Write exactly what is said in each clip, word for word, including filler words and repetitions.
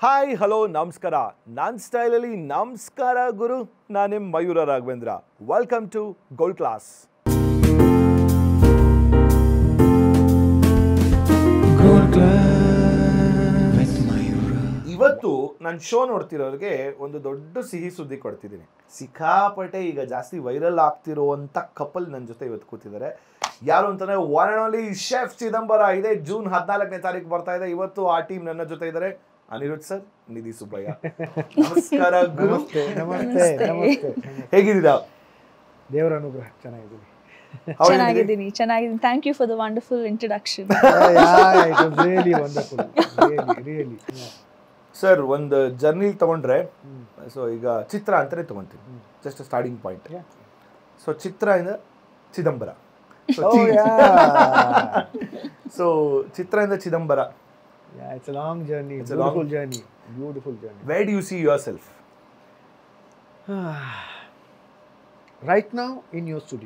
Hi hello ನಮಸ್ಕಾರ ನನ್ನ ಸ್ಟೈಲಲ್ಲಿ ನಮಸ್ಕಾರ ಗುರು ನಾನು ನಿಮ್ಮ Mayura Raghavendra welcome to gold class ಇವತ್ತು ನಾನು ಶೋ ನೋಡ್ತಿರೋರಿಗೆ ಒಂದು ದೊಡ್ಡ ಸಿಹಿ ಸುದ್ದಿ ಕೊಡ್ತಿದ್ದೀನಿ. ಸಿಕ್ಕಾಪಟ್ಟೆ ಈಗ ಜಾಸ್ತಿ ವೈರಲ್ ಆಗ್ತಿರುವಂಥ ಕಪಲ್ ನನ್ನ ಜೊತೆ ಇವತ್ತು ಕೂತಿದ್ದಾರೆ. ಯಾರು ಅಂತಂದ್ರೆ one and only chef Chidambara. ಇದೆ ಜೂನ್ ಹದಿನಾಲ್ಕನೇ ತಾರೀಕು ಬರ್ತಾ ಇದೆ. ಇವತ್ತು ಆ ಟೀಮ್ ನನ್ನ ಜೊತೆ ಇದ್ದಾರೆ. ಅನಿರುದ್ಧ್ ಸರ್, ನಿಧಿ ಸುಬ್ಬಯ್ಯ. ನಮಸ್ಕಾರ ಗುರು. ನಮಸ್ತೆ. ನಮಸ್ತೆ. ಹೇಗಿದ್ದೀರಾ? ದೇವರ ಅನುಗ್ರಹ. ಚೆನ್ನಾಗಿದ್ದೀನಿ. ಚೆನ್ನಾಗಿದ್ದೀನಿ ಚೆನ್ನಾಗಿದ್ದೀನಿ thank you for the wonderful introduction. Really wonderful. Really really sir, ಒಂದು ಜರ್ನಿ ತಗೊಂಡ್ರೆ, ಸೊ ಈಗ ಚಿತ್ರ ಅಂತಾನೆ ತಗೊಂತೀನಿ, ಜಸ್ಟ್ ಸ್ಟಾರ್ಟಿಂಗ್ ಪಾಯಿಂಟ್. ಸೊ ಚಿತ್ರ ಇಂದ ಚಿದಂಬರ. ಸೊ ಚಿತ್ರದಿಂದ Chidambara. Yeah, it's a long journey. It's a beautiful long... journey. Beautiful journey. Where do you see yourself? Right now in your studio.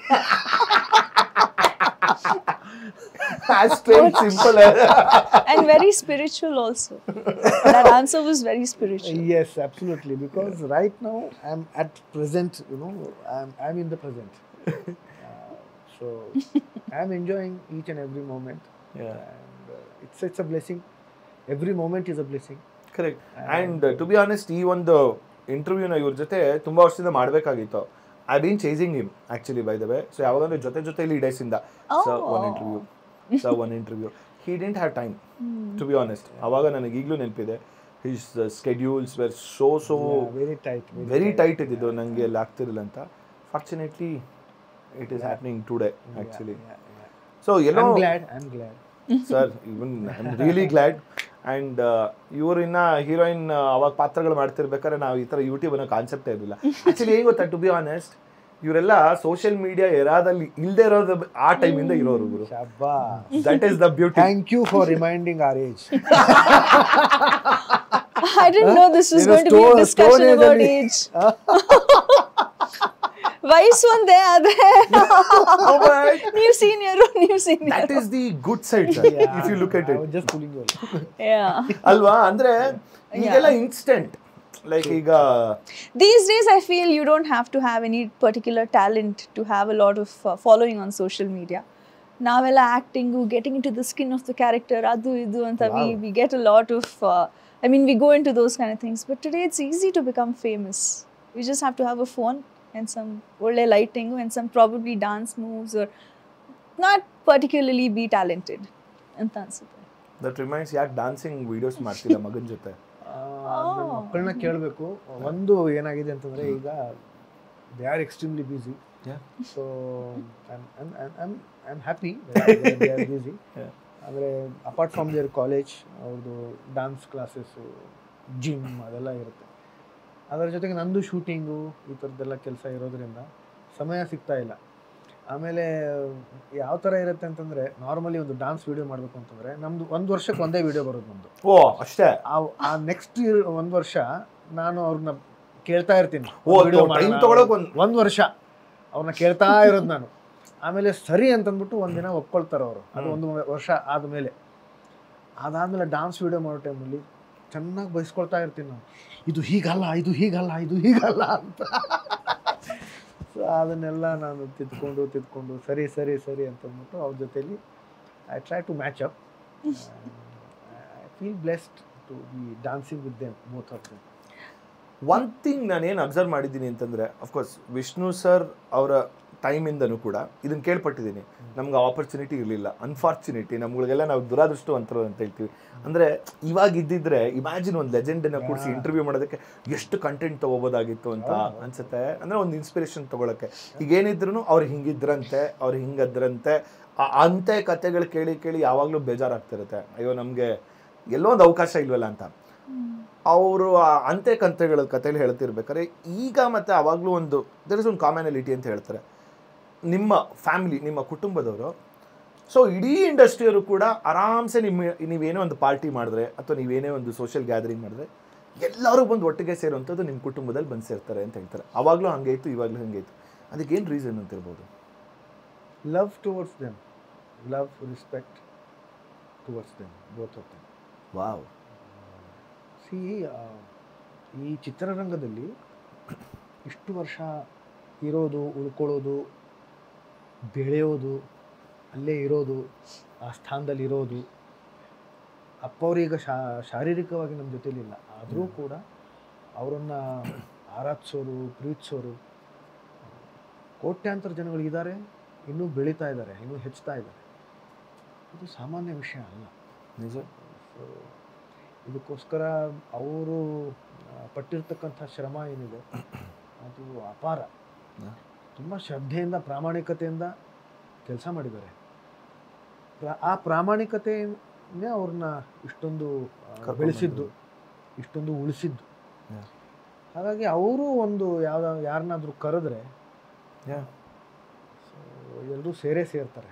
As straight, simple. And very spiritual also. That answer was very spiritual. Yes, absolutely. Because right now I'm at present, you know, I'm I'm in the present. Uh, so I'm enjoying each and every moment. Yeah. It's it's a blessing. Every moment is a blessing. Correct. And uh, to be honest, ಈ ಒಂದು ಇಂಟರ್ವ್ಯೂನ ಇವ್ರ ಜೊತೆ ತುಂಬಾ ವರ್ಷದಿಂದ ಮಾಡಬೇಕಾಗಿತ್ತು. I been chasing him actually by the way. So ಯಾವಾಗಂದ್ರೆ ಜೊತೆ ಜೊತೆಲಿ ಡೇಸ್ ಇಂದ sir one interview sir one interview he didn't have time to be honest. ಅವಾಗ ನನಗೆ ಈಗಲೂ ನೆನಪಿದೆ, his schedules were so so very tight very tight ಇದ್ದಿದ್ದು. ನನಗೆ ಅಲ್ಲಿ ಆಗ್ತಿರಲಿಲ್ಲ ಅಂತ. Fortunately it is happening today actually. So ಎಲ್ಲೋ I'm glad. I'm glad. Sir, even I am really glad. And ಇವರು ಇನ್ನ ಹೀರೋಯಿನ್ ಅವಾಗ ಪಾತ್ರಗಳು ಮಾಡ್ತಿರ್ಬೇಕಾದ್ರೆ ನಾವು ಈ ಥರ ಯೂಟ್ಯೂಬ್ ಅನ್ನೋ ಕಾನ್ಸೆಪ್ಟೇ ಇರಲಿಲ್ಲ. ಆ್ಯಕ್ಚುಲಿ ಏನು ಗೊತ್ತಾ, ಟು ಬಿ ಆನೆಸ್ಟ್, ಇವರೆಲ್ಲ ಸೋಷಿಯಲ್ ಮೀಡಿಯಾ ಎರಾದಲ್ಲಿ ಇಲ್ಲದೆ ಇರೋದು ಆ ಟೈಮಿಂದ ಇರೋರು ಇವರು. That is the beauty. Thank you for reminding our age. I didn't know this was going to be a discussion about age. ವಯಸ್ಸು ಒಂದೇ ಆದ್ರೆ ನೀವು ಸೀನಿಯರ್ ನೀವು senior. That is the good side if you look at it. Just pulling you. ಅಲ್ವಾ? ಅಂದ್ರೆ ಈಗೆಲ್ಲ instant. Like ಈಗ these days I feel you don't have to have any particular talent to have a lot of uh, following on social media. ನಾವೆಲ್ಲ acting, getting into the skin of the character, adu idu anta we we get a lot of uh, I mean we go into those kind of things, but today it's easy to become famous. You just have to have a phone and some ಒಳ್ಳೆ lighting and some probably dance moves or not particularly be talented ಅಂತ ಅನ್ಸುತ್ತೆ. That reminds, ಯಾಕೆ dancing videos ಮಾಡ್ತಿಲ್ಲ ಮಗನ ಜೊತೆ? ಮಕ್ಕಳನ್ನ ಕೇಳಬೇಕು. ಒಂದು ಏನಾಗಿದೆ ಅಂತಂದ್ರೆ ಈಗ they are extremely busy. So I am happy they are busy. ಅಂದರೆ ಅಪಾರ್ಟ್ ಫ್ರಮ್ ದೇರ್ ಕಾಲೇಜ್ ಅವ್ರದ್ದು ಡಾನ್ಸ್ ಕ್ಲಾಸಸ್ಸು, ಜಿಮ್ ಅದೆಲ್ಲ ಇರುತ್ತೆ. ಅದರ ಜೊತೆಗೆ ನಂದು ಶೂಟಿಂಗು ಈ ಥರದ್ದೆಲ್ಲ ಕೆಲಸ ಇರೋದ್ರಿಂದ ಸಮಯ ಸಿಗ್ತಾ ಇಲ್ಲ. ಆಮೇಲೆ ಯಾವ ಥರ ಇರುತ್ತೆ ಅಂತಂದರೆ, ನಾರ್ಮಲಿ ಒಂದು ಡಾನ್ಸ್ ವೀಡಿಯೋ ಮಾಡಬೇಕು ಅಂತಂದರೆ ನಮ್ಮದು ಒಂದು ವರ್ಷಕ್ಕೆ ಒಂದೇ ವೀಡಿಯೋ ಬರೋದು ನಮ್ಮದು. ಓ ಅಷ್ಟೇ. ಆ ನೆಕ್ಸ್ಟ್ ಒಂದು ವರ್ಷ ನಾನು ಅವ್ರನ್ನ ಕೇಳ್ತಾ ಇರ್ತೀನಿ. ಒಂದು ವರ್ಷ ಅವ್ರನ್ನ ಕೇಳ್ತಾ ಇರೋದು ನಾನು. ಆಮೇಲೆ ಸರಿ ಅಂತಂದ್ಬಿಟ್ಟು ಒಂದಿನ ಒಪ್ಕೊಳ್ತಾರೆ ಅವರು. ಅದು ಒಂದು ವರ್ಷ ಆದಮೇಲೆ ಅದಾದಮೇಲೆ ಡಾನ್ಸ್ ವೀಡಿಯೋ ಮಾಡೋ ಟೈಮಲ್ಲಿ ಚೆನ್ನಾಗಿ ಬಯಸ್ಕೊಳ್ತಾ ಇರ್ತೀನಿ ನಾನು, ಇದು ಹೀಗಲ್ಲ, ಇದು ಹೀಗಲ್ಲ, ಇದು ಹೀಗಲ್ಲ ಅಂತ. ಸೊ ಅದನ್ನೆಲ್ಲ ನಾನು ತಿದ್ಕೊಂಡು ತಿದ್ಕೊಂಡು ಸರಿ ಸರಿ ಸರಿ ಅಂತಂದ್ಬಿಟ್ಟು ಅವ್ರ ಜೊತೆಲಿ I try to match up. I feel blessed to be dancing with them, both of them. One thing ನಾನೇನು ಅಬ್ಸರ್ವ್ ಮಾಡಿದ್ದೀನಿ ಅಂತಂದರೆ, ಅಫ್ಕೋರ್ಸ್ ವಿಷ್ಣು ಸರ್ ಅವರ ಟೈಮಿಂದನೂ ಕೂಡ ಇದನ್ನು ಕೇಳ್ಪಟ್ಟಿದ್ದೀನಿ. ನಮ್ಗೆ ಆಪರ್ಚುನಿಟಿ ಇರಲಿಲ್ಲ, ಅನ್ಫಾರ್ಚುನೇಟಿ. ನಮ್ಗಳಿಗೆಲ್ಲ ನಾವು ದುರಾದೃಷ್ಟವಂತರು ಅಂತ ಹೇಳ್ತೀವಿ. ಅಂದರೆ ಇವಾಗ ಇದ್ದಿದ್ರೆ ಇಮ್ಯಾಜಿನ್ ಒಂದು ಲೆಜೆಂಡನ್ನು ಕೂರಿಸಿ ಇಂಟರ್ವ್ಯೂ ಮಾಡೋದಕ್ಕೆ ಎಷ್ಟು ಕಂಟೆಂಟ್ ತೊಗೋಬೋದಾಗಿತ್ತು ಅಂತ ಅನ್ಸುತ್ತೆ. ಅಂದರೆ ಒಂದು ಇನ್ಸ್ಪಿರೇಷನ್ ತೊಗೊಳಕ್ಕೆ. ಈಗ ಏನಿದ್ರು ಅವ್ರು ಹಿಂಗಿದ್ರಂತೆ, ಅವ್ರು ಹಿಂಗದ್ರಂತೆ ಅಂತೆ ಕತೆಗಳು ಕೇಳಿ ಕೇಳಿ ಯಾವಾಗಲೂ ಬೇಜಾರಾಗ್ತಿರುತ್ತೆ. ಅಯ್ಯೋ ನಮಗೆ ಎಲ್ಲೋ ಒಂದು ಅವಕಾಶ ಇಲ್ವಲ್ಲ ಅಂತ. ಅವರು ಅಂತೆ ಕಂತೆಗಳ ಕಥೆಗಳು ಹೇಳ್ತಿರ್ಬೇಕಾದ್ರೆ ಈಗ ಮತ್ತು ಆವಾಗಲೂ ಒಂದು ದರ್ ಇಸ್ ಒಂದು ಕಾಮನಾಲಿಟಿ ಅಂತ ಹೇಳ್ತಾರೆ. ನಿಮ್ಮ ಫ್ಯಾಮಿಲಿ, ನಿಮ್ಮ ಕುಟುಂಬದವರು, ಸೊ ಇಡೀ ಇಂಡಸ್ಟ್ರಿಯವರು ಕೂಡ ಆರಾಮ್ಸೆ ನಿಮ್ಮ ನೀವೇನೋ ಒಂದು ಪಾರ್ಟಿ ಮಾಡಿದ್ರೆ ಅಥವಾ ನೀವೇನೇ ಒಂದು ಸೋಷಿಯಲ್ ಗ್ಯಾದರಿಂಗ್ ಮಾಡಿದ್ರೆ ಎಲ್ಲರೂ ಬಂದು ಒಟ್ಟಿಗೆ ಸೇರುವಂಥದ್ದು ನಿಮ್ಮ ಕುಟುಂಬದಲ್ಲಿ ಬಂದು ಸೇರ್ತಾರೆ ಅಂತ ಹೇಳ್ತಾರೆ. ಆವಾಗಲೂ ಹಂಗೆ ಇತ್ತು, ಇವಾಗಲೂ ಹಂಗೆ ಇತ್ತು. ಅದಕ್ಕೇನು ರೀಸನ್ ಅಂತ ಇರ್ಬೋದು? Love towards them, love respect towards them, both of them. Wow. See ಈ ಚಿತ್ರರಂಗದಲ್ಲಿ ಇಷ್ಟು ವರ್ಷ ಇರೋದು, ಉಳ್ಕೊಳ್ಳೋದು, ಬೆಳೆಯೋದು, ಅಲ್ಲೇ ಇರೋದು, ಆ ಸ್ಥಾನದಲ್ಲಿ ಇರೋದು. ಅಪ್ಪವ್ರೀಗ ಶಾ ಶಾರೀರಿಕವಾಗಿ ನಮ್ಮ ಜೊತೆಲಿಲ್ಲ, ಆದರೂ ಕೂಡ ಅವರನ್ನು ಆರಾಧಿಸೋರು, ಪ್ರೀತಿಸೋರು ಕೋಟ್ಯಾಂತರ ಜನಗಳಿದ್ದಾರೆ, ಇನ್ನೂ ಬೆಳೀತಾ ಇದ್ದಾರೆ, ಇನ್ನೂ ಹೆಚ್ಚುತ್ತಾ ಇದ್ದಾರೆ. ಇದು ಸಾಮಾನ್ಯ ವಿಷಯ ಅಲ್ಲ. ನಿಜ. ಸೊ ಇದಕ್ಕೋಸ್ಕರ ಅವರು ಪಟ್ಟಿರ್ತಕ್ಕಂಥ ಶ್ರಮ ಏನಿದೆ ಅದು ಅಪಾರ. ತುಂಬ ಶ್ರದ್ಧೆಯಿಂದ, ಪ್ರಾಮಾಣಿಕತೆಯಿಂದ ಕೆಲಸ ಮಾಡಿದ್ದಾರೆ. ಆ ಪ್ರಾಮಾಣಿಕತೆಯೇ ಅವ್ರನ್ನ ಇಷ್ಟೊಂದು ಬೆಳೆಸಿದ್ದು, ಇಷ್ಟೊಂದು ಉಳಿಸಿದ್ದು. ಹಾಗಾಗಿ ಅವರು ಒಂದು ಯಾವ ಯಾರನ್ನಾದ್ರೂ ಕರೆದ್ರೆ ಎಲ್ಲರೂ ಸೇರೇ ಸೇರ್ತಾರೆ.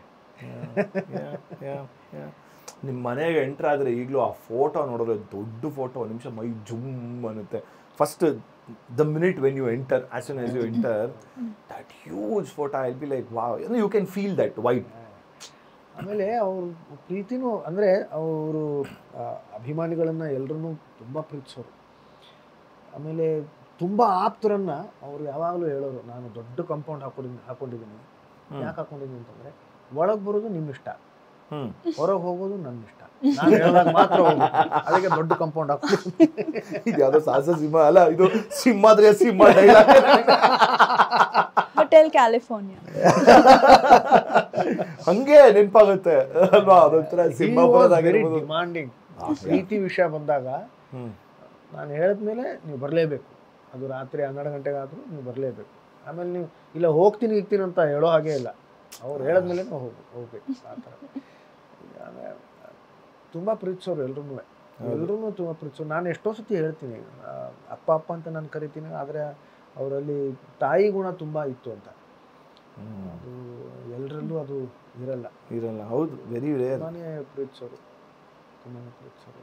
ನಿಮ್ಮ ಮನೆಗೆ ಎಂಟ್ರ್ ಆದರೆ ಈಗಲೂ ಆ ಫೋಟೋ ನೋಡಿದ್ರೆ ದೊಡ್ಡ ಫೋಟೋ, ಒಂದು ನಿಮಿಷ ಮೈ ಜುಮ್ ಅನ್ನುತ್ತೆ. First the minute when you enter, as soon as you enter, that huge photo I will be like wow, you can feel that vibe. ಆಮೇಲೆ ಅವ್ರ ಪ್ರೀತಿನೂ ಅಂದರೆ ಅವರು ಅಭಿಮಾನಿಗಳನ್ನು ಎಲ್ಲರನ್ನೂ ತುಂಬ ಪ್ರೀತಿಸೋರು. ಆಮೇಲೆ ತುಂಬ ಆಪ್ತರನ್ನು ಅವ್ರು ಯಾವಾಗಲೂ ಹೇಳೋರು, ನಾನು ದೊಡ್ಡ ಕಾಂಪೌಂಡ್ ಹಾಕೊಂಡಿದ್ದೀನಿ ಹಾಕೊಂಡಿದ್ದೀನಿ ಯಾಕೆ ಹಾಕೊಂಡಿದ್ದೀನಿ ಅಂತಂದರೆ ಒಳಗೆ ಬರೋದು ನಿಮ್ಮ ಇಷ್ಟ, ಹೊರಗೆ ಹೋಗೋದು ನನ್ನ ಇಷ್ಟ, ನಾನು ಹೇಳಿದಾಗ ಮಾತ್ರ ಹೋಗೋದು, ಅದಕ್ಕೆ ದೊಡ್ಡ ಕಾಂಪೌಂಡ್ ಹಾಕೊಂಡಿದ್ದೀನಿ. ಇದು ಯಾವುದೋ ಸಾಹಸ ಸಿಂಹ ಅಲ್ಲ, ಇದು ಸಿಂಹಾದ್ರಿಯ ಸಿಂಹ ಡೈಲಾಗ್. ಹೋಟೆಲ್ ಕ್ಯಾಲಿಫೋರ್ನಿಯಾ ಹಂಗೆ ನೆನಪಾಗುತ್ತೆ ಅಲ್ವಾ? ಅದೊಂಥರ ಸಿಂಹಾಪುರದಾಗಿರ್ಬೋದು. ಡಿಮಾಂಡಿಂಗ್ ಪ್ರೀತಿ ವಿಷಯ ಬಂದಾಗ ನಾನು ಹೇಳಿದ್ಮೇಲೆ ನೀವು ಬರಲೇಬೇಕು, ಅದು ರಾತ್ರಿ ಹನ್ನೆರಡು ಗಂಟೆಗಾದರೂ ನೀವು ಬರಲೇಬೇಕು. ಆಮೇಲೆ ನೀವು ಇಲ್ಲ ಹೋಗ್ತೀನಿ ಇರ್ತೀನಿ ಅಂತ ಹೇಳೋ ಹಾಗೆ ಇಲ್ಲ, ಅವ್ರು ಹೇಳಿದ್ಮೇಲೆ ನಾವು ಹೋಗ್ಬೇಕು ಹೋಗ್ಬೇಕು ಆ ಥರ. ತುಂಬ ಪ್ರೀತಿಸೋರು ಎಲ್ರೂ, ಎಲ್ರೂ ತುಂಬ ಪ್ರೀತಿಸೋರು. ನಾನು ಎಷ್ಟೋ ಸತಿ ಹೇಳ್ತೀನಿ, ಅಪ್ಪ ಅಪ್ಪ ಅಂತ ನಾನು ಕರಿತೀನಿ, ಆದರೆ ಅವರಲ್ಲಿ ತಾಯಿ ಗುಣ ತುಂಬ ಇತ್ತು ಅಂತ. ಅದು ಎಲ್ಲರಲ್ಲೂ ಅದು ಇರಲ್ಲ ಇರಲ್ಲ ಹೌದು, ವೆರಿ ರೇರ್. ತುಂಬಾನೇ ಪ್ರೀತಿಸೋರು, ತುಂಬಾನೇ ಪ್ರೀತಿಸೋರು.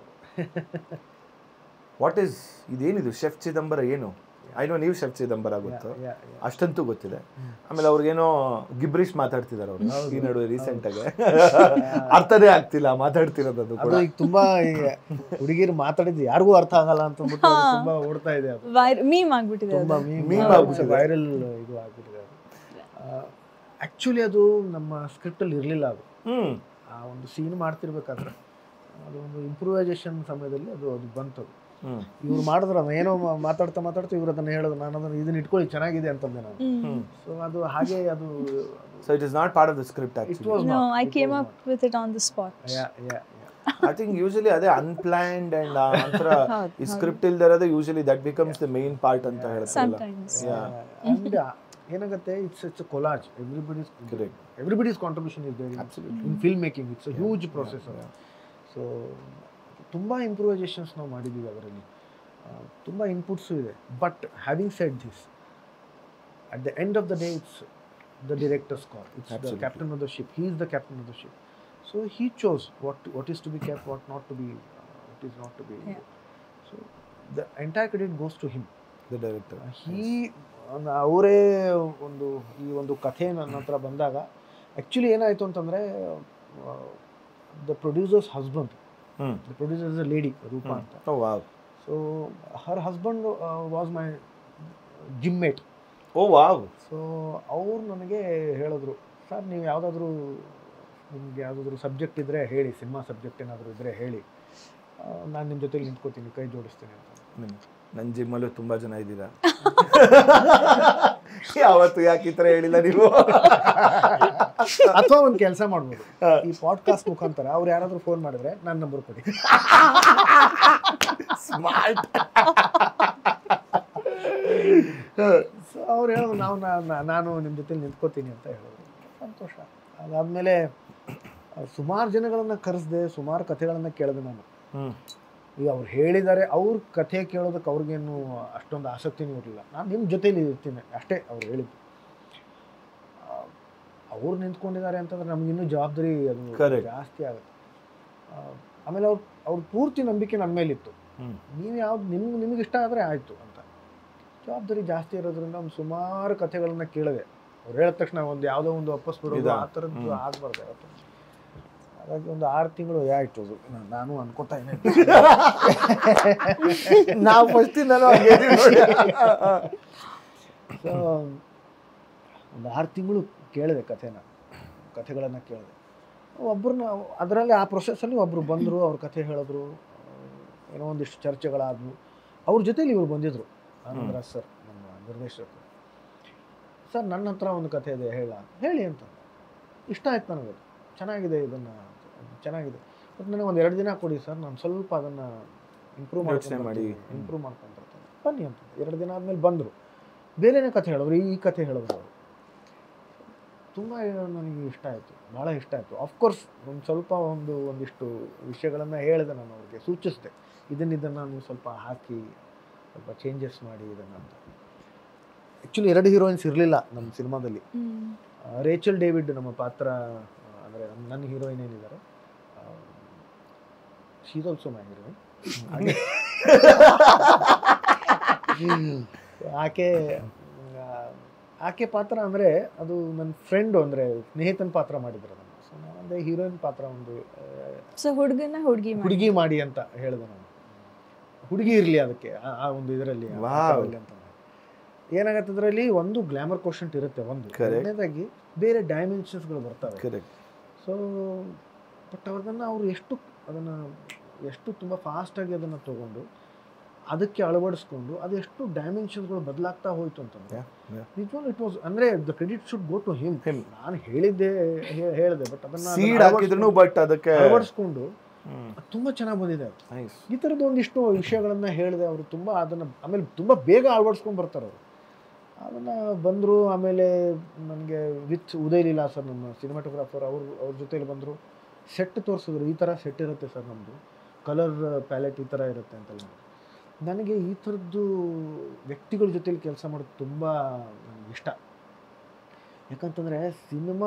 ವಾಟ್ ಈಸ್ ಇದೇನಿದು ಶೆಫ್ ಚಿದಂಬರ? ಏನು ಐ ನೋ ನೀವು ಶೆಫ್ ಚಿದಂಬರ ಗೊತ್ತು, ಅಷ್ಟಂತೂ ಗೊತ್ತಿದೆ. ಆಮೇಲೆ ಅವ್ರಿಗೇನೋ ಗಿಬ್ರಿಷ್ ಮಾತಾಡ್ತಿದ್ದಾರೆ ಅವರು ಈ ನಡುವೆ ರೀಸೆಂಟ್ ಆಗಿ, ಅರ್ಥನೇ ಆಗ್ತಿಲ್ಲ ಮಾತಾಡ್ತಿರೋದು. ಅದು ಕೂಡ ಈಗ ತುಂಬಾ ಹುಡುಗಿರು ಮಾತಾಡಿದ್ದು ಯಾರಿಗೂ ಅರ್ಥ ಆಗಲ್ಲ ಅಂತ ತುಂಬಾ ಓಡ್ತಾ ಇದೆ, ಅದು ಮೀಮ್ ಆಗ್ಬಿಟ್ಟಿದೆ, ತುಂಬಾ ಮೀಮ್ ಆಗ್ಬಿಟ್ಟಿದೆ, ವೈರಲ್ ಇದು ಆಗ್ಬಿಟ್ಟಿದೆ. ಆಕ್ಚುಲಿ ಅದು ನಮ್ಮ ಸ್ಕ್ರಿಪ್ಟ್ ಅಲ್ಲಿ ಇರಲಿಲ್ಲ. ಅದು ಆ ಒಂದು ಸೀನ್ ಮಾಡ್ತಿರ್ಬೇಕಾದ್ರೆ ಅದು ಒಂದು ಇಂಪ್ರೂವೈಸೇಷನ್ ಸಮಯದಲ್ಲಿ ಅದು ಅದು ಬಂತು. ಇವ್ರು ಮಾಡಿದ್ರು ಏನೋ ಮಾತಾಡ್ತಾ ಮಾತಾಡ್ತಾ ಇವ್ರು ಅದನ್ನ ಹೇಳೋದು, ನಾನು ಅದನ್ನ ಇದನ್ನ ಇಟ್ಕೊಳ್ಳಿ ಚೆನ್ನಾಗಿದೆ ಅಂತಂದೆ ನಾನು. ಸೊ ಅದು ಹಾಗೆ ಅದು so it is not part of the script actually. No, I came up with it on the spot. Yeah, yeah, yeah. I think usually ಅದೇ ಅನ್ಪ್ಲಾನ್ಡ್ ಅಂಡ್ ಅಂತರ ಈ ಸ್ಕ್ರಿಪ್ಟ್ ಇಲ್ದಿರೋದು usually that becomes the main part ಅಂತ ಹೇಳ್ತಾರಲ್ಲ. Sometimes. And ಏನಾಗುತ್ತೆ, it's it's a collage. Everybody's correct, everybody's contribution is there in film making. It's a huge process. So ತುಂಬ improvisations ನಾವು ಮಾಡಿದ್ದೀವಿ ಅದರಲ್ಲಿ, ತುಂಬ ಇನ್ಪುಟ್ಸು ಇದೆ. But having said this, at the end of the day it's the director's call. It's the captain of the ship. He is the captain of the ship. So he chose what what is to be kept, what not to be, what is not to be. So the entire credit goes to him, the director. He ಅವರೇ ಒಂದು ಈ ಒಂದು ಕಥೆ ನನ್ನ ಹತ್ರ ಬಂದಾಗ actually ಏನಾಯಿತು ಅಂತಂದರೆ, the producer's husband, the producer is a lady, Rupa ಅಂತ. So her husband was my gym mate. Oh wow. So ಅವ್ರು ನನಗೆ ಹೇಳಿದ್ರು, ಸರ್ ನೀವು ಯಾವುದಾದ್ರೂ ನಿಮ್ಗೆ ಯಾವುದಾದ್ರೂ ಸಬ್ಜೆಕ್ಟ್ ಇದ್ದರೆ ಹೇಳಿ, ಸಿನಿಮಾ ಸಬ್ಜೆಕ್ಟ್ ಏನಾದರೂ ಇದ್ದರೆ ಹೇಳಿ, ನಾನು ನಿಮ್ಮ ಜೊತೆಲಿ ನಿಂತ್ಕೋತೀನಿ, ಕೈ ಜೋಡಿಸ್ತೀನಿ ಅಂತ. ನನ್ನ ಜಿಮ್ಮಲ್ಲೂ ತುಂಬ ಜನ ಇದ್ದೀರಾ, ಯಾವತ್ತು ಯಾಕೆ ಈ ಥರ ಹೇಳಿಲ್ಲ ನೀವು? ಅಥವಾ ಒಂದು ಕೆಲಸ ಮಾಡ್ಬೋದು, ಈ ಪಾಡ್ಕಾಸ್ಟ್ ಮುಖಾಂತರ ಅವ್ರು ಯಾರಾದರೂ ಫೋನ್ ಮಾಡಿದ್ರೆ ನನ್ನ ನಂಬರ್ ಕೊಡಿ. ಸ್ಮಾರ್ಟ್. ಸೊ ಅವ್ರು ಹೇಳೋದು, ನಾವು ನಾನು ನಿಮ್ಮ ಜೊತೆ ನಿಂತ್ಕೋತೀನಿ ಅಂತ ಹೇಳೋದು. ಸಂತೋಷ. ಅದಾದಮೇಲೆ ಸುಮಾರು ಜನಗಳನ್ನು ಕರೆಸಿದೆ, ಸುಮಾರು ಕಥೆಗಳನ್ನು ಕೇಳಿದೆ ನಾನು. ಈಗ ಅವ್ರು ಹೇಳಿದ್ದಾರೆ, ಅವ್ರ ಕಥೆ ಕೇಳೋದಕ್ಕೆ ಅವ್ರಿಗೇನು ಅಷ್ಟೊಂದು ಆಸಕ್ತಿನೂ ಇರಲಿಲ್ಲ. ನಾನು ನಿಮ್ಮ ಜೊತೇಲಿ ಇರ್ತೀನಿ ಅಷ್ಟೇ ಅವ್ರು ಹೇಳಿದ್ದು. ಅವ್ರು ನಿಂತ್ಕೊಂಡಿದ್ದಾರೆ ಅಂತಂದ್ರೆ ನಮಗಿನ್ನೂ ಜವಾಬ್ದಾರಿ ಅದು ಜಾಸ್ತಿ ಆಗುತ್ತೆ. ಆಮೇಲೆ ಅವ್ರು ಅವ್ರ ಪೂರ್ತಿ ನಂಬಿಕೆ ನನ್ನ ಮೇಲಿತ್ತು. ನೀವು ಯಾವ್ದು ನಿಮ್ಗೆ ನಿಮ್ಗೆ ಇಷ್ಟ ಆದರೆ ಆಯಿತು ಅಂತ. ಜವಾಬ್ದಾರಿ ಜಾಸ್ತಿ ಇರೋದ್ರಿಂದ ಒಂದು ಸುಮಾರು ಕಥೆಗಳನ್ನ ಕೇಳಿದೆ. ಅವ್ರು ಹೇಳಿದ ತಕ್ಷಣ ಒಂದು ಯಾವುದೋ ಒಂದು ವಾಪಸ್ ಬಿಡೋದು ಆ ಥರದ್ದು ಆಗಬಾರ್ದು. ಹಾಗಾಗಿ ಒಂದು ಆರು ತಿಂಗಳು ಆಯಿತು ಅದು ನಾ- ನಾನು ಅನ್ಕೋತಾ ಇದ್ದೀನಿ. ನಾವು ಫಸ್ಟಿಂದನೂ ಸೊ ಒಂದು ಆರು ತಿಂಗಳು ಕೇಳಿದೆ ಕಥೆನ ಕಥೆಗಳನ್ನು ಕೇಳಿದೆ. ಒಬ್ಬರನ್ನ ಅದರಲ್ಲಿ ಆ ಪ್ರೊಸೆಸ್ಸಲ್ಲಿ ಒಬ್ಬರು ಬಂದರು, ಅವ್ರ ಕಥೆ ಹೇಳಿದ್ರು, ಏನೋ ಒಂದಿಷ್ಟು ಚರ್ಚೆಗಳಾದವು. ಅವ್ರ ಜೊತೆಲಿ ಇವ್ರು ಬಂದಿದ್ದರು, ಆನಂದರಾಜ್ ಸರ್ ನಮ್ಮ ನಿರ್ದೇಶಕರು. ಸರ್ ನನ್ನ ಹತ್ರ ಒಂದು ಕಥೆ ಇದೆ ಹೇಳ ಹೇಳಿ ಅಂತ. ಇಷ್ಟ ಆಯ್ತು ನನಗೆ, ಚೆನ್ನಾಗಿದೆ, ಇದನ್ನು ಚೆನ್ನಾಗಿದೆ, ಬಟ್ ನನಗೆ ಒಂದು ಎರಡು ದಿನ ಕೊಡಿ ಸರ್, ನಾನು ಸ್ವಲ್ಪ ಅದನ್ನು ಇಂಪ್ರೂವ್ ಯೋಚನೆ ಮಾಡಿ ಇಂಪ್ರೂವ್ ಮಾಡ್ಕೊಂಡು ಬರ್ತೇನೆ, ಬನ್ನಿ ಅಂತ. ಎರಡು ದಿನ ಆದಮೇಲೆ ಬಂದರು, ಬೇರೆನೇ ಕಥೆ ಹೇಳಿದ್ರು, ಈ ಕಥೆ ಹೇಳಿದ್ರು ಅವರು. ತುಂಬ ನನಗೆ ಇಷ್ಟ ಆಯಿತು, ಭಾಳ ಇಷ್ಟ ಆಯಿತು. ಆಫ್ಕೋರ್ಸ್ ಒಂದು ಸ್ವಲ್ಪ ಒಂದು ಒಂದಿಷ್ಟು ವಿಷಯಗಳನ್ನು ಹೇಳಿದೆ ನಾನು ಅವ್ರಿಗೆ, ಸೂಚಿಸಿದೆ, ಇದನ್ನು ಇದನ್ನು ನೀವು ಸ್ವಲ್ಪ ಹಾಕಿ ಸ್ವಲ್ಪ ಚೇಂಜಸ್ ಮಾಡಿ ಇದನ್ನು ಅಂತ. ಆ್ಯಕ್ಚುಲಿ ಎರಡು ಹೀರೋಯಿನ್ಸ್ ಇರಲಿಲ್ಲ ನಮ್ಮ ಸಿನಿಮಾದಲ್ಲಿ. ರೇಚಲ್ ಡೇವಿಡ್ ನಮ್ಮ ಪಾತ್ರ, ಅಂದರೆ ನಮ್ಮ ನನ್ನ ಹೀರೋಯಿನ್ ಏನಿದ್ದಾರೆ, she is also my heroine. ಆಕೆ ಆಕೆ ಪಾತ್ರ ಅಂದರೆ ಅದು ನನ್ನ ಫ್ರೆಂಡು, ಅಂದರೆ ಸ್ನೇಹಿತನ ಪಾತ್ರ ಮಾಡಿದ್ರು ನಾನು. ಸೊ ನಾನಂದರೆ ಹೀರೋಯಿನ್ ಪಾತ್ರ ಒಂದು ಸೊ ಹುಡುಗನ ಹುಡುಗಿ ಹುಡುಗಿ ಮಾಡಿ ಅಂತ ಹೇಳಿದೆ ನಾನು. ಹುಡುಗಿ ಇರಲಿ ಅದಕ್ಕೆ ಆ ಒಂದು ಇದರಲ್ಲಿ ಅಂತ. ಏನಾಗತ್ತೆ ಅದರಲ್ಲಿ ಒಂದು ಗ್ಲಾಮರ್ ಕ್ವಶಂಟ್ ಇರುತ್ತೆ, ಒಂದು ಎರಡನೇದಾಗಿ ಬೇರೆ ಡೈಮೆನ್ಷನ್ಸ್ಗಳು ಬರ್ತವೆ. ಸೊ ಬಟ್ ಅದನ್ನು ಅವರು ಎಷ್ಟು ಅದನ್ನು ಎಷ್ಟು ತುಂಬ ಫಾಸ್ಟಾಗಿ ಅದನ್ನು ತೊಗೊಂಡು ಅದಕ್ಕೆ ಅಳವಡಿಸ್ಕೊಂಡು ಅದೆಷ್ಟು ಡೈಮೆನ್ಷನ್ಸ್ಗಳು ಬದಲಾಗ್ತಾ ಹೋಯ್ತು ಅಂತಂದರೆ ನಿಜವಾಗ್ಲೂ ಇಟ್ ವಾಸ್, ಅಂದರೆ the credit should go to him. ನಾನು ಹೇಳಿದ್ದೆ ಹೇಳಿದೆ, ಬಟ್ ಅದನ್ನು ಬಟ್ ಅದಕ್ಕೆ ಅಳವಡಿಸ್ಕೊಂಡು ತುಂಬ ಚೆನ್ನಾಗಿ ಬಂದಿದೆ. ಈ ಥರದ್ದು ಒಂದಿಷ್ಟು ವಿಷಯಗಳನ್ನು ಹೇಳಿದೆ ಅವರು, ತುಂಬ ಅದನ್ನು ಆಮೇಲೆ ತುಂಬ ಬೇಗ ಅಳವಡಿಸ್ಕೊಂಡು ಬರ್ತಾರೆ ಅವರು. ಅದನ್ನು ಬಂದರು. ಆಮೇಲೆ ನನಗೆ ವಿತ್ ಉದಯ್ ಲೀಲಾ ಸರ್ ನಮ್ಮ ಸಿನಿಮಾಟೋಗ್ರಾಫರ್, ಅವರು ಅವ್ರ ಜೊತೆಲಿ ಬಂದರು, ಸೆಟ್ ತೋರಿಸಿದ್ರು. ಈ ಥರ ಸೆಟ್ ಇರುತ್ತೆ ಸರ್ ನಮ್ಮದು, ಕಲರ್ ಪ್ಯಾಲೆಟ್ ಈ ಥರ ಇರುತ್ತೆ ಅಂತೆಲ್ಲ. ನನಗೆ ಈ ಥರದ್ದು ವ್ಯಕ್ತಿಗಳ ಜೊತೆಲಿ ಕೆಲಸ ಮಾಡೋದು ತುಂಬ ನನಗೆ ಇಷ್ಟ. ಯಾಕಂತಂದರೆ ಸಿನಿಮಾ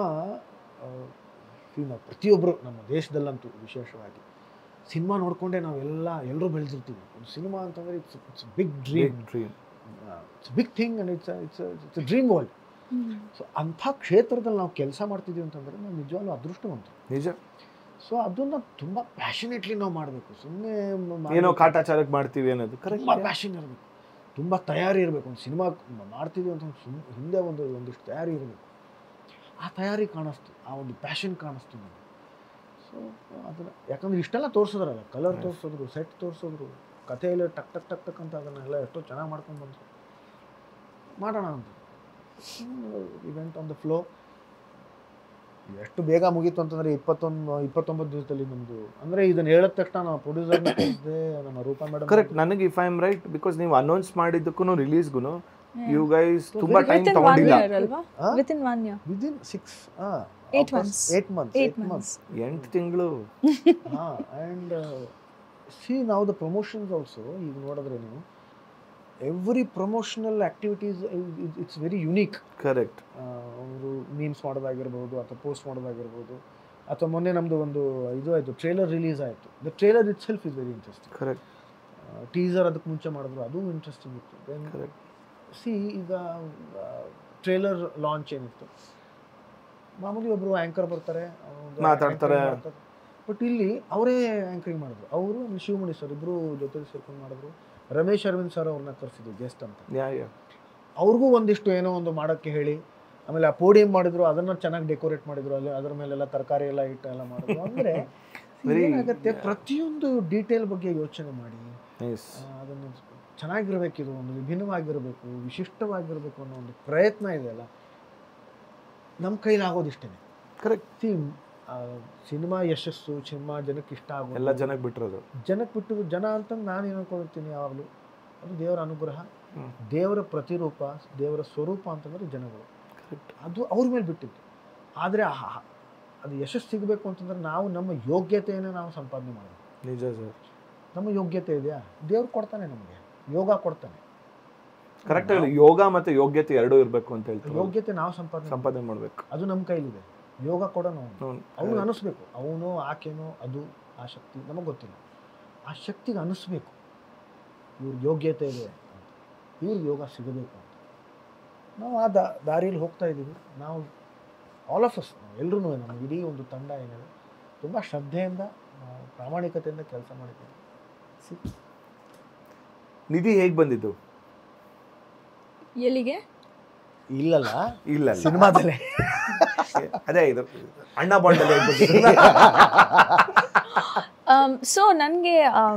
ನಾವು ಪ್ರತಿಯೊಬ್ಬರು ನಮ್ಮ ದೇಶದಲ್ಲಂತೂ ವಿಶೇಷವಾಗಿ ಸಿನಿಮಾ ನೋಡಿಕೊಂಡೇ ನಾವೆಲ್ಲ ಎಲ್ಲರೂ ಬೆಳೆದಿರ್ತೀವಿ. ಒಂದು ಸಿನಿಮಾ ಅಂತಂದರೆ it's it's big dream dream it's big thing and it's it's it's dream world. So ಅಂಥ ಕ್ಷೇತ್ರದಲ್ಲಿ ನಾವು ಕೆಲಸ ಮಾಡ್ತಿದ್ದೀವಿ ಅಂತಂದರೆ ನಾವು ನಿಜವಾಗ್ಲೂ ಅದೃಷ್ಟವಂತ, ನಿಜ. ಸೊ ಅದನ್ನು ತುಂಬ ಪ್ಯಾಷನೇಟ್ಲಿ ನಾವು ಮಾಡಬೇಕು. ಸುಮ್ಮನೆ ಏನೋ ಕಾಟಾಚಾರಕ್ಕೆ ಮಾಡ್ತೀವಿ ಅನ್ನೋದು ತುಂಬ ಪ್ಯಾಷನ್ ಇರಬೇಕು, ತುಂಬ ತಯಾರಿ ಇರಬೇಕು. ಒಂದು ಸಿನಿಮಾ ಮಾಡ್ತೀವಿ ಅಂತ ಸುಮ್ ಹಿಂದೆ ಒಂದು ಒಂದಿಷ್ಟು ತಯಾರಿ ಇರಬೇಕು. ಆ ತಯಾರಿ ಕಾಣಿಸ್ತು, ಆ ಒಂದು ಪ್ಯಾಷನ್ ಕಾಣಿಸ್ತು ನನಗೆ. ಸೊ ಅದನ್ನು ಯಾಕಂದರೆ ಇಷ್ಟೆಲ್ಲ ತೋರಿಸಿದ್ರಲ್ಲ, ಕಲರ್ ತೋರಿಸಿದ್ರು, ಸೆಟ್ ತೋರಿಸಿದ್ರು, ಕಥೆಯಲ್ಲಿ ಟಕ್ ಟಕ್ ಟಕ್ ಟಕ್ ಅಂತ ಅದನ್ನೆಲ್ಲ ಎಷ್ಟೋ ಚೆನ್ನಾಗಿ ಮಾಡ್ಕೊಂಡು ಬಂದರು. ಮಾಡೋಣ ಅಂತ ಇವೆಂಟ್ ಆನ್ ದ ಫ್ಲೋ. ಎಷ್ಟು ಬೇಗ ಮುಗೀತು ಅಂತಂದರೆ ಇಪ್ಪತ್ತೊಂದು ಇಪ್ಪತ್ತೊಂಬತ್ತು ದಿವಸದಲ್ಲಿ ನಮ್ಮದು, ಅಂದರೆ ಇದನ್ನು ಹೇಳಿದ ತಕ್ಷಣ ನಾವು ಪ್ರೊಡ್ಯೂಸರ್ನ ಕಳಿಸಿದೆ, ನಮ್ಮ ರೂಪಾ ಮೇಡಮ್. ಕರೆಕ್ಟ್. ನನಗೆ if I am right, because ನೀವು ಅನೌನ್ಸ್ ಮಾಡಿದ್ದಕ್ಕೂ ರಿಲೀಸ್ಗೂ ಯು ಗೈಸ್ ತುಂಬಾ ಟೈಮ್ ತಗೊಂಡಿಲ್ಲ. Within one year, within six eight months eight months eight months ಎಂಟು ತಿಂಗಳು. ಹಾಂ. ಆ್ಯಂಡ್ ಸಿ ನಾವು ದ ಪ್ರಮೋಷನ್ಸ್ ಆಲ್ಸೋ ಈಗ ನೋಡಿದ್ರೆ ನೀವು every promotional activities it's very unique. Correct. ಅವರು ಮೀಮ್ಸ್ ಮಾಡೋದಾಗಿರ್ಬೋದು ಅಥವಾ ಪೋಸ್ಟ್ ಮಾಡೋದಾಗಿರ್ಬೋದು, ಅಥವಾ ಮೊನ್ನೆ ನಮ್ಮದು ಒಂದು ಇದು ಆಯಿತು, ಟ್ರೇಲರ್ ರಿಲೀಸ್ ಆಯಿತು. The trailer itself is very interesting. Correct. Teaser ಅದಕ್ಕೆ ಮುಂಚೆ ಮಾಡಿದ್ರು, ಅದು ಇಂಟ್ರೆಸ್ಟಿಂಗ್ ಇತ್ತು. ದೆನ್ ಸಿ ಈಗ ಟ್ರೇಲರ್ ಲಾಂಚ್ ಏನಿತ್ತು, ಮಾಮೂಲಿ ಒಬ್ಬರು ಆ್ಯಂಕರ್ ಬರ್ತಾರೆ, ಮಾತಾಡ್ತಾರೆ, ಬಟ್ ಇಲ್ಲಿ ಅವರೇ ಆ್ಯಂಕರಿಂಗ್ ಮಾಡಿದ್ರು. ಅವರು ಶಿವಮಣಿ ಸರ್ ಇಬ್ಬರು ಜೊತೆ ಸೇರ್ಕೊಂಡು ಮಾಡಿದ್ರು. ರಮೇಶ್ ಅರವಿಂದ್ ಸರ್ ಅವ್ರನ್ನ ಕರೆಸಿದ್ರು ಗೆಸ್ಟ್ ಅಂತ. ಅವ್ರಿಗೂ ಒಂದಿಷ್ಟು ಏನೋ ಒಂದು ಮಾಡೋಕ್ಕೆ ಹೇಳಿ, ಆಮೇಲೆ ಆ ಪೋಡಿಯಂ ಮಾಡಿದ್ರು, ಅದನ್ನು ಚೆನ್ನಾಗಿ ಡೆಕೋರೇಟ್ ಮಾಡಿದ್ರು, ಅಲ್ಲಿ ಅದರ ಮೇಲೆಲ್ಲ ತರಕಾರಿ ಎಲ್ಲ ಇಟ್ಟು ಎಲ್ಲ ಮಾಡಿದ್ರು. ಅಂದರೆ ಏನಾಗುತ್ತೆ, ಪ್ರತಿಯೊಂದು ಡೀಟೇಲ್ ಬಗ್ಗೆ ಯೋಚನೆ ಮಾಡಿ ಅದನ್ನು ಚೆನ್ನಾಗಿರ್ಬೇಕಿದು, ಒಂದು ವಿಭಿನ್ನವಾಗಿರಬೇಕು, ವಿಶಿಷ್ಟವಾಗಿರಬೇಕು ಅನ್ನೋ ಒಂದು ಪ್ರಯತ್ನ ಇದೆಯಲ್ಲ, ನಮ್ಮ ಕೈಲಾಗೋದಿಷ್ಟೇ. ಕರೆಕ್ಟ್. ಸಿ ಸಿನಿಮಾ ಯಶಸ್ಸು, ಸಿನಿಮಾ ಜನಕ್ಕೆ ಇಷ್ಟ ಆಗೋದು ಎಲ್ಲ ಜನಕ್ಕೆ ಬಿಟ್ಟಿರೋದು, ಜನಕ್ಕೆ ಬಿಟ್ಟರು. ಜನ ಅಂತಂದು ನಾನು ಏನ್ಕೊಳ್ತೀನಿ ಯಾವಾಗಲೂ, ಅದು ದೇವರ ಅನುಗ್ರಹ, ದೇವರ ಪ್ರತಿರೂಪ, ದೇವರ ಸ್ವರೂಪ ಅಂತಂದರೆ ಜನಗಳು. ಅದು ಅವ್ರ ಮೇಲೆ ಬಿಟ್ಟಿದ್ದು. ಆದರೆ ಅದು ಯಶಸ್ಸು ಸಿಗಬೇಕು ಅಂತಂದ್ರೆ ನಾವು ನಮ್ಮ ಯೋಗ್ಯತೆಯನ್ನು ನಾವು ಸಂಪಾದನೆ ಮಾಡಬೇಕು. ನಿಜ ಸರ್. ನಮ್ಮ ಯೋಗ್ಯತೆ ಇದೆಯಾ, ದೇವ್ರು ಕೊಡ್ತಾನೆ, ನಮಗೆ ಯೋಗ ಕೊಡ್ತಾನೆ. ಕರೆಕ್ಟ್. ಯೋಗ ಮತ್ತು ಯೋಗ್ಯತೆ ಎರಡೂ ಇರಬೇಕು ಅಂತ ಹೇಳ್ತಾರೆ. ಯೋಗ್ಯತೆ ನಾವು ಸಂಪಾದನೆ ಸಂಪಾದನೆ ಮಾಡಬೇಕು, ಅದು ನಮ್ಮ ಕೈಲಿದೆ. ಯೋಗ ಕೊಡೋನು ಅವನು ಅನಿಸ್ಬೇಕು, ಅವನು ಆಕೆನೋ ಅದು ಆ ಶಕ್ತಿ ನಮಗೆ ಗೊತ್ತಿಲ್ಲ, ಆ ಶಕ್ತಿಗೆ ಅನಿಸ್ಬೇಕು ಇವ್ರಿಗೆ ಯೋಗ್ಯತೆ ಇದೆ ಅಂತ, ಇವ್ರಿಗೆ ಯೋಗ ಸಿಗಬೇಕು ಅಂತ. ನಾವು ಆ ದಾ ದಾರಿಯಲ್ಲಿ ಹೋಗ್ತಾ ಇದ್ದೀವಿ. ನಾವು ಆಲ್ ಆಫ್ ಅಸ್, ಎಲ್ಲರೂ, ನಮ್ಮ ಇಡೀ ಒಂದು ತಂಡ ಏನಿದೆ ತುಂಬ ಶ್ರದ್ಧೆಯಿಂದ ಆ, ಪ್ರಾಮಾಣಿಕತೆಯಿಂದ ಕೆಲಸ ಮಾಡಿದ್ದೀನಿ. ನಿಧಿ ಹೇಗೆ ಬಂದಿದ್ದು? ಎಲ್ಲಿಗೆ? ಇಲ್ಲಲ್ಲ, ಇಲ್ಲ ಸಿನಿಮಾದಲ್ಲೇ. ಅದೇ ಇದು ಅಣ್ಣ ಬಾಂಡಲ್ಲಿ ಸೊ ನನಗೆ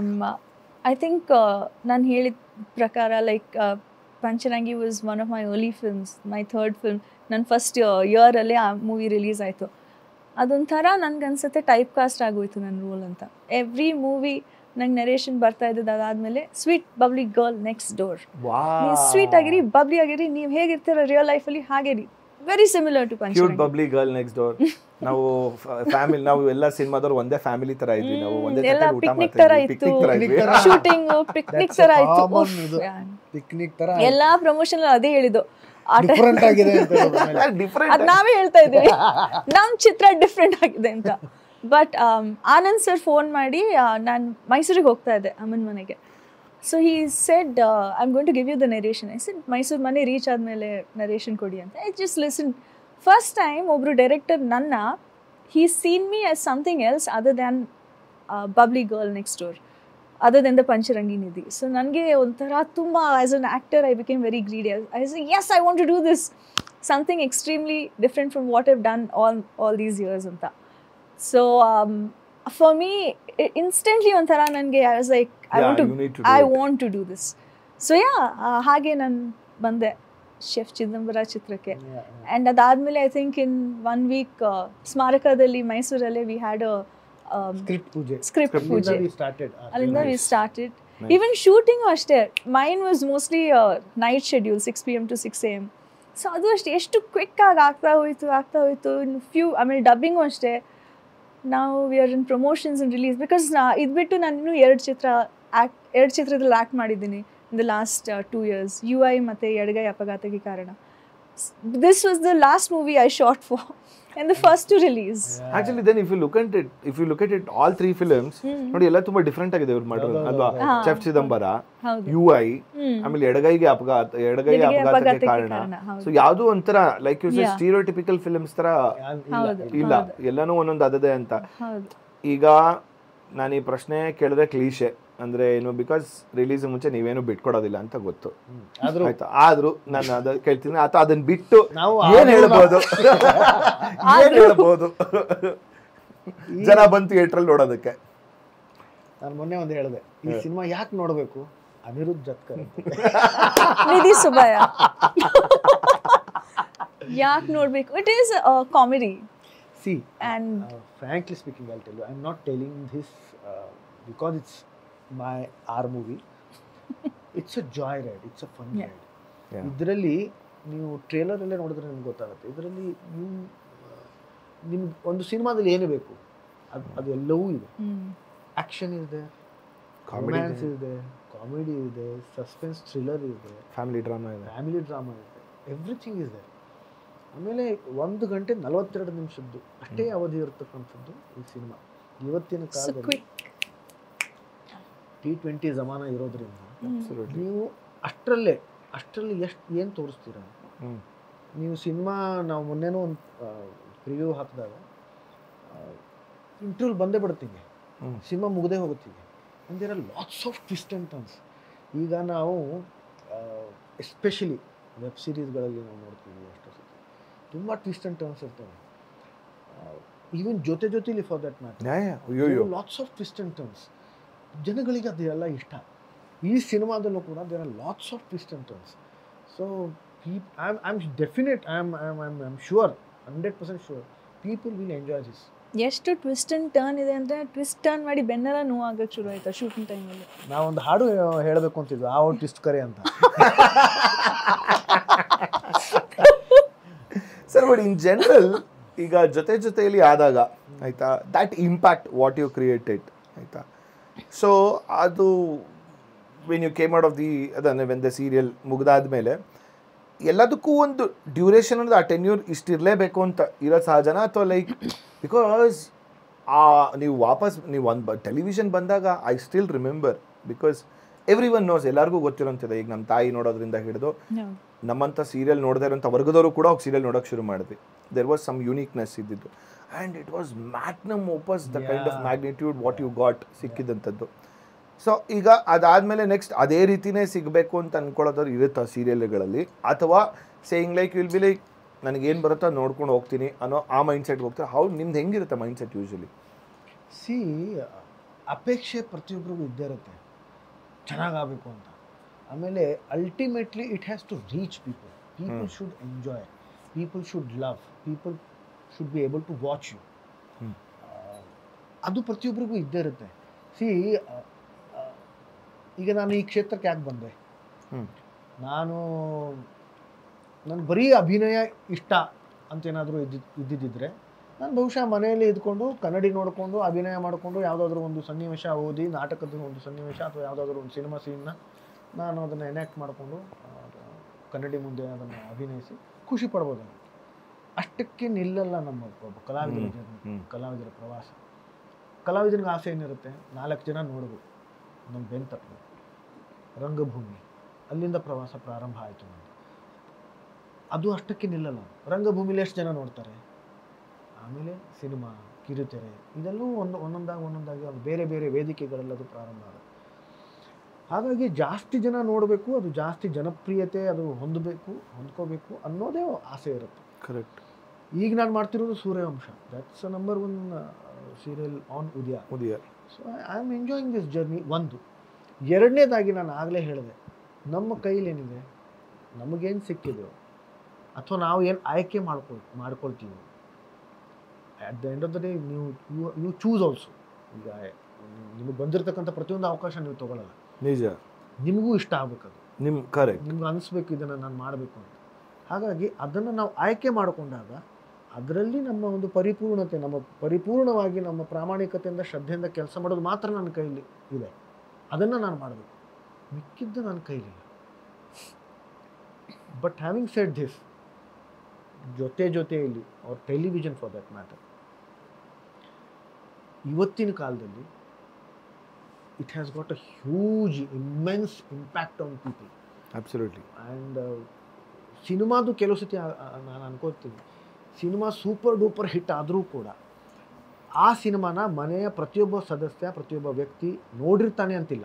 ಐ ಥಿಂಕ್ ನಾನು ಹೇಳಿದ ಪ್ರಕಾರ like Pancharangi was one of my early films, my third film. ನನ್ನ ಫಸ್ಟ್ ಇಯರಲ್ಲೇ ಆ ಮೂವಿ ರಿಲೀಸ್ ಆಯಿತು. ಅದೊಂಥರ ನನಗನ್ಸುತ್ತೆ ಟೈಪ್ ಕಾಸ್ಟ್ ಆಗೋಯ್ತು ನನ್ನ ರೋಲ್ ಅಂತ. ಎವ್ರಿ ಮೂವಿ ನಂಗೆ ನರೇಷನ್ ಬರ್ತಾ ಇದ್ದದ್ದು ಅದಾದಮೇಲೆ sweet bubbly girl next door, ನೀವು ಸ್ವೀಟ್ ಆಗಿರಿ, ಬಬ್ಲಿ ಆಗಿರಿ, ನೀವು ಹೇಗಿರ್ತೀರ ರಿಯಲ್ ಲೈಫಲ್ಲಿ ಹಾಗೇರಿ. Very similar to Pancharangi. Bubbly girl next door. ನಾವು ಫ್ಯಾಮಿಲಿ, ನಾವು ಎಲ್ಲ ಸಿನಿಮಾದವ್ರು ಒಂದೇ ಫ್ಯಾಮಿಲಿ ತರ ಇದ್ವಿ. ನಾವು ಒಂದೇ ಎಲ್ಲ ಊಟ ಪಿಕ್ನಿಕ್ ತರ ಇತ್ತು, ಶೂಟಿಂಗ್ ಪಿಕ್ನಿಕ್ ತರ ಇತ್ತು. ಪಿಕ್ನಿಕ್ ತರ ಎಲ್ಲಾ ಪ್ರಮೋಷನ್ ಅದೇ ಹೇಳಿದ್ದು, ಡಿಫರೆಂಟ್ ಆಗಿದೆ ಅಂತ. ಅದ್ ನಾವೇ ಹೇಳ್ತಾ ಇದ್ದೀವಿ ನಮ್ ಚಿತ್ರ ಡಿಫ್ರೆಂಟ್ ಆಗಿದೆ ಅಂತ. ಬಟ್ ಆನಂದ್ ಸರ್ ಫೋನ್ ಮಾಡಿ ನಾನು ಮೈಸೂರಿಗೆ ಹೋಗ್ತಾ ಇದ್ದೆ ಅಮ್ಮನ ಮನೆಗೆ. So he said I am going to give you the narration. I said Mysuru ಮನೆ ರೀಚ್ ಆದಮೇಲೆ ನರೇಷನ್ ಕೊಡಿ ಅಂತ. I just listen. First time ಒಬ್ರು ಡೈರೆಕ್ಟರ್ ನನ್ನ he seen me as something else other than bubbly girl next door, other than the Pancharangi Nidhi. So ನನಗೆ ಒಂಥರ ತುಂಬ as an actor I became very greedy. I say yes I want to do this something extremely different from what I've done all all these years ಅಂತ. So for me instantly ಒಂಥರ ನನಗೆ I was like I want to I want to do this. So yeah ಹಾಗೆ ನಾನು ಬಂದೆ chef Chidambara ಚಿತ್ರಕ್ಕೆ. And ಅದಾದಮೇಲೆ I think in one week ಸ್ಮಾರಕದಲ್ಲಿ ಮೈಸೂರಲ್ಲಿ we had a script puja script puja started. ಅಲ್ಲಿಂದ ವಿ ಸ್ಟಾರ್ಟೆಡ್. ಈವನ್ ಶೂಟಿಂಗು ಅಷ್ಟೇ, mine was mostly night schedule six P M to six A M. So ಅದು ಅಷ್ಟೇ ಎಷ್ಟು ಕ್ವಿಕ್ಕಾಗಿ ಆಗ್ತಾ ಹೋಯಿತು ಆಗ್ತಾ ಹೋಯಿತು ಇನ್ನು ಫ್ಯೂ. ಆಮೇಲೆ ಡಬ್ಬಿಂಗು ಅಷ್ಟೇ, ನಾವು we are in promotions and release. Because ನಾ ಇದು ಬಿಟ್ಟು ನಾನು ಇನ್ನೂ ಎರಡು ಚಿತ್ರ ಆ್ಯಕ್ಟ್ ಎರಡು ಚಿತ್ರದಲ್ಲಿ ಆ್ಯಕ್ಟ್ ಮಾಡಿದ್ದೀನಿ in the last two years, U I ಮತ್ತು ಎಡಗೈ ಅಪಘಾತಕ್ಕೆ ಕಾರಣ. This was the last movie I shot for and the first to release. Yeah. Actually then if you look at it, if you look at it all three films ನೋಡಿ ಎಲ್ಲ ತುಂಬಾ different ಆಗಿದೆ ಇವ್ರು ಮಾಡಿರೋದು ಅಲ್ವಾ. ಚೆಫ್ ಚಿದಂಬರ, ಯು ಐ, ಆಮೇಲೆ ಎಡಗೈಗೆ ಅಪಘಾತ ಎಡಗೈಗೆ ಅಪಘಾತಕ್ಕೆ ಕಾರಣ. ಸೊ ಯಾವುದು ಒಂಥರ like you say stereotypical films ತರ ಇಲ್ಲ, ಎಲ್ಲಾನು ಒಂದೊಂದು ಅದದೇ ಅಂತ. ಈಗ ನಾನು ಈ ಪ್ರಶ್ನೆ ಕೇಳಿದ್ರೆ ಕ್ಲೀಶೆ ಅಂದ್ರೆ ಏನು, ಬಿಕಾಸ್ ರಿಲೀಸ್ ಮುಂಚೆ ನೀವೇನು ಬಿಟ್ಕೊಡೋದಿಲ್ಲ ಅಂತ ಗೊತ್ತು, ಆಯ್ತಾ. ಆದ್ರೂ ನಾನು ಅದ ಕೇಳ್ತೀನಿ, ಅಥವಾ ಅದನ್ನ ಬಿಟ್ಟು ಏನ್ ಹೇಳ್ಬೋದು ಏನ್ ಹೇಳ್ಬೋದು ಜನ ಬಂತು ಥಿಯೇಟ್ರಲ್ಲಿ ನೋಡೋದಕ್ಕೆ? ನಾನು ಮೊನ್ನೆ ಒಂದು ಹೇಳಿದೆ, ಈ ಸಿನಿಮಾ ಯಾಕೆ ನೋಡಬೇಕು, ಅನಿರುದ್ಧ್ ಜತ್ಕರ್ ನಿಧಿ ಸುಬ್ಬಯ್ಯ ಯಾಕೆ ನೋಡಬೇಕು. It is comedy. See and uh, frankly speaking I'll tell you, I'm not telling this uh, because it's my our movie. It's a joy ride, it's a fun Yeah. ride. ಇದರಲ್ಲಿ ನೀವು trailer ಅಲ್ಲೇ ನೋಡಿದ್ರೆ ನಿಮ್ಗೆ ಗೊತ್ತಾಗುತ್ತೆ. ಇದರಲ್ಲಿ ನೀವು ನಿಮ್ಗೆ ಒಂದು ಸಿನಿಮಾದಲ್ಲಿ ಏನು ಬೇಕು ಅದು ಅದೆಲ್ಲವೂ ಇದೆ. ಆ್ಯಕ್ಷನ್ ಇದೆ, ರೊಮ್ಯಾನ್ಸ್ ಇದೆ, ಕಾಮಿಡಿ ಇದೆ, ಸಸ್ಪೆನ್ಸ್ ಥ್ರಿಲ್ಲರ್ ಇದೆ, ಫ್ಯಾಮಿಲಿ ಡ್ರಾಮಾ ಇದೆ, ಫ್ಯಾಮಿಲಿ ಡ್ರಾಮಾ ಇದೆ, ಎವ್ರಿಥಿಂಗ್ ಇದೆ. ಆಮೇಲೆ ಒಂದು ಗಂಟೆ ನಲವತ್ತೆರಡು ನಿಮಿಷದ್ದು ಅಷ್ಟೇ ಅವಧಿ ಇರತಕ್ಕಂಥದ್ದು ಈ ಸಿನಿಮಾ. ಇವತ್ತಿನ ಕಾಲದಲ್ಲಿ ಟಿ ಟ್ವೆಂಟಿ ಜಮಾನ ಇರೋದ್ರಿಂದ ನೀವು ಅಷ್ಟರಲ್ಲೇ ಅಷ್ಟರಲ್ಲಿ ಎಷ್ಟು ಏನು ತೋರಿಸ್ತೀರ ನೀವು. ಸಿನಿಮಾ ನಾವು ಮೊನ್ನೆನೂ ಒಂದು ಪ್ರಿವ್ಯೂ ಹಾಕಿದಾಗ ಇಂಟರ್ವ್ಯೂಲ್ ಬಂದೇ ಬಿಡುತ್ತೀವಿ, ಸಿನಿಮಾ ಮುಗದೆ ಹೋಗುತ್ತೀವಿ. And there are lots of twist and turns. ಈಗ ನಾವು ಎಸ್ಪೆಷಲಿ ವೆಬ್ ಸೀರೀಸ್ಗಳಲ್ಲಿ ನಾವು ನೋಡ್ತೀವಿ, ಅಷ್ಟು ಸತಿ ತುಂಬ ಟ್ವಿಸ್ಟ್ ಆ್ಯಂಡ್ ಟರ್ನ್ಸ್ ಇರ್ತವೆ. ಈವನ್ ಜೊತೆ ಜೊತೆಲಿ for that matter lots of twist and turns. ಜನಗಳಿಗೆ ಅದೆಲ್ಲ ಇಷ್ಟ. ಈ ಸಿನಿಮಾದಲ್ಲೂ ಕೂಡ there are lots of twist and turns. So I am I am definite I am I am I am I am sure, hundred percent sure people will enjoy this. ಎಷ್ಟು twist and turn ಇದೆ ಅಂದರೆ twist turn ಮಾಡಿ ಬೆನ್ನೆಲ್ಲ ನೋವು ಆಗೋಕ್ಕೆ ಶುರು ಆಯ್ತಾ shooting ಟೈಮಲ್ಲಿ. ನಾವೊಂದು ಹಾಡು ಹೇಳಬೇಕು ಅಂತಿದ್ವಿ, ಆ ಟ್ವಿಸ್ಟ್ ಕರೆ ಅಂತ. ಸರ್ ಬಟ್ ಇನ್ ಜನರಲ್ ಈಗ ಜೊತೆ ಜೊತೆಯಲ್ಲಿ ಆದಾಗ ಆಯಿತಾ, that impact what you created ಆಯಿತಾ. ಸೊ ಅದು when you came out of the ಅದನ್ನು ವೆನ್ ದ ಸೀರಿಯಲ್ ಮುಗ್ದಾದ್ಮೇಲೆ ಎಲ್ಲದಕ್ಕೂ ಒಂದು ಡ್ಯೂರೇಷನ್ ಅನ್ನೋದು ಆ ಟೆನ್ಯೂರ್ ಇಷ್ಟಿರಲೇಬೇಕು ಅಂತ ಇರೋ ಸಹಜನ, ಅಥವಾ ಲೈಕ್ ಬಿಕಾಸ್ ಆ ನೀವು ವಾಪಸ್ ನೀವು ಒಂದು ಟೆಲಿವಿಷನ್ ಬಂದಾಗ I still remember, because every one knows, ಎಲ್ಲರಿಗೂ ಗೊತ್ತಿರೋಂಥದ್ದು. ಈಗ ನಮ್ಮ ತಾಯಿ ನೋಡೋದ್ರಿಂದ ಹಿಡಿದು ನಮ್ಮಂಥ ಸೀರಿಯಲ್ ನೋಡದೇ ಇರೋಂಥ ವರ್ಗದವರು ಕೂಡ ಹೋಗಿ ಸೀರಿಯಲ್ ನೋಡೋಕೆ ಶುರು ಮಾಡಿದ್ವಿ. ದೇರ್ ವಾಸ್ ಸಮ್ ಯೂನಿಕ್ನೆಸ್ ಇದ್ದಿದ್ದು. And it was magnum opus the kind of magnitude what you got ಸಿಕ್ಕಿದಂಥದ್ದು. ಸೊ ಈಗ ಅದಾದಮೇಲೆ ನೆಕ್ಸ್ಟ್ ಅದೇ ರೀತಿಯೇ ಸಿಗಬೇಕು ಅಂತ ಅಂದ್ಕೊಳ್ಳೋದು ಇರುತ್ತಾ ಸೀರಿಯಲ್ಗಳಲ್ಲಿ, ಅಥವಾ saying like will be like ನನಗೇನು ಬರುತ್ತೋ ನೋಡ್ಕೊಂಡು ಹೋಗ್ತೀನಿ ಅನ್ನೋ ಆ ಮೈಂಡ್ ಸೆಟ್ಗೆ ಹೋಗ್ತಾರೆ? ಹೌ ನಿಮ್ದು ಹೆಂಗಿರುತ್ತೆ ಮೈಂಡ್ ಸೆಟ್ ಯೂಶಲಿ? ಸಿ ಅಪೇಕ್ಷೆ ಪ್ರತಿಯೊಬ್ಬರಿಗೂ ಇದ್ದೇ ಇರುತ್ತೆ ಚೆನ್ನಾಗಾಗಬೇಕು ಅಂತ. ಆಮೇಲೆ ultimately it has to reach people. People should enjoy, people should love, people should be able to watch you. ಅದು ಪ್ರತಿಯೊಬ್ಬರಿಗೂ ಇದ್ದೇ ಇರುತ್ತೆ. ಸಿ ಈಗ ನಾನು ಈ ಕ್ಷೇತ್ರಕ್ಕೆ ಯಾಕೆ ಬಂದೆ, ನಾನು ನಾನು ಬರೀ ಅಭಿನಯ ಇಷ್ಟ ಅಂತೇನಾದರೂ ಇದ್ದಿದ್ದು ಇದ್ದಿದ್ದಿದ್ರೆ ನಾನು ಬಹುಶಃ ಮನೆಯಲ್ಲಿ ಇದ್ಕೊಂಡು ಕನ್ನಡಿ ನೋಡಿಕೊಂಡು ಅಭಿನಯ ಮಾಡಿಕೊಂಡು ಯಾವುದಾದ್ರೂ ಒಂದು ಸನ್ನಿವೇಶ ಓದಿ, ನಾಟಕದ ಒಂದು ಸನ್ನಿವೇಶ ಅಥವಾ ಯಾವುದಾದ್ರೂ ಒಂದು ಸಿನಿಮಾ ಸೀನ್ನ ನಾನು ಅದನ್ನು ಎನ್ಯಾಕ್ಟ್ ಮಾಡಿಕೊಂಡು ಕನ್ನಡಿ ಮುಂದೆ ಅದನ್ನು ಅಭಿನಯಿಸಿ ಖುಷಿ ಪಡ್ಬೋದು. ಅಷ್ಟಕ್ಕೆ ನಿಲ್ಲಲ್ಲ ನಮ್ಮ ಕಲಾವಿದರ ಜರ್ನಿ, ಕಲಾವಿದರ ಪ್ರವಾಸ. ಕಲಾವಿದನಿಗೆ ಆಸೆ ಏನಿರುತ್ತೆ, ನಾಲ್ಕು ಜನ ನೋಡಬೇಕು, ನಮ್ಮ ಬೆನ್ನು ತಟ್ಟಬೇಕು, ರಂಗಭೂಮಿ, ಅಲ್ಲಿಂದ ಪ್ರವಾಸ ಪ್ರಾರಂಭ ಆಯಿತು ನನಗೆ. ಅದು ಅಷ್ಟಕ್ಕೆ ನಿಲ್ಲಲ್ಲ. ರಂಗಭೂಮಿಲಿ ಎಷ್ಟು ಜನ ನೋಡ್ತಾರೆ, ಆಮೇಲೆ ಸಿನಿಮಾ, ಕಿರುತೆರೆ, ಇದೆಲ್ಲವೂ ಒಂದು ಒಂದೊಂದಾಗಿ ಒಂದೊಂದಾಗಿ ಅದು ಬೇರೆ ಬೇರೆ ವೇದಿಕೆಗಳೆಲ್ಲ ಅದು ಪ್ರಾರಂಭ ಆಗುತ್ತೆ. ಹಾಗಾಗಿ ಜಾಸ್ತಿ ಜನ ನೋಡಬೇಕು, ಅದು ಜಾಸ್ತಿ ಜನಪ್ರಿಯತೆ ಅದು ಹೊಂದಬೇಕು, ಹೊಂದ್ಕೋಬೇಕು ಅನ್ನೋದೇ ಆಸೆ ಇರುತ್ತೆ. ಕರೆಕ್ಟ್. ಈಗ ನಾನು ಮಾಡ್ತಿರೋದು Suryavamsha, that's a number one serial on Udaya Udaya. So I am enjoying this journey. ಒಂದು. ಎರಡನೇದಾಗಿ ನಾನು ಆಗಲೇ ಹೇಳಿದೆ, ನಮ್ಮ ಕೈಲೇನಿದೆ, ನಮಗೇನು ಸಿಕ್ಕಿದೆಯೋ ಅಥವಾ ನಾವು ಏನು ಆಯ್ಕೆ ಮಾಡ್ಕೊಳ್ ಮಾಡ್ಕೊಳ್ತೀವಿ at the end of the day ನೀವು ಯು ಯು ಚೂಸ್ ಆಲ್ಸೋ. ಈಗ ನಿಮಗೆ ಬಂದಿರತಕ್ಕಂಥ ಪ್ರತಿಯೊಂದು ಅವಕಾಶ ನೀವು ತೊಗೊಳ್ಳಲ್ಲ. ನಿಜ. ನಿಮಗೂ ಇಷ್ಟ ಆಗಬೇಕದು, ನಿಮ್ಮ ಕರೆಕ್ಟ್, ನಿಮ್ಗೆ ಅನಿಸ್ಬೇಕು ಇದನ್ನು ನಾನು ಮಾಡಬೇಕು ಅಂತ. ಹಾಗಾಗಿ ಅದನ್ನು ನಾವು ಆಯ್ಕೆ ಮಾಡಿಕೊಂಡಾಗ ಅದರಲ್ಲಿ ನಮ್ಮ ಒಂದು ಪರಿಪೂರ್ಣತೆ, ನಮ್ಮ ಪರಿಪೂರ್ಣವಾಗಿ ನಮ್ಮ ಪ್ರಾಮಾಣಿಕತೆಯಿಂದ ಶ್ರದ್ಧೆಯಿಂದ ಕೆಲಸ ಮಾಡೋದು ಮಾತ್ರ ನನ್ನ ಕೈಲಿ ಇದೆ. ಅದನ್ನು ನಾನು ಮಾಡಬೇಕು, ಮಿಕ್ಕಿದ್ದು ನನ್ನ ಕೈಲಿಲ್ಲ. ಬಟ್ ಹ್ಯಾವಿಂಗ್ ಸೆಡ್ ದಿಸ್, ಜೊತೆ ಜೊತೆಯಲ್ಲಿ ಅವ್ರ ಟೆಲಿವಿಷನ್ ಫಾರ್ ದಟ್ ಮ್ಯಾಟರ್, ಇವತ್ತಿನ ಕಾಲದಲ್ಲಿ it has got a huge immense impact on people. Absolutely. And ಸಿನಿಮಾದು ಕೆಲವು ಸತಿ ನಾನು ಅನ್ಕೋತೀನಿ, ಸಿನಿಮಾ ಸೂಪರ್ ಡೂಪರ್ ಹಿಟ್ ಆದರೂ ಕೂಡ ಆ ಸಿನಿಮಾನ ಮನೆಯ ಪ್ರತಿಯೊಬ್ಬ ಸದಸ್ಯ, ಪ್ರತಿಯೊಬ್ಬ ವ್ಯಕ್ತಿ ನೋಡಿರ್ತಾನೆ ಅಂತಿಲ್ಲ.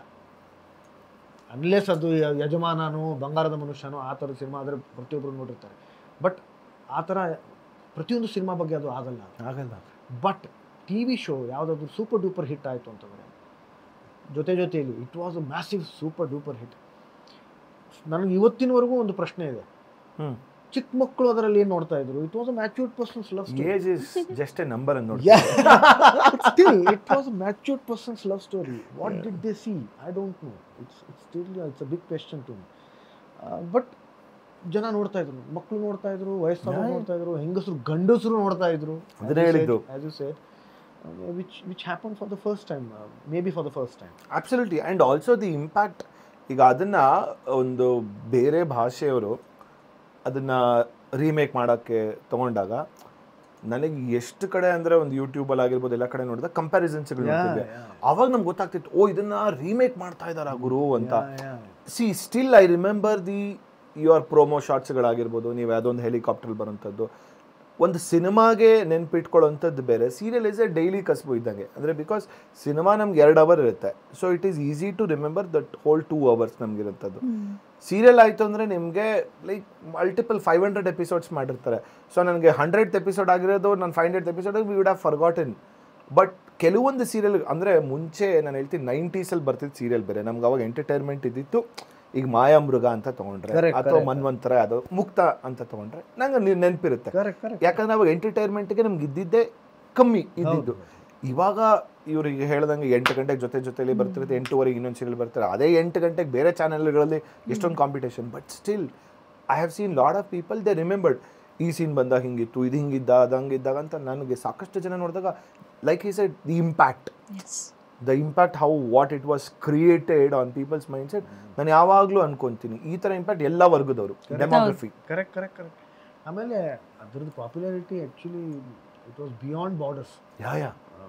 ಅನ್ಲೆಸ್ ಅದು ಯಜಮಾನನೋ ಬಂಗಾರದ ಮನುಷ್ಯನೋ ಆ ಥರದ ಸಿನಿಮಾ ಆದರೆ ಪ್ರತಿಯೊಬ್ಬರು ನೋಡಿರ್ತಾರೆ. ಬಟ್ ಆ ಥರ ಪ್ರತಿಯೊಂದು ಸಿನಿಮಾ ಬಗ್ಗೆ ಅದು ಆಗಲ್ಲ ಆಗಲ್ಲ ಬಟ್ ಟಿ ವಿ ಶೋ ಯಾವುದಾದ್ರೂ ಸೂಪರ್ ಡೂಪರ್ ಹಿಟ್ ಆಯಿತು ಅಂತಂದರೆ ಜೊತೆ ಜೊತೆಯಲ್ಲಿ it was a massive super duper hit. ನನಗೆ ಇವತ್ತಿನವರೆಗೂ ಒಂದು ಪ್ರಶ್ನೆ ಇದೆ, ಚಿಕ್ಕ ಮಕ್ಕಳು ಅದರಲ್ಲಿ ಏನು ನೋಡ್ತಾ ಇದ್ರು? It was a matured persons love story. Age is just a number ಅನ್ನು ನೋಡಿ. Still, it was a matured person's love story. What yeah. did they see? I don't know. It's it's still it's a big question to me. Uh, but ಜನ ನೋಡ್ತಾ ಇದ್ರು, ಮಕ್ಕಳು ನೋಡ್ತಾ ಇದ್ರು, ವಯಸ್ಸಾದವರು ನೋಡ್ತಾ ಇದ್ರು, ಹೆಂಗಸರು ಗಂಡಸರು ನೋಡ್ತಾ ಇದ್ರು. ಅದನ್ನೇ ಹೇಳಿದ್ದು. As you said, uh, which which happened for the first time, uh, maybe for the first time. Absolutely, and also the impact. ಈಗ ಅದನ್ನ ಒಂದು ಬೇರೆ ಭಾಷೆಯವರು ಅದನ್ನ ರೀಮೇಕ್ ಮಾಡೋಕ್ಕೆ ತಗೊಂಡಾಗ ನನಗೆ ಎಷ್ಟು ಕಡೆ ಅಂದರೆ ಒಂದು ಯೂಟ್ಯೂಬಲ್ಲಿ ಆಗಿರ್ಬೋದು ಎಲ್ಲ ಕಡೆ ನೋಡಿದಾಗ ಕಂಪ್ಯಾರಿಸನ್ಸ್ಗಳು ನೋಡ್ತಿದ್ದೆ. ಅವಾಗ ನಮ್ಗೆ ಗೊತ್ತಾಗ್ತಿತ್ತು, ಓ ಇದನ್ನ ರೀಮೇಕ್ ಮಾಡ್ತಾ ಇದ್ದಾರಾ ಗುರು ಅಂತ. See still I remember the your promo ಶಾರ್ಟ್ಸ್ಗಳಾಗಿರ್ಬೋದು, ನೀವು ಯಾವುದೊಂದು ಹೆಲಿಕಾಪ್ಟರ್ ಬರೋಂಥದ್ದು, ಒಂದು ಸಿನಿಮಾಗೆ ನೆನ್ಪಿಟ್ಕೊಳ್ಳೋಂಥದ್ದು ಬೇರೆ, ಸೀರಿಯಲ್ ಇಸ್ ಎ ಡೈಲಿ ಕಸಬು ಇದ್ದಂಗೆ. ಅಂದರೆ ಬಿಕಾಸ್ ಸಿನಿಮಾ ನಮ್ಗೆ ಎರಡು ಅವರ್ ಇರುತ್ತೆ, so it is easy to remember that whole two hours ನಮಗಿರುತ್ತದು. ಸೀರಿಯಲ್ ಆಯಿತು ಅಂದರೆ ನಿಮಗೆ like multiple five hundred episodes ಮಾಡಿರ್ತಾರೆ. ಸೊ ನನಗೆ ಹಂಡ್ರೆಡ್ ಎಪಿಸೋಡ್ ಆಗಿರೋದು ನಾನು five hundred episode we would have forgotten. But ಕೆಲವೊಂದು ಸೀರಿಯಲ್ ಅಂದರೆ ಮುಂಚೆ ನಾನು ಹೇಳ್ತೀನಿ ನೈಂಟೀಸಲ್ಲಿ ಬರ್ತಿದ್ದು ಸೀರಿಯಲ್ ಬೇರೆ, ನಮ್ಗೆ ಅವಾಗ ಎಂಟರ್ಟೈನ್ಮೆಂಟ್ ಇದ್ದಿತ್ತು. ಈಗ ಮಾಯಾಮೃಗ ಅಂತ ತೊಗೊಂಡ್ರೆ ಅಥವಾ ಮನ್ವಂತರ ಅದು ಮುಕ್ತ ಅಂತ ತೊಗೊಂಡ್ರೆ ನಂಗೆ ನೆನಪಿರುತ್ತೆ. ಯಾಕಂದ್ರೆ ಅವಾಗ ಎಂಟರ್ಟೈನ್ಮೆಂಟ್ಗೆ ನಮ್ಗೆ ಇದ್ದಿದ್ದೇ ಕಮ್ಮಿ ಇದ್ದಿದ್ದು. ಇವಾಗ ಇವ್ರಿಗೆ ಹೇಳ್ದಂಗೆ ಎಂಟು ಗಂಟೆಗೆ ಜೊತೆ ಜೊತೆಲಿ ಬರ್ತಿರುತ್ತೆ, ಎಂಟೂವರೆಗೆ ಇನ್ನೊಂದು ಸೀರಿಯಲ್ ಬರ್ತಾರೆ, ಅದೇ ಎಂಟು ಗಂಟೆಗೆ ಬೇರೆ ಚಾನೆಲ್ಗಳಲ್ಲಿ ಎಷ್ಟೊಂದು competition. But still I have seen lot of people they remembered ಈ ಸೀನ್ ಬಂದಾಗ ಹಿಂಗಿತ್ತು, ಇದು ಹಿಂಗಿದ್ದ, ಅದು ಹಂಗಿದ್ದಾಗ ಅಂತ. ನನಗೆ ಸಾಕಷ್ಟು ಜನ ನೋಡಿದಾಗ ಲೈಕ್ ಈ said the impact the impact how what it was created on people's mind set. ನಾನು ಯಾವಾಗಲೂ ಅನ್ಕೊಂತೀನಿ ಈ ಥರ ಇಂಪ್ಯಾಕ್ಟ್ ಎಲ್ಲ ವರ್ಗದವರು, ಡೆಮೋಗ್ರಫಿ. ಕರೆಕ್ಟ್ ಕರೆಕ್ಟ್ ಕರೆಕ್ಟ್ ಆಮೇಲೆ ಅದರದ್ದು popularity actually it was beyond borders. Yeah yeah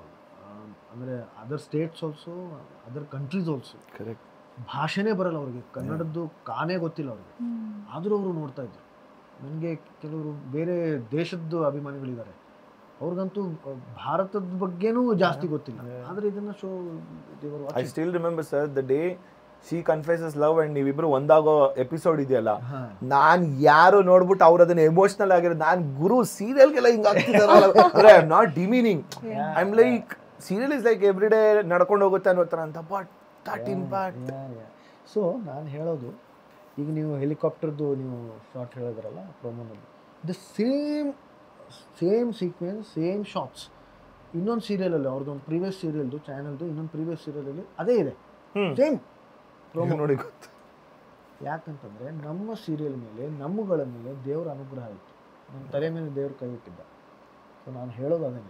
ಅಂದರೆ other states also, other countries also. Correct. ಭಾಷೆನೇ ಬರಲ್ಲ ಅವ್ರಿಗೆ, ಕನ್ನಡದ್ದು ಕಾನೇ ಗೊತ್ತಿಲ್ಲ ಅವ್ರಿಗೆ, ಆದರೂ ಅವರು ನೋಡ್ತಾ ಇದ್ರು. ನನಗೆ ಕೆಲವರು ಬೇರೆ ದೇಶದ್ದು ಅಭಿಮಾನಿಗಳಿದ್ದಾರೆ, ಅವ್ರಿಗಂತೂ ಭಾರತದ ಬಗ್ಗೆನೂ ಜಾಸ್ತಿ ಗೊತ್ತಿಲ್ಲ, ಆದ್ರೆ ಇದನ್ನ show I still remember sir the day she confesses love and ನೀವಿಬ್ರು ಒಂದಾಗೋ ಎಪಿಸೋಡ್ ಇದೆಯಲ್ಲ, ನಾನ್ ಯಾರು ನೋಡ್ಬಿಟ್ಟು ಅವ್ರ ಅದನ್ನ ಎಮೋಷನಲ್ ಆಗಿರೋದು, ನಾನ್ ಗುರು ಸೀರಿಯಲ್ಗೆಲ್ಲ ಹಿಂಗ ಆಗ್ತಿದಾರೆ, I am not demeaning, I am like serial is like every day ನಡ್ಕೊಂಡು ಹೋಗುತ್ತೆ ಅನ್ನೋ ಥರ ಅಂತ, ಬಟ್ ದಟ್ ಇಂಪ್ಯಾಕ್ಟ್. ಸೊ ನಾನು ಹೇಳೋದು, ಈಗ ನೀವು ಹೆಲಿಕಾಪ್ಟರ್ದು ನೀವು ಶಾರ್ಟ್ ಹೇಳಿದ್ರಲ್ಲ ಪ್ರೊಮೋನಲ್ಲಿ, the same same sequence same shots ಇನ್ನೊಂದು ಸೀರಿಯಲಲ್ಲಿ, ಅವ್ರದ್ದೊಂದು ಪ್ರೀವಿಯಸ್ ಸೀರಿಯಲ್ದು ಚಾನಲ್ದು ಇನ್ನೊಂದು ಪ್ರೀವಿಯಸ್ ಸೀರಿಯಲಲ್ಲಿ ಅದೇ ಇದೆ, ಸೇಮ್ ಪ್ರೊಮೋ ನೋಡಿ ಗೊತ್ತು. ಯಾಕಂತಂದರೆ ನಮ್ಮ ಸೀರಿಯಲ್ ಮೇಲೆ ನಮ್ಮಗಳ ಮೇಲೆ ದೇವರ ಅನುಗ್ರಹ ಇತ್ತು, ನಮ್ಮ ತಲೆ ಮೇಲೆ ದೇವ್ರ ಕೈ ಇಟ್ಟಿದ್ದ. ಸೊ ನಾನು ಹೇಳೋದು ಅದೇನೆ,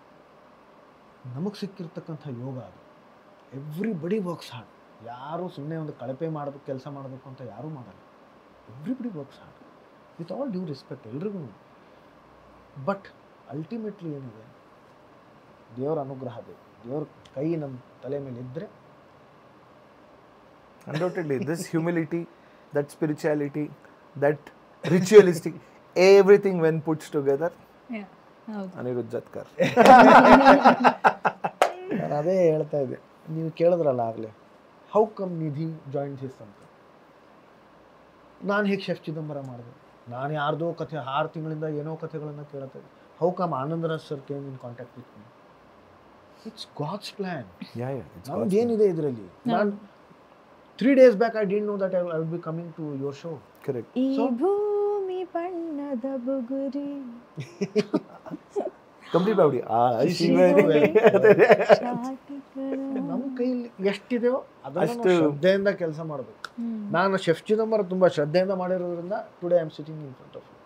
ನಮಗೆ ಸಿಕ್ಕಿರ್ತಕ್ಕಂಥ ಯೋಗ ಅದು. ಎವ್ರಿಬಡಿ ವರ್ಕ್ಸ್ ಹಾರ್ಡ್, ಯಾರು ಸುಮ್ಮನೆ ಒಂದು ಕಳಪೆ ಮಾಡಬೇಕು ಕೆಲಸ ಮಾಡಬೇಕು ಅಂತ ಯಾರೂ ಮಾಡಲ್ಲ. Everybody works hard with all due respect ಎಲ್ರಿಗೂ. ಬಟ್ ಅಲ್ಟಿಮೇಟ್ಲಿ ಏನಿದೆ, ದೇವರ ಅನುಗ್ರಹ ಬೇಕು, ದೇವ್ರ ಕೈ ನಮ್ಮ ತಲೆ ಮೇಲೆ ಇದ್ದರೆ. Undoubtedly, this humility, that spirituality, that ritualistic, everything when put together. Yeah. ಹೌದು. ಅನಿರುದ್ಧ್ ಜತ್ಕರ್. ನಾನು ಅದೇ ಹೇಳ್ತಾ ಇದ್ದೆ, ನೀವು ಕೇಳಿದ್ರಲ್ಲ ಆಗಲೇ, how come Nidhi join his ಅಂತ. ನಾನು ಹೇಗೆ ಶೆಫ್ ಚಿದಂಬರ ಮಾಡಿದೆ, ನಾನು ಯಾರ್ದೋ ಕಥೆ ಆರು ತಿಂಗಳಿಂದ ಏನೋ ಕಥೆಗಳನ್ನು ಕೇಳ್ತಾ ಇದ್ದೆ. How come Anandraj sir came in contact with me. It's God's plan. ನಮ್ದು ಏನಿದೆ ಇದರಲ್ಲಿ. ನಾನು three days back I didn't know that I will be coming to your show. Correct. ಈ ಭೂಮಿ ಬಣ್ಣದ ಬುಗುರಿ ಕಂಪ್ಲೀಟ್ ಮಾಡಿ ನಮ್ಮ ಕೈಲಿ ಎಷ್ಟಿದೆಯೋ ಅದನ್ನು ಶ್ರದ್ಧೆಯಿಂದ ಕೆಲಸ ಮಾಡಬೇಕು. ನಾನು ಶೆಫ್ ಚಿದಂಬರ ತುಂಬಾ ಶ್ರದ್ಧೆಯಿಂದ ಮಾಡಿರೋದ್ರಿಂದ today I am sitting in front of you.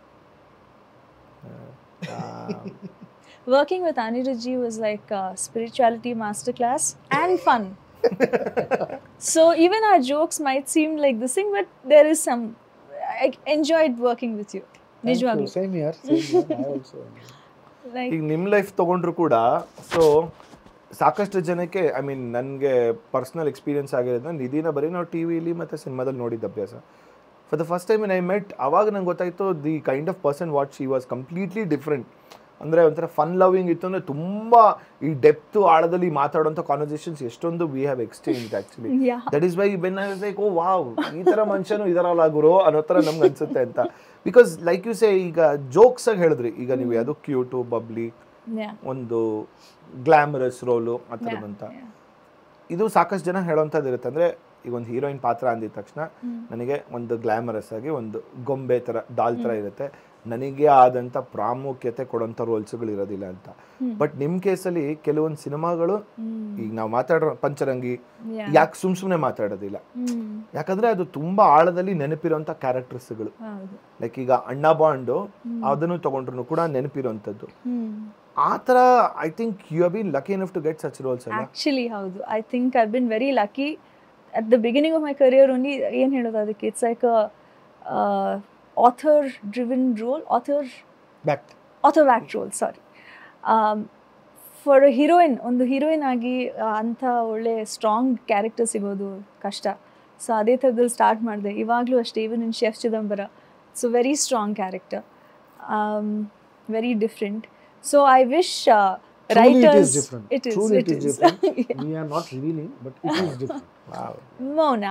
Working with Anirudh ji was like a spirituality masterclass and fun. So even our jokes might seem like this thing, but there is some. I enjoyed working with you. Nijwaglu. Same here. Same here. I also. Like ಈಗ ನಿಮ್ಮ life ತೊಗೊಂಡ್ರು ಕೂಡ, so ಸಾಕಷ್ಟು ಜನಕ್ಕೆ, I mean ನನಗೆ personal experience ಆಗಿರೋದು, ನಿಧಿನ ಬರೀ ನಾವು ಟಿ ವಿಲಿ ಮತ್ತು ಸಿನಿಮಾದಲ್ಲಿ ನೋಡಿದ್ದ ಅಭ್ಯಾಸ. For the first time I met, ಅವಾಗ ನಂಗೆ ಗೊತ್ತಾಯಿತು the kind of person what she was completely different. ಅಂದರೆ ಒಂಥರ ಫನ್ ಲವಿಂಗ್ ಇತ್ತು, ಅಂದರೆ ತುಂಬ ಈ ಡೆಪ್ತು ಆಳದಲ್ಲಿ ಮಾತಾಡೋಂಥ ಕಾನ್ವರ್ಸೇಷನ್ಸ್ ಎಷ್ಟೊಂದು we have exchange actually. That is why when I was like, oh wow, ಈ ಥರ ಮನುಷ್ಯನು ಇದರಲ್ಲ ಗುರು ಅನ್ನೋ ಥರ ನಮ್ಗೆ ಅನ್ಸುತ್ತೆ ಅಂತ. ಬಿಕಾಸ್ ಲೈಕ್ ಯು ಸೇ, ಈಗ ಜೋಕ್ಸಾಗಿ ಹೇಳಿದ್ರಿ, ಈಗ ನೀವು ಅದು ಕ್ಯೂಟು, ಬಬ್ಲಿ, ಒಂದು ಗ್ಲಾಮರಸ್ ರೋಲು ಆ ಥರದಂತ, ಇದು ಸಾಕಷ್ಟು ಜನ ಹೇಳೋಂಥದ್ದು ಇರುತ್ತೆ. ಅಂದರೆ ಈಗ ಒಂದು ಹೀರೋಯಿನ್ ಪಾತ್ರ ಅಂದಿದ ತಕ್ಷಣ ನನಗೆ ಒಂದು ಗ್ಲಾಮರಸ್ ಆಗಿ ಒಂದು ಗೊಂಬೆ ಥರ, ಡಾಲ್ ಥರ ಇರುತ್ತೆ, ನನಗೆ ಆದಂಥ ಪ್ರಾಮುಖ್ಯತೆ ಕೊಡೋಂಥ ರೋಲ್ಸ್ಗಳು ಇರೋದಿಲ್ಲ ಅಂತ. ಬಟ್ ನಿಮ್ಮ ಕೇಸಲ್ಲಿ ಕೆಲವೊಂದು ಸಿನಿಮಾಗಳು, ಈಗ ನಾವು ಮಾತಾಡೋ ಪಂಚರಂಗಿ, ಯಾಕೆ ಸುಮ್ ಸುಮ್ಮನೆ ಮಾತಾಡೋದಿಲ್ಲ, ಯಾಕಂದ್ರೆ ಅದು ತುಂಬಾ ಆಳದಲ್ಲಿ ನೆನಪಿರೋಂಥ ಕ್ಯಾರೆಕ್ಟರ್ಸ್ಗಳು. ಲೈಕ್ ಈಗ ಅಣ್ಣ ಬಾಂಡು, ಅದನ್ನು ತಗೊಂಡ್ರು ಕೂಡ ನೆನಪಿರೋಂಥದ್ದು. ಆ ಥರ I think you have been lucky enough to get such roles. Actually ಹೌದು, I think I been very lucky at the beginning of my career only. ಏನು ಹೇಳೋದು ಅದಕ್ಕೆ, it's like a author driven role, author backed author backed role, sorry. um for a heroine, ಒಂದು heroine ಆಗಿ ಅಂಥ ಒಳ್ಳೆ strong character ಸಿಗೋದು ಕಷ್ಟ. So ಅದೇ ಥರದಲ್ಲಿ ಸ್ಟಾರ್ಟ್ ಮಾಡಿದೆ. ಇವಾಗಲೂ ಅಷ್ಟೇ, even in chef Chidambara, so very strong character, very different. So I wish writers, it is different. It is different. We are not revealing, but it is different. Wow. Mona.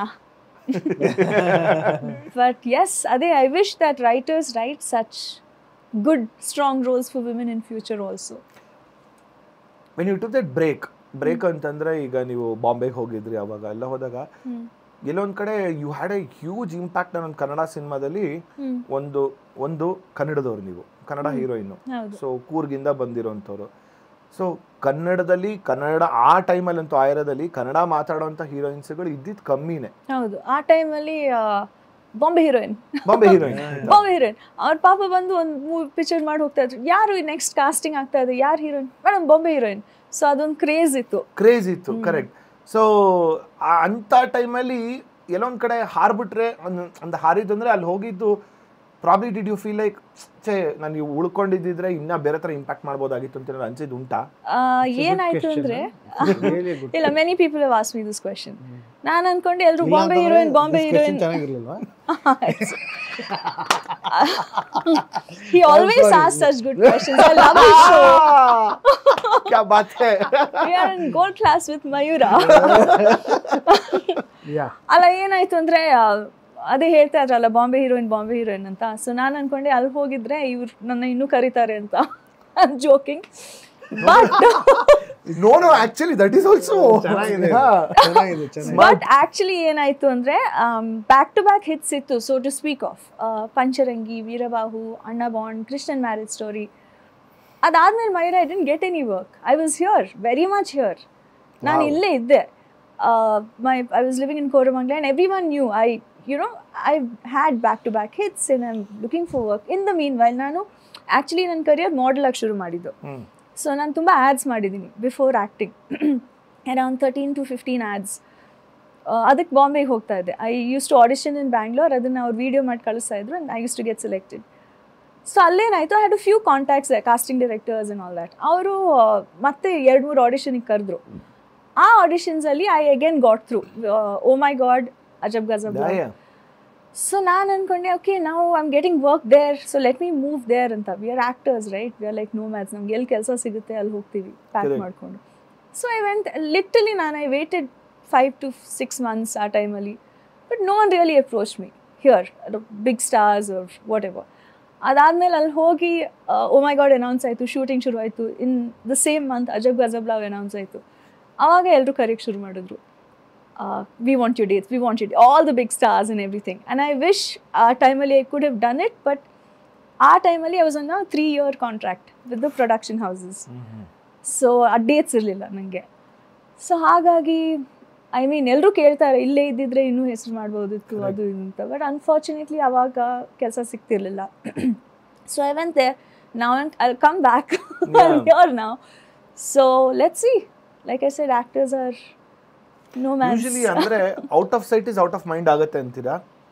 But yes, Ade, I wish that writers write such good, strong roles for women in future also. When you took that break, break ಅಂತಂದ್ರೆ ಈಗ ನೀವು ಬಾಂಬೆಗೆ ಹೋಗಿದ್ರಿ, ಅವಾಗ ಎಲ್ಲ ಹೋದಾಗ ಎಲ್ಲೊಂದ್ ಕಡೆ you had a huge impact. ನನ್ನ ಕನ್ನಡ ಸಿನಿಮಾದಲ್ಲಿ ಒಂದು ಒಂದು ಕನ್ನಡದವ್ರು, ನೀವು ಕನ್ನಡ ಹೀರೋಯಿನ್, ಸೊ ಕೂರ್ಗಿಂದ ಬಂದಿರೋಂಥವ್ರು. ಸೊ ಕನ್ನಡದಲ್ಲಿ, ಕನ್ನಡ ಆ ಟೈಮಲ್ಲಂತೂ ಆಯರದಲ್ಲಿ ಕನ್ನಡ ಮಾತಾಡೋಂಥ ಹೀರೋಯಿನ್ಸ್ಗಳು ಇದ್ದಿದ್ದು ಕಮ್ಮಿನೇ. ಹೌದು, ಆ ಟೈಮಲ್ಲಿ Bombay heroine Bombay heroine Bombay heroine ಅವ್ರ ಪಾಪ ಬಂದು ಒಂದು ಮೂವಿ ಪಿಕ್ಚರ್ ಮಾಡಿ ಹೋಗ್ತಾ ಇದ್ರು. ಯಾರು ನೆಕ್ಸ್ಟ್ ಕಾಸ್ಟಿಂಗ್ ಆಗ್ತಾ ಇದೆ, ಯಾರು heroine, madam Bombay heroine. So ಅದೊಂದು ಕ್ರೇಜ್ ಇತ್ತು, ಕ್ರೇಜ್ ಇತ್ತು. ಕರೆಕ್ಟ್. ಸೊ ಅಂಥ ಟೈಮಲ್ಲಿ ಎಲ್ಲೊಂದು ಕಡೆ ಹಾರ್ಬಿಟ್ರೆ, ಒಂದು ಹಾರಿದ್ದು ಅಂದರೆ ಅಲ್ಲಿ ಹೋಗಿದ್ದು, probably did you feel like, ಛೇ ನಾನು ನೀವು ಉಳ್ಕೊಂಡಿದ್ದಿದ್ರೆ ಇನ್ನೂ ಬೇರೆ ಥರ ಇಂಪ್ಯಾಕ್ಟ್ ಮಾಡ್ಬೋದಾಗಿತ್ತು ಅಂತ ಅನ್ಸಿದ್ದು ಉಂಟಾ? ಏನಾಯ್ತು ಅಂದರೆ, ರಿಯಲಿ ಗುಡ್. ಇಲ್ಲ, many people have asked me this question. ನಾನು ಅನ್ಕೊಂಡೆ ಎಲ್ಲರೂ ಬಾಂಬೆ ಹೀರೋಯಿನ್ ಬಾಂಬೆ ಹೀರೋಯಿನ್ ಚೆನ್ನಾಗಿರ್ಲಿಲ್ವಾ? He always asks such good questions. I love his show. क्या बात है. We are in gold class with Mayura. ಯಾ ಅಲ್ಲ ಏನಾಯ್ತು ಅಂದ್ರೆ ಅದೇ ಹೇಳ್ತಾ ಇದ್ರಲ್ಲ ಬಾಂಬೆ ಹೀರೋಯಿನ್ ಬಾಂಬೆ ಹೀರೋಯಿನ್ ಅಂತ. ಸೊ ನಾನು ಅನ್ಕೊಂಡೆ ಅಲ್ಲಿ ಹೋಗಿದ್ರೆ ಇವ್ರು ನನ್ನ ಇನ್ನೂ ಕರೀತಾರೆ ಅಂತ. Joking. But no no actually that is also ಚೆನ್ನಾಗಿದೆ ಚೆನ್ನಾಗಿದೆ ಚೆನ್ನಾಗಿದೆ. ಬಟ್ ಆಕ್ಚುಲಿ ಏನಾಯ್ತು ಅಂದ್ರೆ ಬ್ಯಾಕ್ ಟು ಬ್ಯಾಕ್ ಹಿಟ್ಸ್ ಇತ್ತು, so to speak of. Pancharangi, Veerabahu, Anna Bond, Krishnan marriage story. ಅದಾದ್ಮೇಲೆ ಮೈರಾ I didn't get any work. I was here, very much here. ನಾನು ಇಲ್ಲೇ ಇದ್ದೆ. My I was living in Koramangala and every one new I you know I had back to back hits and I am looking for work. In the meanwhile ನಾನು actually ನನ್ನ career model ಆಗಿ ಶುರು ಮಾಡಿದ್ದು. So ನಾನು ತುಂಬ ads ಮಾಡಿದ್ದೀನಿ before acting, around thirteen to fifteen ads. ಅದಕ್ಕೆ ಬಾಂಬೆಗೆ ಹೋಗ್ತಾ ಇದ್ದೆ. I use to audition in Bangalore. ಅದನ್ನು ಅವ್ರು ವೀಡಿಯೋ ಮಾಡಿ ಕಳಿಸ್ತಾ ಇದ್ರು and I use to get selected. So ಅಲ್ಲೇನಾಯಿತು, I had a few contacts casting directors and all that. ಅವರು ಮತ್ತೆ ಎರಡು ಮೂರು ಆಡಿಷನಿಗೆ ಕರೆದ್ರು. ಆ ಆಡಿಷನ್ಸಲ್ಲಿ I again got through. Oh my God, Ajab Gajab. So ನಾನು ಅನ್ಕೊಂಡೆ ಓಕೆ ನಾವು I am getting work there, so let me move there ಅಂತ. We are actors right, we are like no match. ನಮ್ಗೆ ಎಲ್ಲಿ ಕೆಲಸ ಸಿಗುತ್ತೆ ಅಲ್ಲಿ ಹೋಗ್ತೀವಿ ಪ್ಯಾಕ್ ಮಾಡಿಕೊಂಡು. ಸೊ ಐ ವೆಂಟ್ ಲಿಟ್ರಲಿ ನಾನು I waited five to six months ಆ ಟೈಮಲ್ಲಿ. But no one really approach me here, big stars are whatever. ಅದಾದಮೇಲೆ ಅಲ್ಲಿ ಹೋಗಿ ಓ ಮೈ ಗಾಡ್ ಅನೌನ್ಸ್ ಆಯಿತು, ಶೂಟಿಂಗ್ ಶುರು ಆಯಿತು. In the same month Ajab Gajab love announce ಆಯಿತು. ಆವಾಗ ಎಲ್ಲರೂ ಕರೆಯೋಕ್ಕೆ ಶುರು ಮಾಡಿದ್ರು. Uh, we want your dates, we want your all the big stars and everything. And I wish our time I could have done it, but our time I was on a three year contract with the production houses. Mm-hmm. So our dates irlilla nange. So ಹಾಗಾಗಿ I mean ಎಲ್ಲರೂ ಕೇಳ್ತಾರೆ ಇಲ್ಲೇ ಇದ್ದಿದ್ರೆ ಇನ್ನೂ ಹೆಸರು ಮಾಡ್ಬೋದಿತ್ತು ಅದು ಇದು ಅಂತ. ಬಟ್ ಅನ್ಫಾರ್ಚುನೇಟ್ಲಿ ಆವಾಗ ಕೆಲಸ ಸಿಗ್ತಿರ್ಲಿಲ್ಲ. So I went there. Now I come back. I am here now. So let's see. Like I said actors are no man. Usually ಅಂದ್ರೆ out of sight is out of mind ಆಗುತ್ತೆ ಅಂತೀರಾ?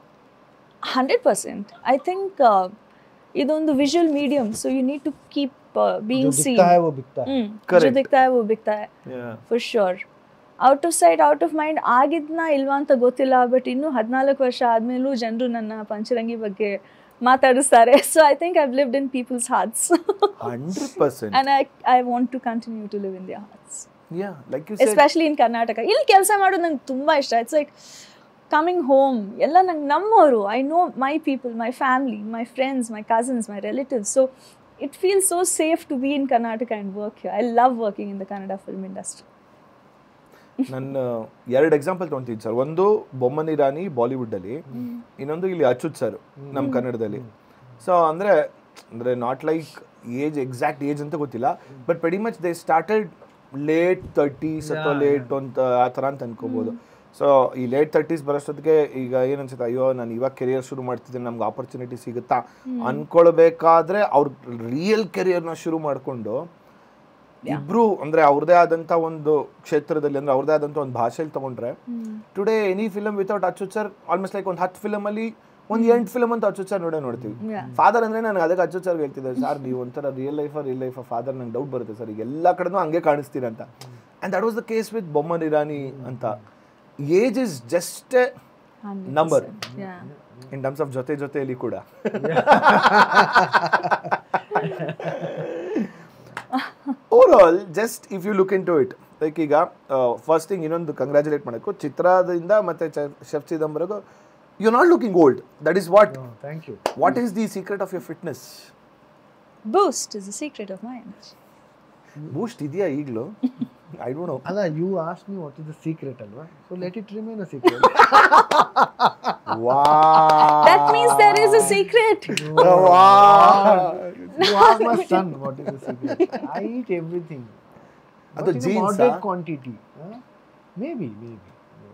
one hundred percent. I think uh, ಇದೊಂದು visual medium, so you need to keep being seen. ದಿಕ್ತಾ ಹೈ ವೋ ಬಿಕ್ತಾ ಹೈ. Correct. जो दिखता है वो बिकता है. For sure. Out of sight out of mind ಆಗಿದ್ನ ಇಲ್ವಾ ಅಂತ ಗೊತ್ತಿಲ್ಲ. ಬಟ್ ಇನ್ನೂ ಹದಿನಾಲ್ಕು ವರ್ಷ ಆದ್ಮೇಲೂ ಜನರು ನನ್ನ ಪಂಚರಂಗಿ ಬಗ್ಗೆ ಮಾತಾಡಿಸ್ತಾರೆ. So I think I have lived in people's hearts. one hundred percent. And I I want to continue to live in their hearts. Yeah, like you said. Especially in Karnataka. ಇಲ್ಲಿ ಕೆಲಸ ಮಾಡೋದು ನಂಗೆ ತುಂಬ ಇಷ್ಟ. It's like coming home. ಎಲ್ಲ ನಂಗೆ ನಮ್ಮವರು. I know my people, my family, my friends, my cousins, my relatives. So it feels so safe to be in Karnataka and work here. I love working in the Kannada film industry. ನನ್ನ ಎರಡು example ತೊಗೊಂತೀನಿ sir. ಒಂದು ಬೊಮ್ಮನ್ ಇರಾನಿ ಬಾಲಿವುಡ್ಡಲ್ಲಿ, ಇನ್ನೊಂದು ಇಲ್ಲಿ Achyuth sir ನಮ್ಮ ಕನ್ನಡದಲ್ಲಿ. So ಅಂದರೆ ಅಂದರೆ not like age exact age ಅಂತ ಗೊತ್ತಿಲ್ಲ, but very much they started late thirties ಅಥವಾ ಲೇಟ್ ಅಂತ ಆ ಥರ ಅಂತ ಅನ್ಕೋಬೋದು. ಸೊ ಈ ಲೇಟ್ ತರ್ಟೀಸ್ ಬರೋಷ್ಟೊತ್ತಿಗೆ ಈಗ ಏನು ಅನ್ಸುತ್ತೆ, ಅಯ್ಯೋ ನಾನು ಇವಾಗ ಕೆರಿಯರ್ ಶುರು ಮಾಡ್ತಿದ್ದೀನಿ, ನಮ್ಗೆ ಆಪರ್ಚುನಿಟಿ ಸಿಗುತ್ತಾ ಅನ್ಕೊಳ್ಬೇಕಾದ್ರೆ ಅವ್ರ ರಿಯಲ್ ಕೆರಿಯರ್ನ ಶುರು ಮಾಡಿಕೊಂಡು ಇಬ್ರು ಅಂದರೆ ಅವ್ರದೇ ಆದಂಥ ಒಂದು ಕ್ಷೇತ್ರದಲ್ಲಿ ಅಂದರೆ ಅವ್ರದೇ ಆದಂಥ ಒಂದು ಭಾಷೆಯಲ್ಲಿ ತೊಗೊಂಡ್ರೆ today any film without Achyut sir almost like ಒಂದು ಹತ್ತು ಫಿಲಮಲ್ಲಿ ಒಂದು ಎಂಟು ಫಿಲಮ್ ಅಂತ ಅಚ್ಯುತ್ ಸರ್ ನೋಡೇ ನೋಡ್ತೀವಿ. ಫಾದರ್ ಅಂದರೆ ನಾನು ಅದಕ್ಕೆ ಅಚ್ಯುತ್ ಸರ್ಗೆ ಹೇಳ್ತಿದ್ದೆ, ಸರ್ ನೀವು ಒಂಥರ real life real life father ನಂಗೆ ಡೌಟ್ ಬರುತ್ತೆ ಸರ್, ಈಗ ಎಲ್ಲ ಕಡೆನೂ ಹಂಗೆ ಕಾಣಿಸ್ತೀರ ಅಂತ. And that was the case with Boman Irani ಅಂತ. Age is just a number in terms of ಜೊತೆ ಜೊತೆಯಲ್ಲಿ ಕೂಡ. Over all just if you look in to it, like ಈಗ ಫಸ್ಟ್ ಥಿಂಗ್ ಇನ್ನೊಂದು ಕಂಗ್ರ್ಯಾಚುಲೇಟ್ ಮಾಡೋಕ್ಕೂ ಚಿತ್ರದಿಂದ ಮತ್ತು ಶೆಫ್ ಚಿದಂಬರಗೂ you're not looking old. That is what. No, thank you. What is the secret of your fitness? Boost is the secret of my image. Boost idya iglo? I don't know. Alla, you asked me what is the secret alva, so let it remain a secret. Wow. That means there is a secret. No. Wow. You ask my son what is the secret. I eat everything. But in a moderate quantity. Huh? Maybe, maybe.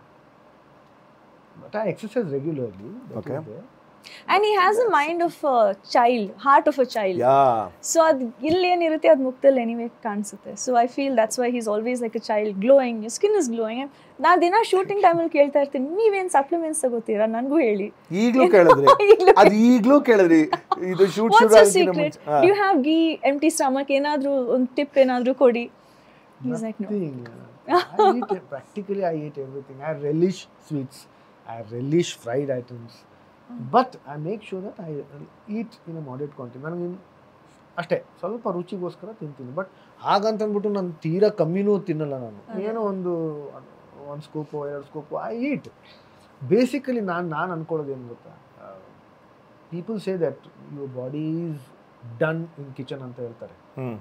But I exercise regularly. Okay. And he has a mind of a child, heart of a child. Yeah. So ad illenirutte ad muktali anyway kaansutte. So I feel that's why he's always like a child, glowing. Your skin is glowing. Na dina shooting time alli kelta irtini, neeven supplements tagotira nangu heli. Iglu keladri. Ad iglu keladri. Idu shoot shuru agina munche. Do you have ghee, empty stomach, enadru on tip enadru kodi? He's like, no. Nothing. I eat it- practically I eat everything. I relish sweets. I relish fried items. But I make sure that I eat in a moderate quantity. ನನಗೆ ಅಷ್ಟೇ ಸ್ವಲ್ಪ ರುಚಿಗೋಸ್ಕರ ತಿಂತೀನಿ. But ಹಾಗಂತಂದ್ಬಿಟ್ಟು ನಾನು ತೀರಾ ಕಮ್ಮಿನೂ ತಿನ್ನಲ್ಲ ನಾನು. ಏನೋ ಒಂದು ಒಂದು ಸ್ಕೂಪು ಎರಡು ಸ್ಕೂಪು ಐ ಈಟ್. ಬೇಸಿಕಲಿ ನಾನು ನಾನು ಅನ್ಕೊಳ್ಳೋದು ಏನು ಗೊತ್ತಾ, people say that your body is done in kitchen ಅಂತ ಹೇಳ್ತಾರೆ.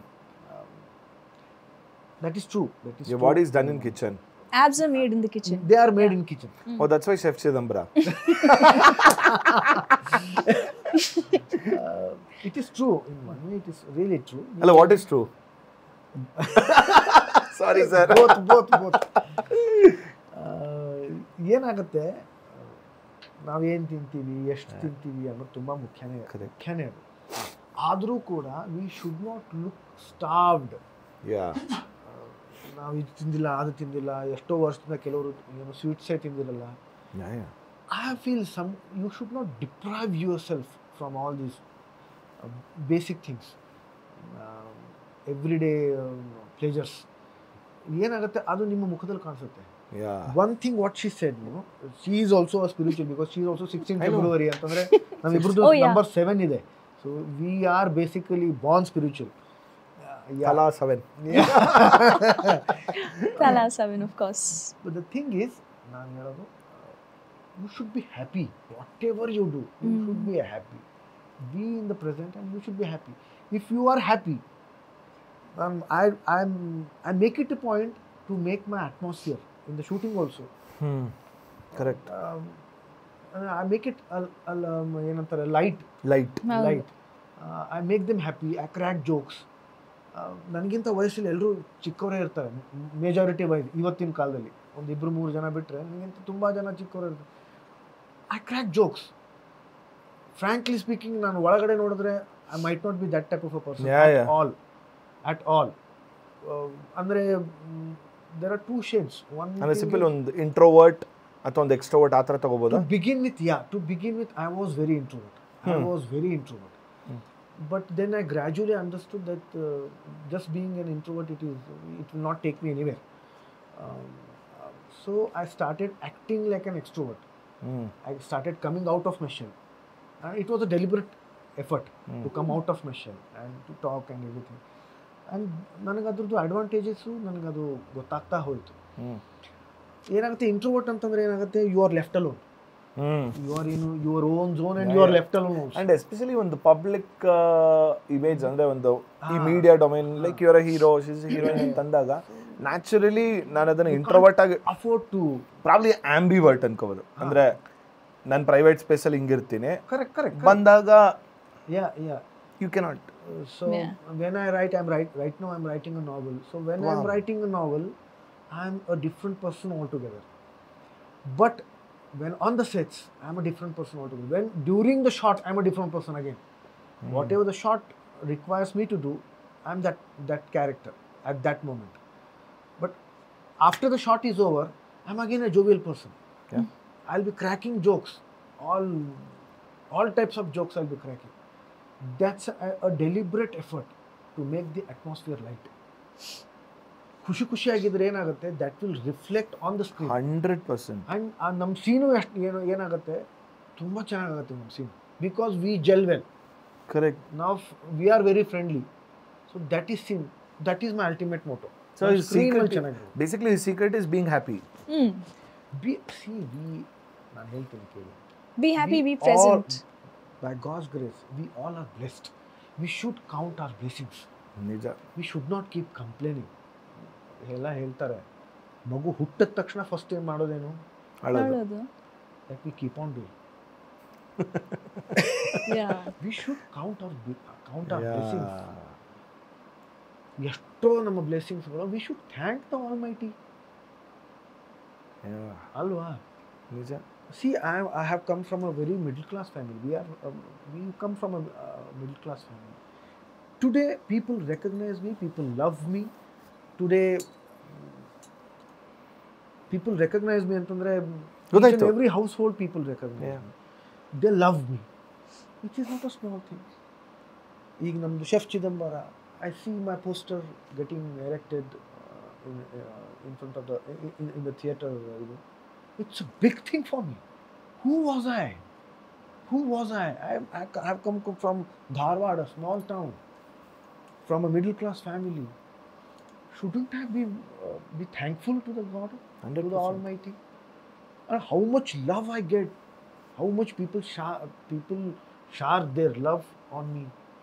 That is true. That is Your true. body is done in kitchen. Abs are made in the kitchen. They are made in kitchen. Oh, that's why Chef Chidambara. Uh, it is true. In one way, it is really true. Hello, what is true? Sorry, sir. Both, both, both. ಏನಾಗುತ್ತೆ, ನಾವೇನು ತಿಂತೀವಿ, ಎಷ್ಟು ತಿಂತೀವಿ ಅನ್ನೋದು ತುಂಬ ಮುಖ್ಯನೇ ಮುಖ್ಯನೇ ಅದು. ಆದರೂ ಕೂಡ we should not look starved. Yeah. ನಾವು ಇದು ತಿಂದಿಲ್ಲ, ಅದು ತಿಂದಿಲ್ಲ, ಎಷ್ಟೋ ವರ್ಷದಿಂದ ಕೆಲವರು ಏನು ಸ್ವೀಟ್ಸೇ ತಿಂದಿರಲ್ಲ. Yeah, yeah. I feel some you should not deprive yourself from all these uh, basic things, um, everyday um, pleasures. ಏನಾಗುತ್ತೆ ಅದು ನಿಮ್ಮ ಮುಖದಲ್ಲಿ ಕಾಣಿಸುತ್ತೆ. Yeah. One thing what she said, you know, she is also a spiritual because she is also sixteenth I know. February ಅಂತಂದ್ರೆ ನಮ್ಮಿಬ್ರದ್ದು Oh, yeah. number seven ಇದೆ. So we are basically born spiritual. Uh, yeah. Tala seven. Tala seven, of course. But the thing is, ನಾನು ಹೇಳೋದು, you should be happy. Whatever you do, you Mm. should be happy. Be in the present and you should be happy. If you are happy, um, I I'm I make it a point to make my atmosphere in the shooting also. Hmm. Correct. Um, and I make it a, a, um, ಏನಂತಾರೆ light, Light. ಹೌದು. light. Uh, I make them happy. I crack jokes. ನನಗಿಂತ ವಯಸ್ಸಲ್ಲಿ ಎಲ್ಲರೂ ಚಿಕ್ಕವರೇ ಇರ್ತಾರೆ, majority wise ಇವತ್ತಿನ ಕಾಲದಲ್ಲಿ ಒಂದು ಇಬ್ಬರು ಮೂರು ಜನ ಬಿಟ್ಟರೆ ನನಗಿಂತ ತುಂಬ ಜನ ಚಿಕ್ಕವರು ಇರ್ತಾರೆ. I crack jokes. Frankly speaking, ನಾನು ಒಳಗಡೆ ನೋಡಿದ್ರೆ I might not be that type of a person Yeah, at yeah. All at all. ಅಂದರೆ there are two shades. One ಅಂದ್ರೆ ಸಿಂಪಲ್ ಒಂದು ಇಂಟ್ರೋವರ್ಟ್ ಅಥವಾ ಒಂದು ಎಕ್ಸ್ಟ್ರೋವರ್ಟ್ ಆ ಥರ ತಗೋಬೋದಾ? To begin with, yeah. To begin with, I was very introvert. I Hmm. was very introvert. But then I gradually understood that uh, just being an introvert, it is it will not take me anywhere. Um, uh, so I started acting like an extrovert. Hmm. I started coming out of my shell. And it was a deliberate effort Hmm. to come out of my shell and to talk and everything. And ನನಗದ್ರದ್ದು advantages ನನಗದು ಗೊತ್ತಾಗ್ತಾ ಹೋಯಿತು. Hmm. ಏನಾಗುತ್ತೆ, introvert ಅಂತಂದ್ರೆ ಏನಾಗುತ್ತೆ, you are left alone. Hmm. You are in your own zone and Yeah, you are yeah. left alone also. And especially ಒಂದು public image ಅಂದ್ರೆ ಒಂದು ಈ Ah. Media domain like your hero she's heroine ಅಂತಂದಾಗ naturally ನಾನು ಅದನ್ನ introvert ಆಗಿ afford to. Probably ambivert ಅನ್ಕೋಬೋದು. ಅಂದ್ರೆ ನಾನು ಪ್ರೈವೇಟ್ ಸ್ಪೇಸಲ್ಲಿ ಹಿಂಗಿರ್ತೀನಿ, Correct, correct. ಬಂದಾಗ Yeah, yeah. You cannot. Uh, so Yeah. when I write, I'm right. Right now, I'm writing a novel. So when I'm Wow. writing a novel, I'm a different person altogether. But when on the sets, I'm a different person altogether. When during the shot, I'm a different person again. Whatever the shot requires me to do, I'm that that character at that moment. But after the shot is over, I'm again a jovial person. Yeah. I'll be cracking jokes, all all types of jokes I'll be cracking. That's a, a deliberate effort to make the atmosphere light. ಖುಷಿ ಖುಷಿಯಾಗಿದ್ರೆ ಏನಾಗುತ್ತೆ, that will reflect on the screen. Hundred percent. And ನಮ್ಮ scene ಎಷ್ಟು ಏನು ಏನಾಗುತ್ತೆ, ತುಂಬ ಚೆನ್ನಾಗಾಗುತ್ತೆ ನಮ್ಮ scene, because we gel well. Correct. ನಾವು we are very friendly. So that is scene, that is my ultimate motto. So basically his secret is being happy. Mm. B C V ನಾನು ಹೇಳ್ತೀನಿ ಕೇಳಿ, Be happy, We be present. all, by God's grace, we all are blessed. We should count our blessings. ನಿಜ. We should not keep complaining. ಎಲ್ಲ ಹೇಳ್ತಾರೆ, ಮಗು ಹುಟ್ಟಿದ ತಕ್ಷಣ first ಏನು ಮಾಡೋದೇನು, ಅಳೋದು. ಅಳೋದು. that we keep on doing. Yeah. We should count our bl- count our Yeah. blessings. ಎಷ್ಟೋ ನಮ್ಮ ಬ್ಲೆಸ್ಸಿಂಗ್ಸ್ಗಳು, we should thank the almighty Yeah. ಅಲ್ವಾ? ನಿಜ. See, I, I have come from a very middle class family. We are um, we come from a uh, middle class family. Today, people recognize me. People love me. Today, people recognize me. Antandre, each and ಗೊತ್ತಾಯ್ತು. every household, people recognize Yeah. me. They love me, which is not a small thing. ಈಗ ನಮ್ಮದು chef Chidambara, I see my poster getting erected uh, in, uh, in front of the in, in, in the theater. Uh, you know, it's a big thing for me. Who was I? Who was I? I I have come co- from Dharwad, a small town, from a middle class family. Shouldn't I be uh, be thankful to the God, one to hundred the percent. Almighty? And how much love I get, how much people shower people shower their love on me.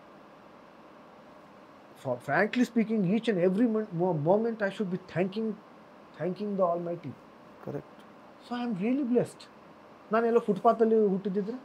For frankly speaking, each and every mon- mo- moment I should be thanking, thanking the Almighty. Correct. So I am really blessed. ನಾನೆಲ್ಲೋ ಫುಟ್ಪಾತಲ್ಲಿ ಹುಟ್ಟಿದ್ರೆ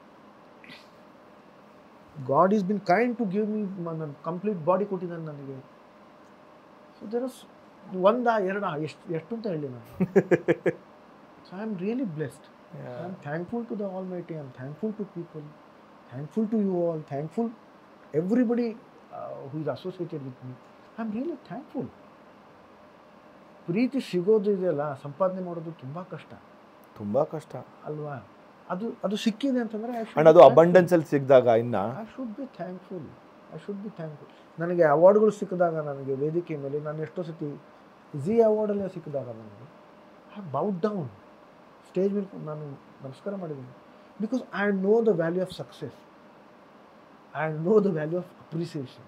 God is been kind to give me ನನ್ನ complete body ಕೊಟ್ಟಿದ್ದಾನೆ ನನಗೆ. So there is ಒಂದ ಎರಡ ಎಷ್ಟು ಎಷ್ಟು ಅಂತ ಹೇಳಿ ನಾನು. So I am really blessed. I am thankful to the almighty. I am thankful to people, thankful to you all, thankful everybody who is associated with me. I am really thankful. ಪ್ರೀತಿ ಸಿಗೋದು ಇದೆಯಲ್ಲ, ಸಂಪಾದನೆ ಮಾಡೋದು ತುಂಬ ಕಷ್ಟ ತುಂಬಾ ಕಷ್ಟ ಅಲ್ವಾ? ಅದು ಅದು ಸಿಕ್ಕಿದೆ ಅಂತಂದರೆ ಅಂಡ್ ಅದು ಅಬಂಡೆನ್ಸ್ ಅಲ್ಲಿ ಸಿಕ್ಕಿದಾಗ ಇನ್ನ I should be thankful. I should be thankful. ನನಗೆ ಅವಾರ್ಡ್ಗಳು ಸಿಕ್ಕಿದಾಗ, ನನಗೆ ವೇದಿಕೆ ಮೇಲೆ ನಾನು ಎಷ್ಟೋ ಸತಿ ಝಿ ಅವಾರ್ಡಲ್ಲೇ ಸಿಕ್ಕಿದಾಗ ನನಗೆ ಐ ಬೌಡ್ ಡೌನ್ ಸ್ಟೇಜ್ ಮೇಲೆ ನಾನು ನಮಸ್ಕಾರ ಮಾಡಿದ್ದೀನಿ. Because I know the value of success, I know the value of appreciation.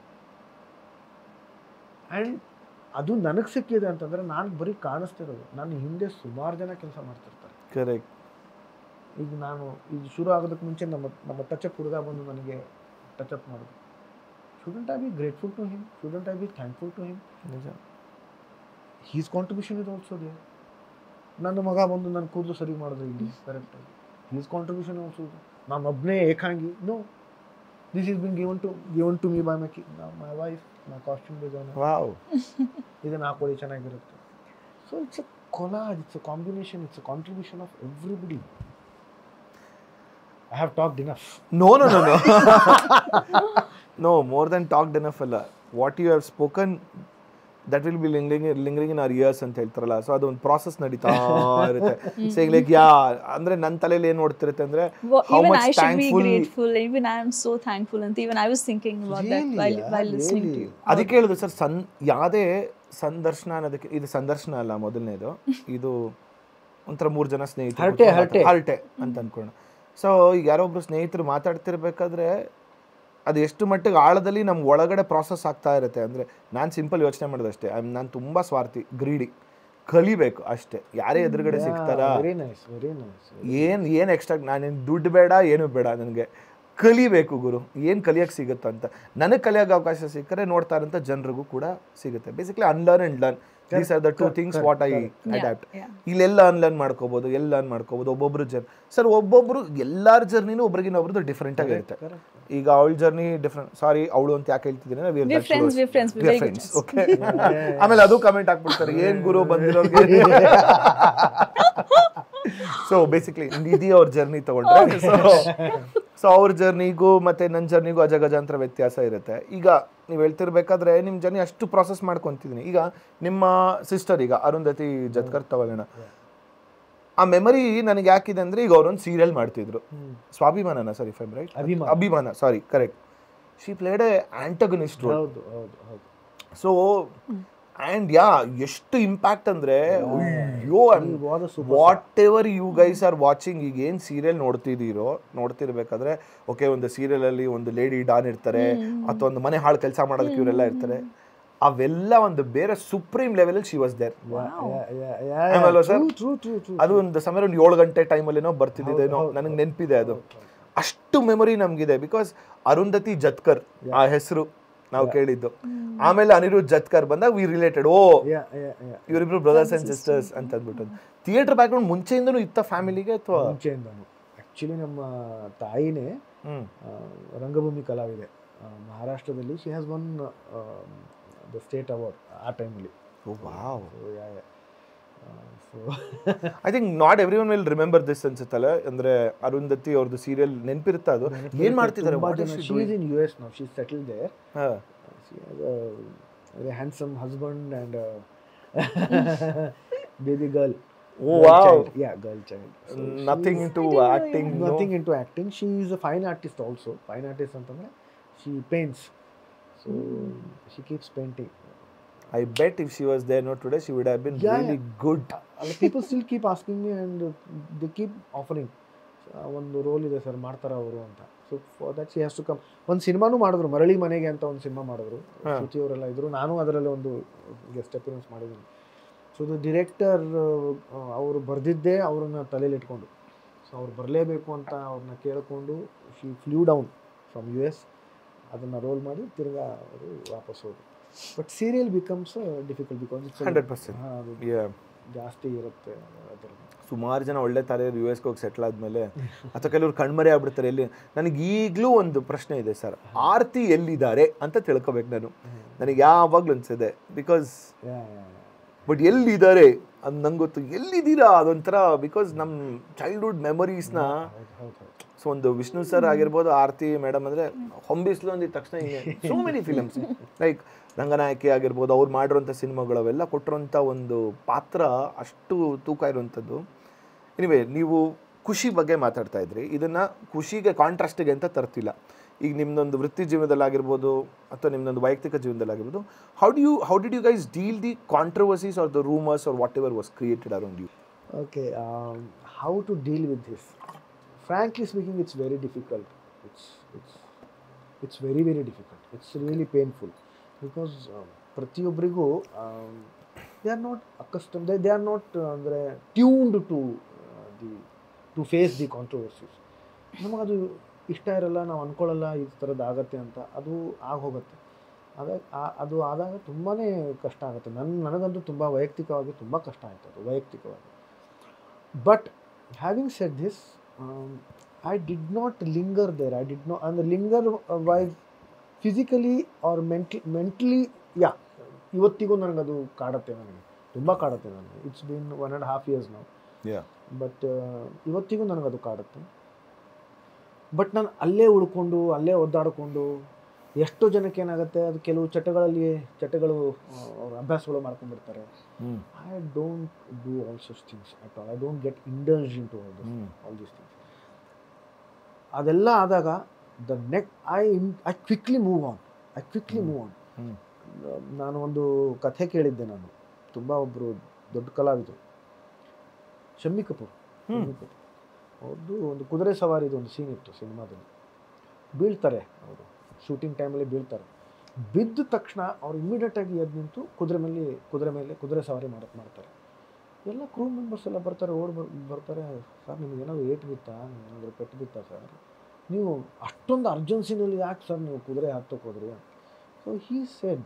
And ಅದು ನನಗೆ ಸಿಕ್ಕಿದೆ ಅಂತಂದರೆ ನಾನು ಬರೀ ಕಾಣಿಸ್ತಿರೋದು, ನಾನು ಹಿಂದೆ ಸುಮಾರು ಜನ ಕೆಲಸ ಮಾಡ್ತಿರ್ತಾರೆ. ಕರೆಕ್ಟ್. ಈಗ ನಾನು ಇದು ಶುರು ಆಗೋದಕ್ಕೆ ಮುಂಚೆ ನಮ್ಮ ನಮ್ಮ ಟಚಪ್ ಹುಡುಗ ಬಂದು ನನಗೆ ಟಚಪ್ ಮಾಡೋದು. Shouldn't I be grateful to him? Shouldn't I be thankful to him? ನಿಜ. He's contribution is also there. ನನ್ನ ಮಗ ಬಂದು ನನ್ನ ಕೂದಲು ಸರಿ ಮಾಡಿದ್ರೆ ಇಲ್ಲಿ ಕರೆಕ್ಟಾಗಿ, ಹೀಸ್ ಕಾಂಟ್ರಿಬ್ಯೂಷನ್ ಆಲ್ಸೋ. ನಾನು ಒಬ್ಬನೇ ಏಕಾಂಗಿ? No, this is been given to given to me by my my wife, my costume designer. Wow. ಇದನ್ನು ಹಾಕೊಳ್ಳಿ ಚೆನ್ನಾಗಿರುತ್ತೆ. So it's a collage, it's a combination, it's a contribution of everybody. I have talked enough. No, no, no, no. No, more than talked enough ಅಲ್ಲ. What you have spoken, that will be lingering, lingering in our ears ಅಂತ ಹೇಳ್ತಾರಲ್ಲ. So ಅದೊಂದು process ನಡೀತಾ ಇರುತ್ತೆ. Same like ಯಾ ಅಂದ್ರೆ ನನ್ನ ತಲೆಯಲ್ಲಿ ಏನು ಓಡ್ತಿರುತ್ತೆ ಅಂದ್ರೆ how even much I should thankful. be grateful. Even I am so thankful, and even I was thinking about that Really? while Yeah, while listening really? to you. ಅದಕ್ಕೆ ಹೇಳಿದ್ರು sir, ಸನ್ ಯಾವುದೇ ಸಂದರ್ಶನ ಅನ್ನೋದಕ್ಕೆ, ಇದು ಸಂದರ್ಶನ ಅಲ್ಲ ಮೊದಲನೇದು, ಇದು ಒಂಥರ ಮೂರು ಜನ ಸ್ನೇಹಿತರು ಹರಟೆ, ಹರಟೆ. ಹರಟೆ ಅಂತ ಅನ್ಕೋಣ. ಸೊ ಈಗ ಯಾರೋ ಒಬ್ರು ಸ್ನೇಹಿತರು ಮಾತಾಡ್ತಿರ್ಬೇಕಾದ್ರೆ ಅದು ಎಷ್ಟು ಮಟ್ಟಿಗೆ ಆಳದಲ್ಲಿ ನಮ್ಮ ಒಳಗಡೆ ಪ್ರಾಸೆಸ್ ಆಗ್ತಾ ಇರುತ್ತೆ ಅಂದರೆ, ನಾನು ಸಿಂಪಲ್ ಯೋಚನೆ ಮಾಡೋದಷ್ಟೇ, ಐ ನಾನು ತುಂಬ ಸ್ವಾರ್ಥಿ, ಗ್ರೀಡಿ, ಕಲಿಬೇಕು ಅಷ್ಟೇ. ಯಾರೇ ಎದುರುಗಡೆ ಸಿಗ್ತಾರಾ, ವೆರಿ ನೈಸ್, ವೆರಿ ನೈಸ್. ಏನು ಏನು ಎಕ್ಸ್ಟ್ರಾ, ನಾನೇನು ದುಡ್ಡು ಬೇಡ, ಏನು ಬೇಡ, ನನಗೆ ಕಲಿಬೇಕು ಗುರು, ಏನು ಕಲಿಯೋಕ್ಕೆ ಸಿಗುತ್ತೋ ಅಂತ. ನನಗೆ ಕಲಿಯೋಕ್ಕೆ ಅವಕಾಶ ಸಿಕ್ಕರೆ ನೋಡ್ತಾ ಇರೋಂಥ ಜನರಿಗೂ ಕೂಡ ಸಿಗುತ್ತೆ. Basically unlearn and learn, these are the two things what I adapt. ಇಲ್ಲೆಲ್ಲ ಅನ್ಲರ್ನ್ ಮಾಡ್ಕೋಬೋದು, ಎಲ್ಲ ಲರ್ನ್ ಮಾಡ್ಕೋಬೋದು. ಒಬ್ಬೊಬ್ರು ಜರ್ನಿ ಸರ್, ಒಬ್ಬೊಬ್ರು ಎಲ್ಲರ ಜರ್ನಿನೂ ಒಬ್ರಿಗಿನ ಒಬ್ರದ್ದು ಡಿಫ್ರೆಂಟ್ ಆಗಿರುತ್ತೆ. ಈಗ ಅವಳ ಜರ್ನಿ ಡಿಫ್ರೆಂಟ್, ಸಾರಿ ಅವಳು ಅಂತ ಯಾಕೆ ಹೇಳ್ತಿದ್ದೀನಿ, We're friends, we're friends, we're very good friends. Okay. ಆಮೇಲೆ ಅದು ಕಮೆಂಟ್ ಹಾಕ್ಬಿಡ್ತಾರೆ, ಏನ್ ಗುರು ಬಂದಿರೋರಿಗೆ. ಸೊ ಬೇಸಿಕ್ಲಿ ನಿಧಿ ಅವ್ರ ಜರ್ನಿ ತಗೊಂಡ್ರೆ, ಸೊ ಸೊ ಅವ್ರ ಜರ್ನಿಗೂ ಮತ್ತೆ ನನ್ನ ಜರ್ನಿಗೂ ಅಜಗಜಾಂತರ ವ್ಯತ್ಯಾಸ ಇರುತ್ತೆ. ಈಗ ನೀವು ಹೇಳ್ತಿರ್ಬೇಕಾದ್ರೆ ನಿಮ್ಮ ಜರ್ನಿ ಅಷ್ಟು ಪ್ರಾಸೆಸ್ ಮಾಡ್ಕೊತಿದ್ದೀನಿ. ಈಗ ನಿಮ್ಮ ಸಿಸ್ಟರ್, ಈಗ ಅರುಂಧತಿ ಜತ್ಕರ್ ತಗೊಳ್ಳೋಣ, ಆ ಮೆಮರಿ ನನಗೆ ಯಾಕಿದೆ ಅಂದರೆ, ಈಗ ಅವರೊಂದು ಸೀರಿಯಲ್ ಮಾಡ್ತಿದ್ರು, ಸ್ವಾಭಿಮಾನನ, ಸಾರಿ ಫೈಮ್ ರೈಟ್, ಅಭಿಮಾನ, ಅಭಿಮಾನ, sorry correct. She played a antagonist role. ಹೌದು ಹೌದು ಹೌದು. ಸೊ ಆ್ಯಂಡ್ ಯಾ ಎಷ್ಟು ಇಂಪ್ಯಾಕ್ಟ್ ಅಂದರೆ, ಅಯ್ಯೋ, whatever you guys are watching, ಈಗ ಏನು ಸೀರಿಯಲ್ ನೋಡ್ತಿದ್ದೀರೋ, ನೋಡ್ತಿರ್ಬೇಕಾದ್ರೆ ಓಕೆ, ಒಂದು ಸೀರಿಯಲಲ್ಲಿ ಒಂದು ಲೇಡಿ ಡಾನ್ ಇರ್ತಾರೆ, ಅಥವಾ ಒಂದು ಮನೆ ಹಾಳು ಕೆಲಸ ಮಾಡೋದಕ್ಕೆ ಇವರೆಲ್ಲ ಇರ್ತಾರೆ, ಅವೆಲ್ಲ ಒಂದು ಬೇರೆ ಸುಪ್ರೀಂ ಲೆವೆಲಲ್ಲಿ ಶಿ ವಾಸ್ ದೇರ್. ಅದು ಒಂದು ಸಮಯ ಒಂದು ಏಳು ಗಂಟೆ ಟೈಮಲ್ಲೇನೋ ಬರ್ತಿದ್ದೇನೋ, ನನಗೆ ನೆನಪಿದೆ ಅದು. ಅಷ್ಟು ಮೆಮೊರಿ ನಮಗಿದೆ. ಬಿಕಾಸ್ ಅರುಂಧತಿ ಜತ್ಕರ್ ಆ ಹೆಸರು ನಾವು ಕೇಳಿದ್ದು, ಆಮೇಲೆ ಅನಿರುದ್ಧ್ ಜತ್ಕರ್ ಬಂದಾಗ ವಿ ರಿಲೇಟೆಡ್, ಓ ಇವರಿಬ್ರು ಬ್ರದರ್ಸ್ ಅಂಡ್ ಸಿಸ್ಟರ್ಸ್ ಅಂತ ಅಂದ್ಬಿಟ್ಟು. ಥಿಯೇಟರ್ ಬ್ಯಾಕ್ಗ್ರೌಂಡ್ ಮುಂಚೆಯಿಂದನೂ ಇತ್ತ ಫ್ಯಾಮಿಲಿಗೆ ಅಥವಾ? ಮುಂಚೆಯಿಂದನೂ. ಆ್ಯಕ್ಚುಲಿ ನಮ್ಮ ತಾಯಿನೇ ರಂಗಭೂಮಿ ಕಲಾವಿದೆ ಮಹಾರಾಷ್ಟ್ರದಲ್ಲಿ. She has won the state award ಆ ಟೈಮಲ್ಲಿ. Wow. So I think not every one will remember this ಅನ್ಸುತ್ತಲ್ಲ, ಅಂದ್ರೆ ಅರುಂಧತಿ ಅವ್ರದ್ದು ಸೀರಿಯಲ್ ನೆನಪಿರುತ್ತೆ. ಅದು ಏನ್ ಮಾಡ್ತಿದ್ದಾರೆ? She is in U S now, she is settled there. She has a very handsome husband and a baby girl. Oh girl wow! Child. Yeah, girl child. So nothing into acting. Nothing no? into acting. She is a fine artist also. Fine artist antandre she paints. So mm. she keeps painting. I bet if she was there, no, today she would have been Yeah, really yeah. good. ಅಲ್ಲ people still keep asking me and the keep offering ಒಂದು role ಇದೆ sir ಮಾಡ್ತಾರ ಅವರು ಅಂತ. So for that she has to come. ಒಂದು ಸಿನಿಮಾನೂ ಮಾಡಿದ್ರು, ಮರಳಿ ಮನೆಗೆ ಅಂತ ಒಂದು ಸಿನಿಮಾ ಮಾಡಿದ್ರು, ಶ್ರುತಿ ಅವರೆಲ್ಲ ಇದ್ರು, ನಾನು ಅದರಲ್ಲಿ ಒಂದು ಗೆಸ್ಟ್ ಅಪಿಯರೆನ್ಸ್ ಮಾಡಿದ್ದೀನಿ. ಸೊ ದ ಡಿರೆಕ್ಟರ್ ಅವರು ಬರೆದಿದ್ದೇ ಅವ್ರನ್ನ ತಲೆಯಲ್ಲಿ ಇಟ್ಕೊಂಡು, ಸೊ ಅವ್ರು ಬರಲೇಬೇಕು ಅಂತ ಅವ್ರನ್ನ ಕೇಳಿಕೊಂಡು she flew down from U S, ಅದನ್ನು ರೋಲ್ ಮಾಡಿ ತಿರ್ಗಾ ಅವರು ವಾಪಸ್ ಹೋದ್ರು. But serial becomes difficult because hundred percent ಜಾಸ್ತಿ ಇರುತ್ತೆ ಅದರ. ಸುಮಾರು ಜನ ಒಳ್ಳೆ ತಾರೆ ಯು ಎಸ್ಗೆ ಹೋಗಿ ಸೆಟ್ಲ್ ಆದಮೇಲೆ ಅಥವಾ ಕೆಲವರು ಕಣ್ಮರೆ ಆಗ್ಬಿಡ್ತಾರೆ. ಎಲ್ಲಿ ನನಗೆ ಈಗಲೂ ಒಂದು ಪ್ರಶ್ನೆ ಇದೆ ಸರ್, ಆರ್ತಿ ಎಲ್ಲಿದ್ದಾರೆ ಅಂತ ತಿಳ್ಕೊಬೇಕು ನಾನು. ನನಗೆ ಯಾವಾಗಲೂ ಅನ್ಸಿದೆ ಬಿಕಾಸ್ ಬಟ್ ಎಲ್ಲಿದ್ದಾರೆ ಅದು ನಂಗೆ ಗೊತ್ತು. ಎಲ್ಲಿದ್ದೀರಾ ಅದೊಂಥರ ಬಿಕಾಸ್ ನಮ್ಮ ಚೈಲ್ಡ್ಹುಡ್ ಮೆಮೊರೀಸ್ನ. ಸೊ ಒಂದು ವಿಷ್ಣು ಸರ್ ಆಗಿರ್ಬೋದು, ಆರ್ತಿ ಮೇಡಮ್ ಅಂದರೆ ಹೊಂಬಿಸ್ಲು ಅಂದಿದ ತಕ್ಷಣ ಹಿಂಗೆ so many films like Ranganayaki ಆಗಿರ್ಬೋದು, ಅವ್ರು ಮಾಡಿರೋಂಥ ಸಿನಿಮಾಗಳು ಅವೆಲ್ಲ ಕೊಟ್ಟಿರೋಂಥ ಒಂದು ಪಾತ್ರ ಅಷ್ಟು ತೂಕ ಇರುವಂಥದ್ದು. ಎನಿವೆ, ನೀವು ಖುಷಿ ಬಗ್ಗೆ ಮಾತಾಡ್ತಾ ಇದ್ರಿ. ಇದನ್ನು ಖುಷಿಗೆ ಕಾಂಟ್ರಾಸ್ಟಿಗೆ ಅಂತ ತರ್ತಿಲ್ಲ. ಈಗ ನಿಮ್ಮದೊಂದು ವೃತ್ತಿ ಜೀವನದಲ್ಲಾಗಿರ್ಬೋದು ಅಥವಾ ನಿಮ್ಮದೊಂದು ವೈಯಕ್ತಿಕ ಜೀವನದಲ್ಲಾಗಿರ್ಬೋದು, how do you how did you guys deal the controversies are the rumours are whatever was created around you? Okay, how to deal with this? Frankly speaking, it's very difficult. It's it's it's very very difficult. It's really painful because ಪ್ರತಿಯೊಬ್ಬರಿಗೂ they are not accustomed. They they are not ಅಂದರೆ tuned to the to face the controversies. ನಮಗದು ಇಷ್ಟ ಇರಲ್ಲ, ನಾವು ಅಂದ್ಕೊಳ್ಳಲ್ಲ ಈ ಥರದ್ದು ಆಗತ್ತೆ ಅಂತ, ಅದು ಆಗೋಗುತ್ತೆ. ಅದೇ ಅದು ಆದಾಗ ತುಂಬಾ ಕಷ್ಟ ಆಗುತ್ತೆ. ನನ್ನ ನನಗಂತೂ ತುಂಬ ವೈಯಕ್ತಿಕವಾಗಿ ತುಂಬ ಕಷ್ಟ ಆಯ್ತು ಅದು ವೈಯಕ್ತಿಕವಾಗಿ. But having said this, Um, I did not linger there. I did not, and the linger uh, wise physically or mentally, mentally, yeah. ಇವತ್ತಿಗೂ ನನಗದು ಕಾಡುತ್ತೆ, ನನಗೆ ತುಂಬ ಕಾಡುತ್ತೆ. ನನಗೆ it's been one and half years ನಾವು. ಬಟ್ ಇವತ್ತಿಗೂ ನನಗದು ಕಾಡುತ್ತೆ. ಬಟ್ ನಾನು ಅಲ್ಲೇ ಉಳ್ಕೊಂಡು ಅಲ್ಲೇ ಒದ್ದಾಡಿಕೊಂಡು ಎಷ್ಟೋ ಜನಕ್ಕೆ ಏನಾಗುತ್ತೆ, ಅದು ಕೆಲವು ಚಟಗಳಲ್ಲಿ ಚಟಗಳು ಅವ್ರ ಅಭ್ಯಾಸಗಳು ಮಾಡ್ಕೊಂಡ್ಬಿಡ್ತಾರೆ. I don't do all such things at all. I don't get indulge into all this all these things. ಅದೆಲ್ಲ ಆದಾಗ the next I I quickly move on I quickly move on ನಾನು ಒಂದು ಕಥೆ ಕೇಳಿದ್ದೆ. ನಾನು ತುಂಬ ಒಬ್ಬರು ದೊಡ್ಡ ಕಲಾವಿದರು, ಶಮ್ಮಿ ಕಪೂರ್ ಶಮ್ಮಿ ಕಪೂರ್ ಅವ್ರದ್ದು ಒಂದು ಕುದುರೆ ಸವಾರಿದು ಒಂದು ಸೀನ್ ಇತ್ತು ಸಿನಿಮಾದಲ್ಲಿ. ಬೀಳ್ತಾರೆ ಅವರು, ಶೂಟಿಂಗ್ ಟೈಮಲ್ಲಿ ಬೀಳ್ತಾರೆ. ಬಿದ್ದ ತಕ್ಷಣ ಅವ್ರು ಇಮಿಡಿಯೇಟಾಗಿ ಎದ್ದು ನಿಂತು ಕುದುರೆ ಮೇಲೆ ಕುದುರೆ ಮೇಲೆ ಕುದುರೆ ಸವಾರಿ ಮಾಡಕ್ಕೆ ಮಾಡ್ತಾರೆ. ಎಲ್ಲ ಕ್ರೂ ಮೆಂಬರ್ಸ್ ಎಲ್ಲ ಬರ್ತಾರೆ, ಓಡ್ ಬರ್ ಬರ್ತಾರೆ ಸರ್ ನಿಮ್ಗೆ ಏನಾದರೂ ಏಟು ಬಿತ್ತಾ, ಏನಾದರೂ ಪೆಟ್ಟು ಬಿತ್ತಾ ಸರ್, ನೀವು ಅಷ್ಟೊಂದು ಅರ್ಜೆನ್ಸಿನಲ್ಲಿ ಯಾಕೆ ಸರ್ ನೀವು ಕುದುರೆ ಹತ್ತಕ್ಕೆ ಹೋದ್ರಿ? ಸೊ ಹೀ ಸೆಡ್,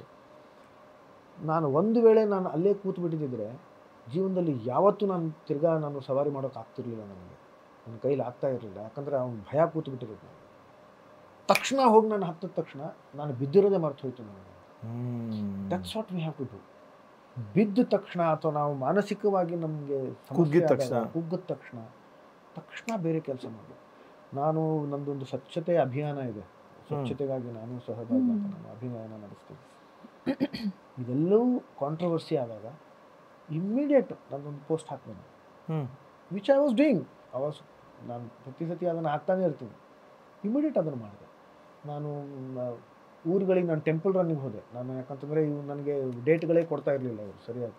ನಾನು ಒಂದು ವೇಳೆ ನಾನು ಅಲ್ಲೇ ಕೂತು ಬಿಟ್ಟಿದ್ದರೆ ಜೀವನದಲ್ಲಿ ಯಾವತ್ತೂ ನಾನು ತಿರ್ಗಾ ನಾನು ಸವಾರಿ ಮಾಡೋಕೆ ಆಗ್ತಿರ್ಲಿಲ್ಲ. ನನಗೆ ನನ್ನ ಕೈಲಿ ಆಗ್ತಾ ಇರಲಿಲ್ಲ, ಯಾಕಂದರೆ ಅವ್ನು ಭಯ ಕೂತು ಬಿಟ್ಟಿರೋದು. ತಕ್ಷಣ ಹೋಗಿ ನಾನು ಹತ್ತಿದ ತಕ್ಷಣ ನಾನು ಬಿದ್ದಿರೋದೇ ಮರ್ತು ಹೋಯ್ತು ನನಗೆ. That's what we have to do. ಬಿದ್ದ ತಕ್ಷಣ ಅಥವಾ ನಾವು ಮಾನಸಿಕವಾಗಿ ನಮಗೆ ಕುಗ್ಗಿದ ತಕ್ಷಣ ಕುಗ್ಗಿದ ತಕ್ಷಣ ತಕ್ಷಣ ಬೇರೆ ಕೆಲಸ ಮಾಡಿ. ನಾನು ನಮ್ಮದೊಂದು ಸ್ವಚ್ಛತೆ ಅಭಿಯಾನ ಇದೆ, ಸ್ವಚ್ಛತೆಗಾಗಿ ನಾನು ಸಹಭಾಗಿ ಅಂತ ನಾನು ಅಭಿಯಾನ ನಡೆಸ್ತೀನಿ. ಇದೆಲ್ಲವೂ ಕಾಂಟ್ರವರ್ಸಿ ಆದಾಗ ಇಮ್ಮಿಡಿಯೇಟ್ ನನ್ನೊಂದು ಪೋಸ್ಟ್ ಹಾಕ್ತೀನಿ, which I was doing. I was ನಾನು ಪ್ರತಿ ಸತಿ ಅದನ್ನು ಹಾಕ್ತಾನೆ ಇರ್ತೀನಿ. ಇಮಿಡಿಯೇಟ್ ಅದನ್ನು ಮಾಡಿದೆ. ನಾನು ಊರುಗಳಿಗೆ ನಾನು ಟೆಂಪಲ್ ರನ್ನಿಂಗ್ ಹೋದೆ ನಾನು, ಯಾಕಂತಂದರೆ ಇವು ನನಗೆ ಡೇಟ್ಗಳೇ ಕೊಡ್ತಾ ಇರಲಿಲ್ಲ ಅವರು ಸರಿಯಾಗಿ.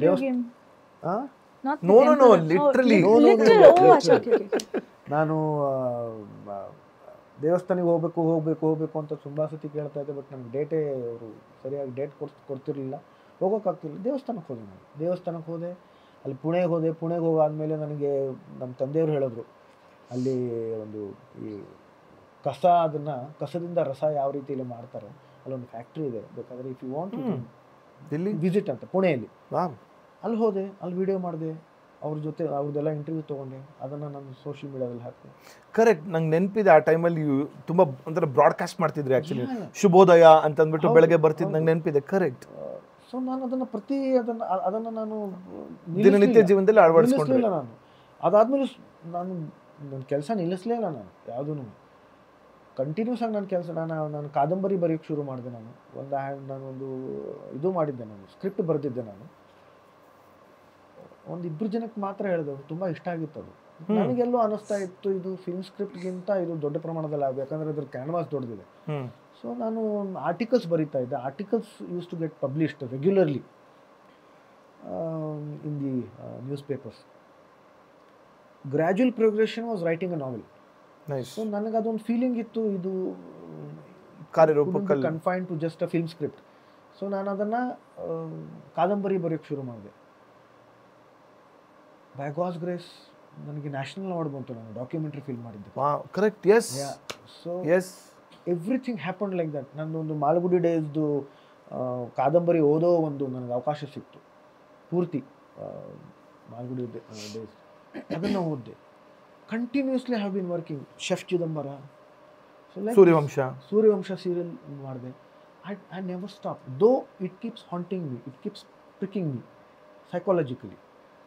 ನಾನು ದೇವಸ್ಥಾನಕ್ಕೆ ಹೋಗ್ಬೇಕು ಹೋಗ್ಬೇಕು ಹೋಗ್ಬೇಕು ಅಂತ ತುಂಬ ಸತಿ ಕೇಳ್ತಾ ಇದ್ದೆ. ಬಟ್ ನನಗೆ ಡೇಟೇ ಅವರು ಸರಿಯಾಗಿ ಡೇಟ್ ಕೊಡ್ ಕೊಡ್ತಿರ್ಲಿಲ್ಲ ಹೋಗೋಕ್ಕಾಗ್ತಿರ್ಲಿಲ್ಲ. ದೇವಸ್ಥಾನಕ್ಕೆ ಹೋದೆ ನಾನು ದೇವಸ್ಥಾನಕ್ಕೆ ಹೋದೆ ಅಲ್ಲಿ ಪುಣೆಗೆ ಹೋದೆ. ಪುಣೆಗೆ ಹೋಗಾದ್ಮೇಲೆ ನನಗೆ ನಮ್ಮ ತಂದೆಯವರು ಹೇಳಿದ್ರು, ಅಲ್ಲಿ ಒಂದು ಈ ಕಸ, ಅದನ್ನು ಕಸದಿಂದ ರಸ ಯಾವ ರೀತಿಯಲ್ಲಿ ಮಾಡ್ತಾರೆ, ಅಲ್ಲೊಂದು ಫ್ಯಾಕ್ಟ್ರಿ ಇದೆ, ಬೇಕಾದರೆ ಇಫ್ ಯು ವಾಂಟ್ ಇಲ್ಲಿ ವಿಸಿಟ್ ಅಂತ ಪುಣೆಯಲ್ಲಿ. ಅಲ್ಲಿ ಹೋದೆ, ಅಲ್ಲಿ ವಿಡಿಯೋ ಮಾಡಿದೆ, ಅವ್ರ ಜೊತೆ ಅವ್ರದ್ದೆಲ್ಲ ಇಂಟರ್ವ್ಯೂ ತೊಗೊಂಡೆ, ಅದನ್ನು ನಾನು ಸೋಷಿಯಲ್ ಮೀಡಿಯಾದಲ್ಲಿ ಹಾಕಿದೆ. ಕರೆಕ್ಟ್, ನಂಗೆ ನೆನಪಿದೆ ಆ ಟೈಮಲ್ಲಿ ತುಂಬ ಒಂಥರ ಬ್ರಾಡ್ಕಾಸ್ಟ್ ಮಾಡ್ತಿದ್ರಿ ಆ್ಯಕ್ಚುಲಿ, ಶುಭೋದಯ ಅಂತ ಅಂದ್ಬಿಟ್ಟು ಬೆಳಗ್ಗೆ ಬರ್ತಿದ್ದು ನಂಗೆ ನೆನಪಿದೆ. ಕರೆಕ್ಟ್. ಸೊ ನಾನು ಅದನ್ನು ಪ್ರತಿ ಅದನ್ನು ಅದನ್ನು ನಾನು ದಿನನಿತ್ಯ ಜೀವನದಲ್ಲಿ ಅಳವಡಿಸ್ಕೊಂಡಿಲ್ಲ ನಾನು. ಅದಾದಮೇಲೆ ನಾನು ನನ್ನ ಕೆಲಸ ನಿಲ್ಲಿಸಲೇ ಇಲ್ಲ ನಾನು ಯಾವುದೂ. ಕಂಟಿನ್ಯೂಸ್ ಆಗಿ ನನ್ನ ಕೆಲಸ ನಾನು ನಾನು ಕಾದಂಬರಿ ಬರೆಯೋಕ್ಕೆ ಶುರು ಮಾಡಿದೆ. ನಾನು ಒಂದು ನಾನು ಒಂದು ಇದು ಮಾಡಿದ್ದೆ, ನಾನು ಸ್ಕ್ರಿಪ್ಟ್ ಬರೆದಿದ್ದೆ. ನಾನು ಒಂದು ಇಬ್ಬರು ಜನಕ್ಕೆ ಮಾತ್ರ ಹೇಳಿದೆ, ತುಂಬ ಇಷ್ಟ ಆಗಿತ್ತು ಅದು. ನನಗೆಲ್ಲೋ ಅನ್ನಿಸ್ತಾ ಇತ್ತು ಇದು ಫಿಲ್ಮ್ ಸ್ಕ್ರಿಪ್ಟ್ಗಿಂತ ಇದು ದೊಡ್ಡ ಪ್ರಮಾಣದಲ್ಲಿ ಆಗಬೇಕು, ಯಾಕಂದರೆ ಅದ್ರ ಕ್ಯಾನ್ವಾಸ್ ದೊಡ್ಡದಿದೆ. ಸೊ ನಾನು ಆರ್ಟಿಕಲ್ಸ್ ಬರೀತಾ ಇದ್ದೆ. Articles use to get published regularly in the newspapers. Gradual progression was writing a novel. Nice. So ನನಗೆ ಅದೊಂದು ಫೀಲಿಂಗ್ ಇತ್ತು, ಇದು ಕಾರ್ಯರೂಪಕ್ಕಲ್ಲಿ confine to just a film script. So ನಾನು ಅದನ್ನು ಕಾದಂಬರಿ ಬರೆಯೋಕ್ಕೆ ಶುರು ಮಾಡಿದೆ. ಬೈ ಗಾಡ್ಸ್ ಗ್ರೇಸ್ ನನಗೆ ನ್ಯಾಷನಲ್ ಅವಾರ್ಡ್ ಬಂತು, ನಾನು ಡಾಕ್ಯುಮೆಂಟ್ರಿ ಫಿಲ್ಮ್ ಮಾಡಿದ್ದೆ. Correct. Yes. So yes, everything happen like that. ನನ್ನೊಂದು ಮಾಲ್ಗುಡಿ ಡೇಸ್ದು ಕಾದಂಬರಿ ಓದೋ ಒಂದು ನನಗೆ ಅವಕಾಶ ಸಿಕ್ತು, ಪೂರ್ತಿ ಮಾಲ್ಗುಡಿ ಡೇಸ್ ಅದನ್ನು ಓದಿದೆ. Continuously have been working. Chef Chidambara, so like Suryavamsha Suryavamsha serial ಮಾಡಿದೆ. I I never stop, though it keeps haunting me, it keeps pricking me psychologically,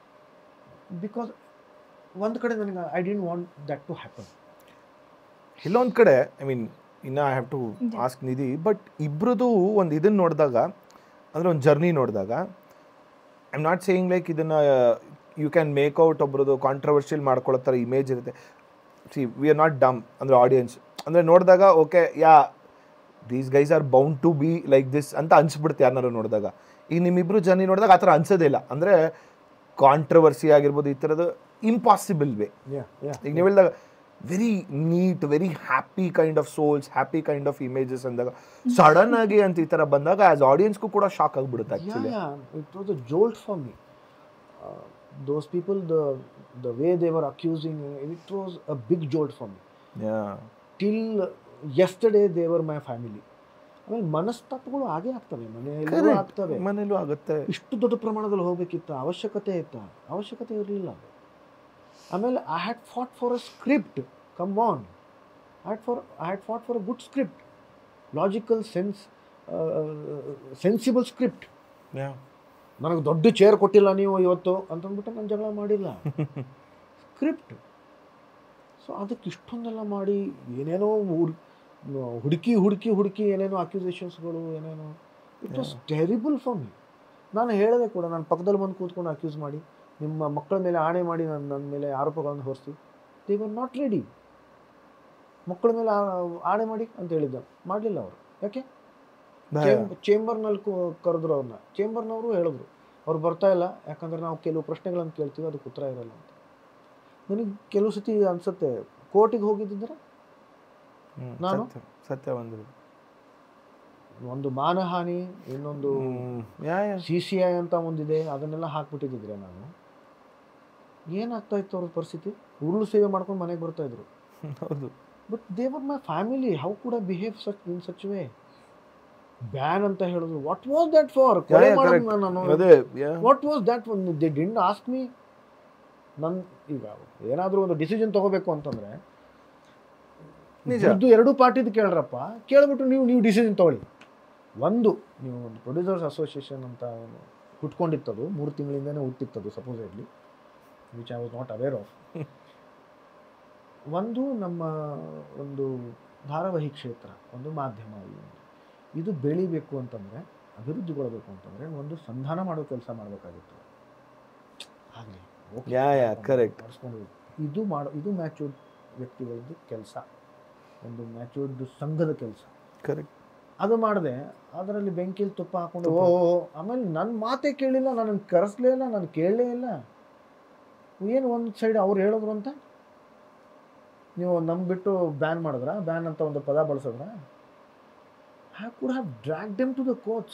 because ಒಂದು ಕಡೆ ನನಗೆ I didn't want that to happen. ಇಲ್ಲೊಂದು ಕಡೆ ಐ ಮೀನ್ ಇನ್ನು I have to ask Nidhi, but ಇಬ್ಬರದು ಒಂದು ಇದನ್ನು ನೋಡಿದಾಗ, ಅಂದರೆ ಒಂದು ಜರ್ನಿ ನೋಡಿದಾಗ, I am not saying like ಇದನ್ನು you can make out ಒಬ್ರದ್ದು controversial ಮಾಡ್ಕೊಳ್ಳೋ ಥರ ಇಮೇಜ್ ಇರುತ್ತೆ. ಸಿ ವಿ ಆರ್ ನಾಟ್ ಡಮ್ ಅಂದರೆ ಆಡಿಯನ್ಸ್ ಅಂದರೆ ನೋಡಿದಾಗ okay yeah these guys are bound to be like this ಅಂತ ಅನ್ಸ್ಬಿಡುತ್ತೆ ಯಾರನ್ನಾರು ನೋಡಿದಾಗ. ಈಗ ನಿಮ್ಮಿಬ್ಬರು ಜರ್ನಿ ನೋಡಿದಾಗ ಆ ಥರ ಅನ್ಸೋದೇ ಇಲ್ಲ. ಅಂದರೆ ಕಾಂಟ್ರವರ್ಸಿ ಆಗಿರ್ಬೋದು, ಈ ಥರದ್ದು ಇಂಪಾಸಿಬಲ್ ವೇ. ಈಗ ನೀವು ಹೇಳಿದಾಗ very neat, very happy kind of souls, happy kind of images ಅಂದಾಗ ಸಡನ್ ಆಗಿ ಅಂತ ಈ ಥರ ಬಂದಾಗ ಆಸ್ ಆಡಿಯನ್ಸ್ಗೂ ಕೂಡ ಶಾಕ್ ಆಗಿಬಿಡುತ್ತೆ actually. It was a jolt for me. Those people, the the way they were accusing, it was a big jolt for me. Till yesterday they were my family. ಆಮೇಲೆ ಮನಸ್ತಾಪಗಳು ಆಗೇ ಆಗ್ತವೆ, ಮನೆಯಲ್ಲೂ ಆಗ್ತವೆ, ಮನೆಯಲ್ಲೂ ಆಗುತ್ತೆ. ಇಷ್ಟು ದೊಡ್ಡ ಪ್ರಮಾಣದಲ್ಲಿ ಹೋಗ್ಬೇಕಿತ್ತ, ಅವಶ್ಯಕತೆ ಇತ್ತ, ಅವಶ್ಯಕತೆ ಇರಲಿಲ್ಲ. ಆಮೇಲೆ I had fought for a script, come on, I had for I had fought for a good script, logical sense, sensible script. ನನಗೆ ದೊಡ್ಡ ಚೇರ್ ಕೊಟ್ಟಿಲ್ಲ ನೀವು ಇವತ್ತು ಅಂತಂದ್ಬಿಟ್ಟು ನಾನು ಜಗಳ ಮಾಡಿಲ್ಲ, ಸ್ಕ್ರಿಪ್ಟ್. ಸೊ ಅದಕ್ಕೆ ಇಷ್ಟೊಂದೆಲ್ಲ ಮಾಡಿ ಏನೇನೋ ಹುಡುಕಿ ಹುಡುಕಿ ಹುಡುಕಿ ಏನೇನೋ ಅಕ್ಯೂಸೇಷನ್ಸ್ಗಳು ಏನೇನೋ, it was terrible for me. ನಾನು ಹೇಳಿದೆ ಕೂಡ, ನಾನು ಪಕ್ಕದಲ್ಲಿ ಬಂದು ಕೂತ್ಕೊಂಡು ಅಕ್ಯೂಸ್ ಮಾಡಿ, ನಿಮ್ಮ ಮಕ್ಕಳ ಮೇಲೆ ಆಣೆ ಮಾಡಿ ನನ್ನ ನನ್ನ ಮೇಲೆ ಆರೋಪಗಳನ್ನು ಹೊರಿಸಿ, ದೇ ವರ್ ನಾಟ್ ರೆಡಿ. ಮಕ್ಕಳ ಮೇಲೆ ಆಣೆ ಮಾಡಿ ಅಂತ ಹೇಳಿದ್ದ, ಮಾಡಲಿಲ್ಲ ಅವರು. ಯಾಕೆ? ಚೇಂಬರ್ನಲ್ಲಿ ಕರೆದ್ರು ಅವ್ರನ್ನ, ಚೇಂಬರ್ನವರು ಹೇಳಿದ್ರು ಅವ್ರು ಬರ್ತಾ ಇಲ್ಲ, ಯಾಕಂದರೆ ನಾವು ಕೆಲವು ಪ್ರಶ್ನೆಗಳನ್ನು ಕೇಳ್ತೀವಿ, ಅದಕ್ಕೆ ಉತ್ತರ ಇರಲ್ಲ ಅಂತ. ನನಗೆ ಕೆಲವು ಸತಿ ಅನಿಸುತ್ತೆ, ಕೋರ್ಟಿಗೆ ಹೋಗಿದ್ದಿದ್ರೆ ನಾನು ಸತ್ಯ ಒಂದು ಒಂದು ಮಾನಹಾನಿ, ಇನ್ನೊಂದು ಸಿ ಸಿ ಐ ಅಂತ ಒಂದಿದೆ, ಅದನ್ನೆಲ್ಲ ಹಾಕ್ಬಿಟ್ಟಿದ್ದಿದ್ರೆ ನಾನು ಏನಾಗ್ತಾ ಇತ್ತು ಅವ್ರ ಪರಿಸ್ಥಿತಿ? ಉರುಳು ಸೇವೆ ಮಾಡ್ಕೊಂಡು ಮನೆಗೆ ಬರ್ತಾ ಇದ್ರು. ಹೌದು. But they were my family, how could I behave such in such way? Ban ಅಂತ ಹೇಳಿದ್ರು, what was that for? What was that? They didn't ask me. ನನ್ನ ಈಗ ಏನಾದರೂ ಒಂದು ಡಿಸಿಷನ್ ತಗೋಬೇಕು ಅಂತಂದರೆ ಇದು ಎರಡೂ ಪಾರ್ಟಿದು ಕೇಳ್ರಪ್ಪ, ಕೇಳ್ಬಿಟ್ಟು ನೀವು ನೀವು ಡಿಸಿಷನ್ ತೊಗೊಳ್ಳಿ. ಒಂದು ನೀವು ಒಂದು ಪ್ರೊಡ್ಯೂಸರ್ಸ್ ಅಸೋಸಿಯೇಷನ್ ಅಂತ ಹುಟ್ಕೊಂಡಿತ್ತದು, ಮೂರು ತಿಂಗಳಿಂದನೇ ಹುಟ್ಟಿತ್ತದು supposedly, which I was not aware of. ಒಂದು ನಮ್ಮ ಒಂದು ಧಾರಾವಾಹಿ ಕ್ಷೇತ್ರ, ಒಂದು ಮಾಧ್ಯಮ, ಇದು ಬೆಳಿಬೇಕು ಅಂತಂದರೆ, ಅಭಿವೃದ್ಧಿಗೊಳ್ಳಬೇಕು ಅಂತಂದರೆ ಒಂದು ಸಂಧಾನ ಮಾಡೋ ಕೆಲಸ ಮಾಡಬೇಕಾಗಿತ್ತು. ಆಗಲಿ ಕರೆಕ್ಟ್. ಇದು ಮಾಡೋ ಇದು ಮ್ಯಾಚೂರ್ಡ್ ವ್ಯಕ್ತಿಗಳದ್ದು ಕೆಲಸ, ಒಂದು ಮ್ಯಾಚೂರ್ಡ್ ಸಂಘದ ಕೆಲಸ. ಕರೆಕ್ಟ್. ಅದು ಮಾಡಿದೆ, ಅದರಲ್ಲಿ ಬೆಂಕಿಲಿ ತುಪ್ಪ ಹಾಕೊಂಡು ಓ ಆಮೇಲೆ ನನ್ನ ಮಾತೇ ಕೇಳಿಲ್ಲ, ನನ್ನನ್ನು ಕರೆಸಲೇ ಇಲ್ಲ, ನಾನು ಕೇಳಲೇ ಇಲ್ಲ. ಏನು ಒಂದು ಸೈಡ್ ಅವ್ರು ಹೇಳಿದ್ರು ಅಂತ ನೀವು ನಂಬಿಟ್ಟು ಬ್ಯಾನ್ ಮಾಡಿದ್ರ, ಬ್ಯಾನ್ ಅಂತ ಒಂದು ಪದ ಬಳಸಿದ್ರ? I could have drag them to the courts.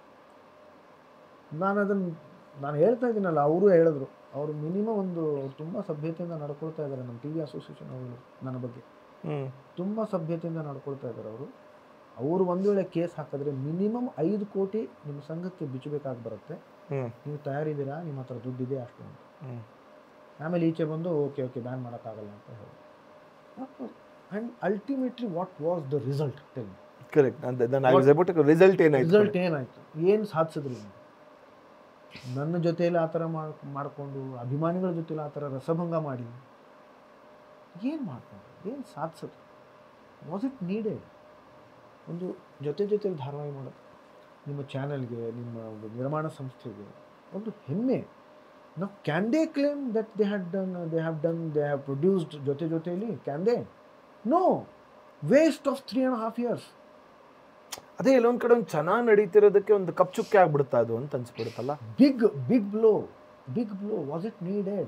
ನಾನು ಅದನ್ನು ನಾನು ಹೇಳ್ತಾ ಇದ್ದೀನಲ್ಲ, ಅವರು ಹೇಳಿದ್ರು, ಅವರು ಮಿನಿಮಮ್ ಒಂದು ತುಂಬ ಸಭ್ಯತೆಯಿಂದ ನಡ್ಕೊಳ್ತಾ ಇದ್ದಾರೆ. ನಮ್ಮ ಟಿ ವಿ ಅಸೋಸಿಯೇಷನ್ ಅವರು ನನ್ನ ಬಗ್ಗೆ ತುಂಬ ಸಭ್ಯತೆಯಿಂದ ನಡ್ಕೊಳ್ತಾ ಇದ್ದಾರೆ. ಅವರು ಅವರು ಒಂದು ವೇಳೆ ಕೇಸ್ ಹಾಕಿದ್ರೆ ಮಿನಿಮಮ್ ಐದು ಕೋಟಿ ನಿಮ್ಮ ಸಂಘಕ್ಕೆ ಬಿಚ್ಚಬೇಕಾಗಿ ಬರುತ್ತೆ, ನೀವು ತಯಾರಿದ್ದೀರಾ, ನಿಮ್ಮ ಹತ್ರ ದುಡ್ಡಿದೆ ಅಷ್ಟು ಅಂತ. ಆಮೇಲೆ ಈಚೆ ಬಂದು ಓಕೆ ಓಕೆ ಬ್ಯಾನ್ ಮಾಡೋಕ್ಕಾಗಲ್ಲ ಅಂತ ಹೇಳಿ. And ultimately what was the result? Correct. Result ಏನಾಯ್ತು? ರಿಸಲ್ಟ್ ಏನಾಯಿತು? ಏನು ಸಾಧಿಸಿದ್ರಿ? ನನ್ನ ಜೊತೆಯಲ್ಲಿ ಆ ಥರ ಮಾಡಿಕೊಂಡು, ಅಭಿಮಾನಿಗಳ ಜೊತೆಲಿ ಆ ಥರ ರಸಭಂಗ ಮಾಡಿ ಏನು ಮಾಡ್ಕೊಂಡು ಏನು ಸಾಧಿಸೋದು? Was it needed? ಒಂದು ಜೊತೆ ಜೊತೆಲಿ ಧಾರಾವಾಹಿ ಮಾಡೋದು, ನಿಮ್ಮ ಚಾನಲ್ಗೆ, ನಿಮ್ಮ ಒಂದು ನಿರ್ಮಾಣ ಸಂಸ್ಥೆಗೆ ಒಂದು ಹೆಮ್ಮೆ. ನಾವು can they claim that they had done they have done they have produced ಜೊತೆ ಜೊತೆಯಲ್ಲಿ? Can they? No. Waste of three and half years. ಅದೇ ಎಲ್ಲೊಂದ್ ಕಡೆ ಒಂದು ಚೆನ್ನಾಗಿ ನಡೀತಿರೋದಕ್ಕೆ ಒಂದು ಕಪ್ ಚುಕ್ಕೆ ಆಗ್ಬಿಡುತ್ತಾ ಅದು ಅಂತ ಅನ್ಸ್ಬಿಡುತ್ತಲ್ಲ. Big big blow big blow was it needed?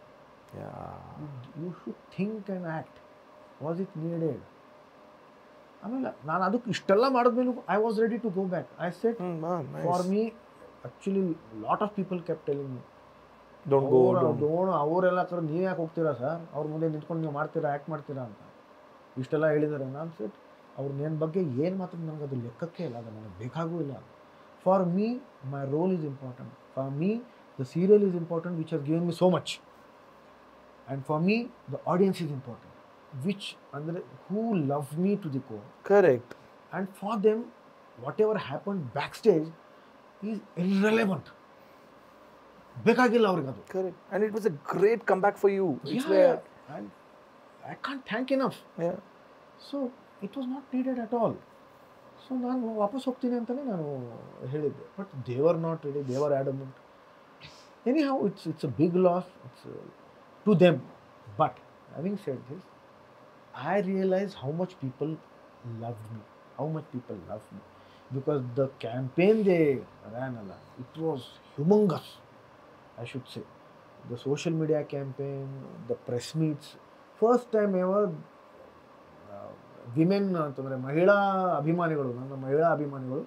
You should think and act. Was it needed? ಆಮೇಲೆ ನಾನು ಅದಕ್ಕೆ ಇಷ್ಟೆಲ್ಲ ಮಾಡಿದ್ಮೇಲೂ I was ready to go back. I said for me actually lot of people kept telling me don't go ಡೋಣ ಅವರೆಲ್ಲ ಕರೆ ನೀವು ಯಾಕೆ ಹೋಗ್ತೀರಾ ಸರ್, ಅವ್ರ ಮುಂದೆ ನಿಂತ್ಕೊಂಡು ನೀವು ಮಾಡ್ತೀರಾ ಆ್ಯಕ್ಟ್ ಮಾಡ್ತೀರಾ ಅಂತ ಇಷ್ಟೆಲ್ಲ ಹೇಳಿದ್ದಾರೆ. ನಾನು ಸೆಟ್ ಅವ್ರ ನನ್ನ ಬಗ್ಗೆ ಏನು ಮಾತಾಡೋದು ನನಗೆ ಅದು ಲೆಕ್ಕಕ್ಕೆ ಇಲ್ಲ, ಅದು ನನಗೆ ಬೇಕಾಗೂ ಇಲ್ಲ. For me my role is important. For me the serial is important which has given me so much. And for me the audience is important, which ಅಂದರೆ who love me to the core. Correct. And for them whatever happen back stage is irrelevant. ಬೇಕಾಗಿಲ್ಲ ಅವ್ರಿಗೆ ಅದು. Correct. And it was a great come back for you. And I can't thank enough. So it was not needed at all. So ನಾನು ವಾಪಸ್ ಹೋಗ್ತೀನಿ ಅಂತಲೇ ನಾನು ಹೇಳಿದ್ದೆ. But ದೇವರ್ not ready, they were adamant. Anyhow it's it's a big loss it's to them. But having said this, I realized how much people loved me, how much people loved me, because the campaign they ran, Allah, it was humongous, I should say. The social media campaign, the press meets, first time ever uh, women ಅಂತಂದರೆ ಮಹಿಳಾ ಅಭಿಮಾನಿಗಳು, ನನ್ನ ಮಹಿಳಾ ಅಭಿಮಾನಿಗಳು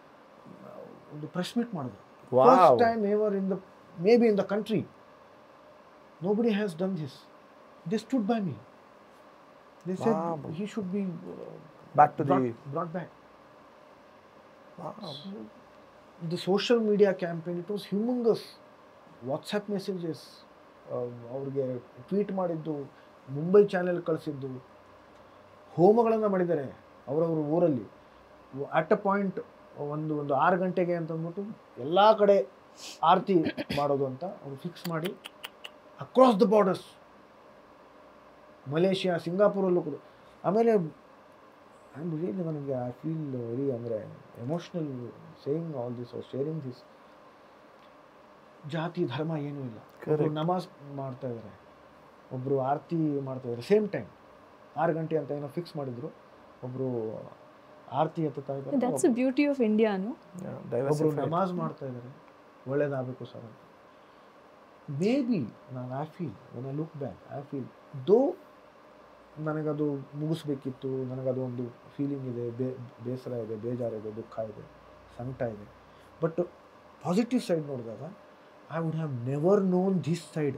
ಒಂದು press meet ಮಾಡಿದ್ರು. First time ever in the maybe in the country. Nobody has done this. They stood by me. They said wow. he should be uh, back to brought, the brought back. Wow. So, the social media campaign, it was humongous. WhatsApp messages, ಅವ್ರಿಗೆ tweet ಮಾಡಿದ್ದು, Mumbai channel ಕಳಿಸಿದ್ದು, ಹೋಮಗಳನ್ನು ಮಾಡಿದ್ದಾರೆ ಅವರವ್ರ ಊರಲ್ಲಿ. At a point ಒಂದು ಒಂದು ಆರು ಗಂಟೆಗೆ ಅಂತಂದ್ಬಿಟ್ಟು ಎಲ್ಲ ಕಡೆ ಆರತಿ ಮಾಡೋದು ಅಂತ ಅವರು ಫಿಕ್ಸ್ ಮಾಡಿ ಅಕ್ರಾಸ್ ದ ಬಾರ್ಡರ್ಸ್, ಮಲೇಷಿಯಾ, ಸಿಂಗಾಪುರಲ್ಲೂ ಕೂಡ. ಆಮೇಲೆ ಐ ಆಮ್ ರಿಯಲಿ, ನನಗೆ ಐ ಫೀಲ್ ವೆರಿ ಅಂದರೆ emotional saying all this are sharing this. ಜಾತಿ ಧರ್ಮ ಏನೂ ಇಲ್ಲ. ಒಬ್ಬರು ನಮಾಜ್ ಮಾಡ್ತಾ ಇದ್ದಾರೆ, ಒಬ್ಬರು ಆರತಿ ಮಾಡ್ತಾ ಇದ್ದಾರೆ. ಸೇಮ್ ಟೈಮ್ ಆರು ಗಂಟೆ ಅಂತ ಏನೋ ಫಿಕ್ಸ್ ಮಾಡಿದ್ರು. ಒಬ್ಬರು ಆರತಿ ಎತ್ತುತ್ತಾ ಇದ್ದಾರೆ, that's the beauty of India. ಒಬ್ಬರು ನಮಾಜ್ ಮಾಡ್ತಾ ಇದ್ದಾರೆ, ಒಳ್ಳೇದಾಗಬೇಕು ಸರ್ ಅಂತ. ಮೇ ಬಿ ನಾನು I feel when I look back, I feel though ನನಗದು ಮುಗಿಸ್ಬೇಕಿತ್ತು, ನನಗದು ಒಂದು ಫೀಲಿಂಗ್ ಇದೆ, ಬೇ ಬೇಸರ ಇದೆ, ಬೇಜಾರಿದೆ, ದುಃಖ ಇದೆ, ಸಂಕಟ ಇದೆ. ಬಟ್ ಪಾಸಿಟಿವ್ ಸೈಡ್ ನೋಡಿದಾಗ I would have never known this side.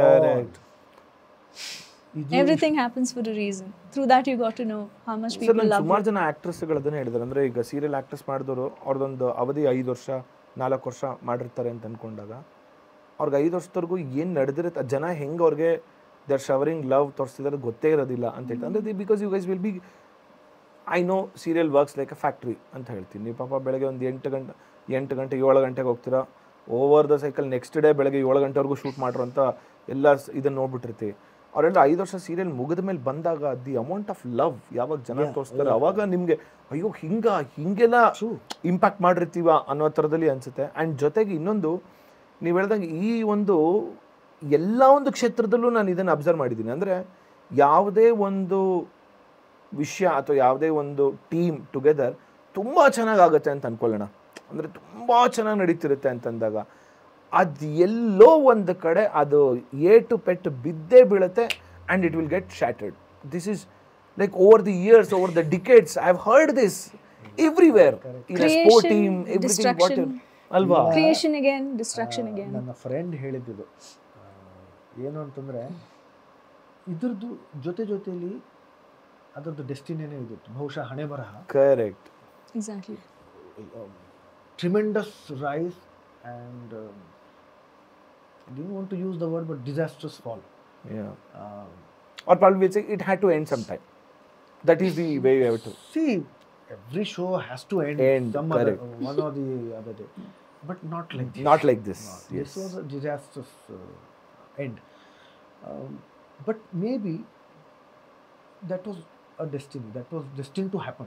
Everything happens for a reason. Through that you got to know how much people love you. ಸುಮಾರು ಜನ ಆಕ್ಟ್ರೆಸ್ಗಳು ಅದನ್ನೇ ಹೇಳಿದ್ರು. ಅಂದರೆ ಈಗ ಸೀರಿಯಲ್ ಆಕ್ಟ್ರೆಸ್ ಮಾಡಿದವರು ಅವ್ರದ್ದೊಂದು ಅವಧಿ ಐದು ವರ್ಷ ನಾಲ್ಕು ವರ್ಷ ಮಾಡಿರ್ತಾರೆ ಅಂತ ಅಂದ್ಕೊಂಡಾಗ ಅವ್ರಿಗೆ ಐದು ವರ್ಷದವರೆಗೂ ಏನು ನಡೆದಿರುತ್ತೆ, ಜನ ಹೆಂಗೆ ಅವ್ರಿಗೆ ದೇ ಆರ್ ಶವರಿಂಗ್ ಲವ್ ತೋರಿಸ್ತಿದ್ದಾರೆ ಗೊತ್ತೇ ಇರೋದಿಲ್ಲ ಅಂತ ಹೇಳ್ತಾರೆ. ಅಂದರೆ because you guys will be, I know serial works like a factory ಅಂತ ಹೇಳ್ತೀನಿ. ನೀವು ಪಾಪ ಬೆಳಗ್ಗೆ ಒಂದು ಎಂಟು ಗಂಟೆ ಎಂಟು ಗಂಟೆ ಏಳು ಗಂಟೆಗೆ ಹೋಗ್ತೀರಾ, over the cycle next day ಬೆಳಗ್ಗೆ ಏಳು ಗಂಟೆವರೆಗೂ ಶೂಟ್ ಮಾಡ್ರು ಅಂತ ಎಲ್ಲ ಇದನ್ನು ನೋಡ್ಬಿಟ್ಟಿರ್ತೀವಿ. ಅವರೆಲ್ಲ ಐದು ವರ್ಷ ಸೀರಿಯಲ್ ಮುಗಿದ ಮೇಲೆ ಬಂದಾಗ ದಿ ಅಮೌಂಟ್ ಆಫ್ ಲವ್ ಯಾವಾಗ ಜನ ತೋರಿಸ್ತಾರೆ ಅವಾಗ ನಿಮಗೆ ಅಯ್ಯೋ ಹಿಂಗ ಹಿಂಗೆಲ್ಲ ಇಂಪ್ಯಾಕ್ಟ್ ಮಾಡಿರ್ತೀವ ಅನ್ನೋ ಥರದಲ್ಲಿ ಅನಿಸುತ್ತೆ. ಆ್ಯಂಡ್ ಜೊತೆಗೆ ಇನ್ನೊಂದು ನೀವು ಹೇಳ್ದಂಗೆ ಈ ಒಂದು ಎಲ್ಲ ಒಂದು ಕ್ಷೇತ್ರದಲ್ಲೂ ನಾನು ಇದನ್ನು ಅಬ್ಸರ್ವ್ ಮಾಡಿದ್ದೀನಿ. ಅಂದರೆ ಯಾವುದೇ ಒಂದು ವಿಷಯ ಅಥವಾ ಯಾವುದೇ ಒಂದು ಟೀಮ್ ಟುಗೆದರ್ ತುಂಬ ಚೆನ್ನಾಗಾಗುತ್ತೆ ಅಂತ ಅಂದ್ಕೊಳ್ಳೋಣ, ಅಂದರೆ ತುಂಬ ಚೆನ್ನಾಗಿ ನಡೀತಿರುತ್ತೆ ಅಂತಂದಾಗ ಅದು ಎಲ್ಲೋ ಒಂದು ಕಡೆ ಅದು ಏಟು ಪೆಟ್ಟು ಬಿದ್ದೇ ಬೀಳುತ್ತೆ and it will get shattered. This is like over the years, over the decades I have heard this everywhere in a sport team, everything what ಅಲ್ವಾ. Creation again, destruction again. ನನ್ನ ಫ್ರೆಂಡ್ ಹೇಳಿದ್ದು ಏನು ಅಂತಂದರೆ ಇದ್ರದ್ದು ಜೊತೆ ಜೊತೆಯಲ್ಲಿ ಅದರದ್ದು ಡೆಸ್ಟಿನೇನೇ ಇದಿತ್ತು, ಬಹುಶಃ ಹಣೆ ಬರಹ. Correct, exactly. Tremendous rise and um, I didn't want to use the word, but disastrous fall. Yeah. Uh, or probably we'll say it had to end sometime. That is the way you have to see. Every show has to end, end some other, one or the other day, but not like this. Not like this. Not. Yes. This was a disastrous uh, end. Um, but maybe that was a destiny. That was destined to happen.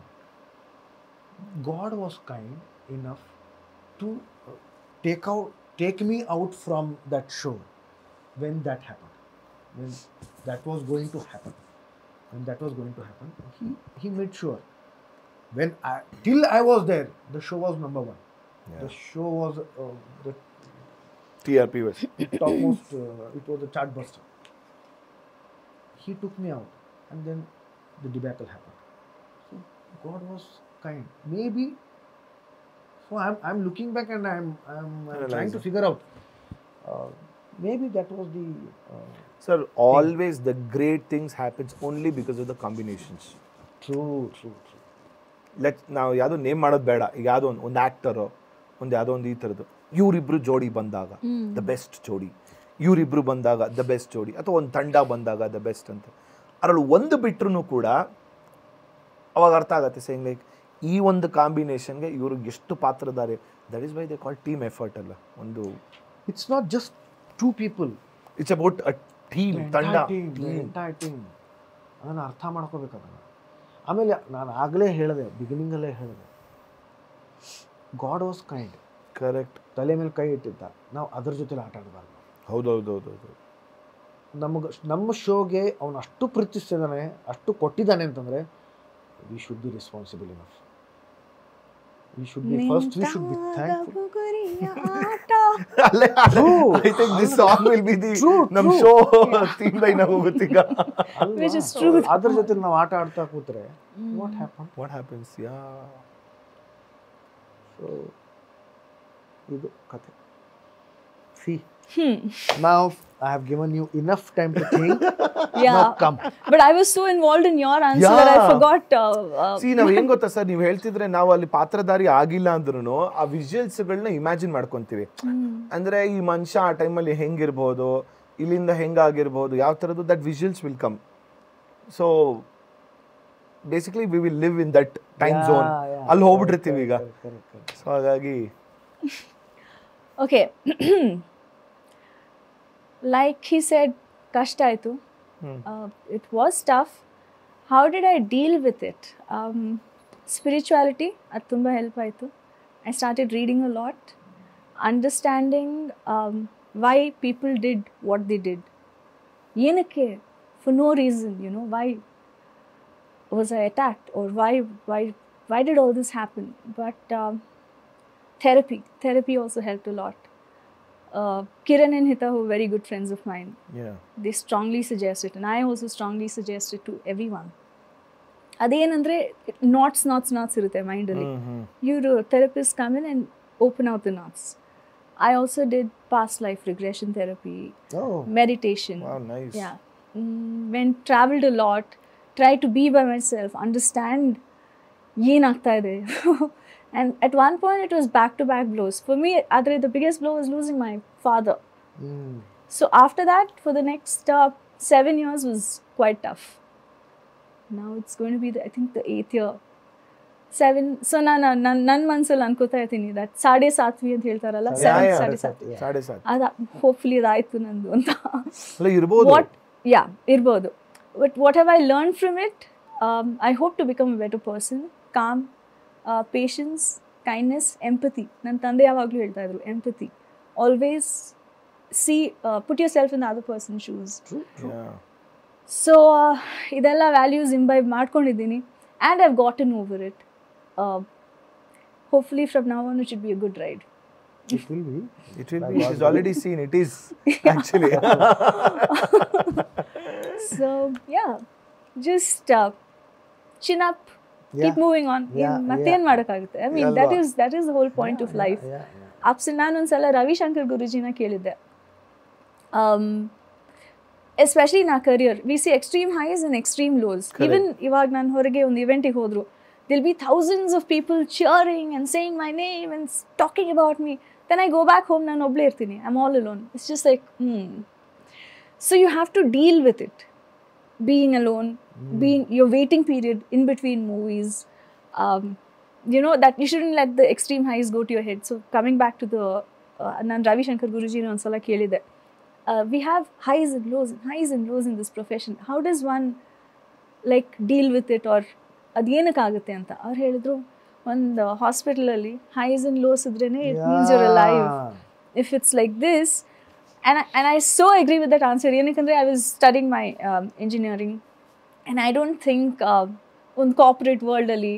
God was kind enough to uh, take out, take me out from that show when that happened, when that was going to happen, when that was going to happen. He he made sure when I, till I was there, the show was number one. Yeah. The show was uh, the T R P was. topmost, uh, it was a chart buster. He took me out, and then the debacle happened. So God was kind. Maybe, so I'm, I'm looking back and I'm, I'm, I'm trying to Analyzing. figure out, uh, maybe that was the, uh, Sir, always the great things happens only because of the combinations. true, true, true. Let ನಾವು ಯಾವುದೋ name ಮಾಡೋದು ಬೇಡ. ಈಗ ಯಾವುದೋ ಒಂದು ಒಂದು actor ಒಂದು ಯಾವುದೋ ಒಂದು ಈ ಥರದ್ದು ಇವರಿಬ್ರು ಜೋಡಿ ಬಂದಾಗ ದ ಬೆಸ್ಟ್ ಜೋಡಿ, ಇವರಿಬ್ರು ಬಂದಾಗ ದ ಬೆಸ್ಟ್ ಜೋಡಿ, ಅಥವಾ ಒಂದು ತಂಡ ಬಂದಾಗ ದ ಬೆಸ್ಟ್ ಅಂತ. ಅದರಲ್ಲಿ ಒಂದು ಬಿಟ್ರೂ ಕೂಡ ಅವಾಗ ಅರ್ಥ ಆಗುತ್ತೆ ಸೇಯಿಂಗ್ ಲೈಕ್ ಈ ಒಂದು ಕಾಂಬಿನೇಷನ್ಗೆ ಇವ್ರಿಗೆ ಎಷ್ಟು ಪಾತ್ರಧಾರಿ. That is why they call team effort ಅಲ್ಲ. ಒಂದು It's not just two people. It's about a team, ತಂಡ, ಟೀಮ್ ಟೀಮ್. ಎಂಟೈರ್ ಟೀಮ್ ಅದನ್ನು ಅರ್ಥ ಮಾಡ್ಕೋಬೇಕು ಅದನ್ನು. ಆಮೇಲೆ ನಾನು ಆಗಲೇ ಹೇಳಿದೆ, ಬಿಗಿನಿಂಗಲ್ಲೇ ಹೇಳಿದೆ, ಗಾಡ್ ವಾಸ್ ಕೈಂಡ್. ಕರೆಕ್ಟ್. ತಲೆ ಮೇಲೆ ಕೈ ಇಟ್ಟಿದ್ದ, ನಾವು ಅದ್ರ ಜೊತೆ ಆಟ ಆಡಬಾರ್ದು. ಹೌದೌದೌದೌದು. ನಮಗೆ ನಮ್ಮ ಶೋಗೆ ಅವನು ಅಷ್ಟು ಪ್ರೀತಿಸ್ತಿದ್ದಾನೆ, ಅಷ್ಟು ಕೊಟ್ಟಿದ್ದಾನೆ ಅಂತಂದರೆ we should be responsible enough. We should be first we should be thankful. I think this song will be the ನಮ್ಮ ಶೋ ಥೀಮ್ ಲೈನ್ ಆಗೋಗುತ್ತೀಗ. Which is true. ಅದ್ರ ಜೊತೆ ನಾವು ಆಟ ಆಡ್ತಾ ಕೂತ್ರೆ what happen? What happens? Yeah. So ಇದು ಕತೆ. See, now I have given you enough time to think. Yeah. Now come. But I was so involved in your answer that I Yeah. forgot. Uh, uh, see ನಾವ್ ಏನ್ ಗೊತ್ತಾ sir, ನೀವು ಹೇಳ್ತಿದ್ರೆ ನಾವು ಅಲ್ಲಿ ಪಾತ್ರಧಾರಿ ಆಗಿಲ್ಲ ಅಂದ್ರೂ ಆ ವಿಜುವಲ್ಸ್ಗಳನ್ನ ಇಮ್ಯಾಜಿನ್ ಮಾಡ್ಕೊಂತೀವಿ. ಅಂದ್ರೆ ಈ ಮನುಷ್ಯ ಆ ಟೈಮಲ್ಲಿ ಹೆಂಗಿರ್ಬೋದು, ಇಲ್ಲಿಂದ ಹೆಂಗಾಗಿರ್ಬೋದು, ಯಾವ ಥರದ್ದು that visuals will come. So basically we will live in that time zone. ಅಲ್ಲಿ ಹೋಗ್ಬಿಟ್ಟಿರ್ತೀವಿ ಈಗ. ಸೊ ಹಾಗಾಗಿ okay. Like he said, kashta aitu. Uh, it was tough. How did I deal with it? Um, spirituality, ಅದು ತುಂಬ help ಆಯಿತು. I started reading a lot, understanding um, why people did what they did. ಏನಕ್ಕೆ? For no reason, you know, why was I attacked, or why why why did all this happen? But um, therapy, therapy also helped a lot. Uh, Kiran and Hita, who are very good friends of mine, yeah. they strongly suggest it, and I also strongly suggest it to everyone. ಅದೇನಂದ್ರೆ knots knots knots ಇರುತ್ತೆ ಮೈಂಡಲ್ಲಿ. ಇವರು therapist come in and open out the knots. I also did past life regression therapy, meditation. Wow, nice. Yeah. Mm, when traveled a lot, try to be by myself, understand ಏನಾಗ್ತಾ ಇದೆ. And at one point it was back to back blows. For me, adre the biggest blow was losing my father. Mm. So after that, for the next uh, seven years was quite tough. Now it's going to be the, I think the eighth year. Seven. So ನಾನು ನನ್ನ ನನ್ನ ಮನಸ್ಸಲ್ಲಿ ಅನ್ಕೋತಾ ಇರ್ತೀನಿ that ಸಾಡೆ ಸಾತ್ವಿ ಅಂತ ಹೇಳ್ತಾರಲ್ಲ, seven ಸಾಡೆ ಸಾತ್ವಿ, ಸಾಡೆ ಸಾತ್ ಅದ hopefully ಅದಾಯ್ತು ನಂದು ಅಂತ. ಅಲ್ಲ ಇರ್ಬೋದು. ವಾಟ್ ಯಾ ಇರ್ಬೋದು. But what have I learn from it? I hope to become a better person. Calm, patience, kindness, empathy. ನನ್ನ ತಂದೆ ಯಾವಾಗಲೂ ಹೇಳ್ತಾ ಇದ್ರು empathy. Always see, put yourself in the other person shoes. Yeah. So ಇದೆಲ್ಲ values imbibe ಮಾಡ್ಕೊಂಡಿದ್ದೀನಿ, and I've gotten over it. Hopefully from now on it should be a good ride. It will be. It will be. It is already seen. It is actually. So yeah, just uh, chin up, Yeah. keep moving on. Yeah, ಮತ್ತೇನು yeah. ಮಾಡೋಕ್ಕಾಗುತ್ತೆ? I mean that is that is the whole point of life. Yeah, yeah. ಅಪ್ಸ್ ನಾನೊಂದ್ಸಲ ರವಿಶಂಕರ್ ಗುರುಜಿನ ಕೇಳಿದ್ದೆ. Especially ನಾ career, we see extreme highs and extreme lows. Even ಇವಾಗ ನಾನು ಹೊರಗೆ ಒಂದು ಇವೆಂಟಿಗೆ ಹೋದ್ರು, there'll be thousands of people cheering and saying my name and talking about me. Then I go back home, ನಾನು ಒಬ್ಬಳೇ ಇರ್ತೀನಿ. I am all alone. It's just like hmm. So you have to deal with it. Being alone, mm. being your waiting period in between movies, um, you know that you shouldn't let the extreme highs go to your head. So coming back to the uh, nan Ravi Shankar Guruji no ansala kelide, uh, we have highs and lows, highs and lows in this profession. How does one like deal with it, or ad ಏನಕ್ಕೆ ಆಗುತ್ತೆ ಅಂತ ಅವ್ರು ಹೇಳಿದ್ರು. ಒಂದು ಹಾಸ್ಪಿಟಲಲ್ಲಿ highs and lows ಇದ್ರೇನೆ it means you're alive. If it's like this, And I, and I so agree with that answer. Yenakandre I was studying my um, engineering, and I don't think uh, in corporate world ali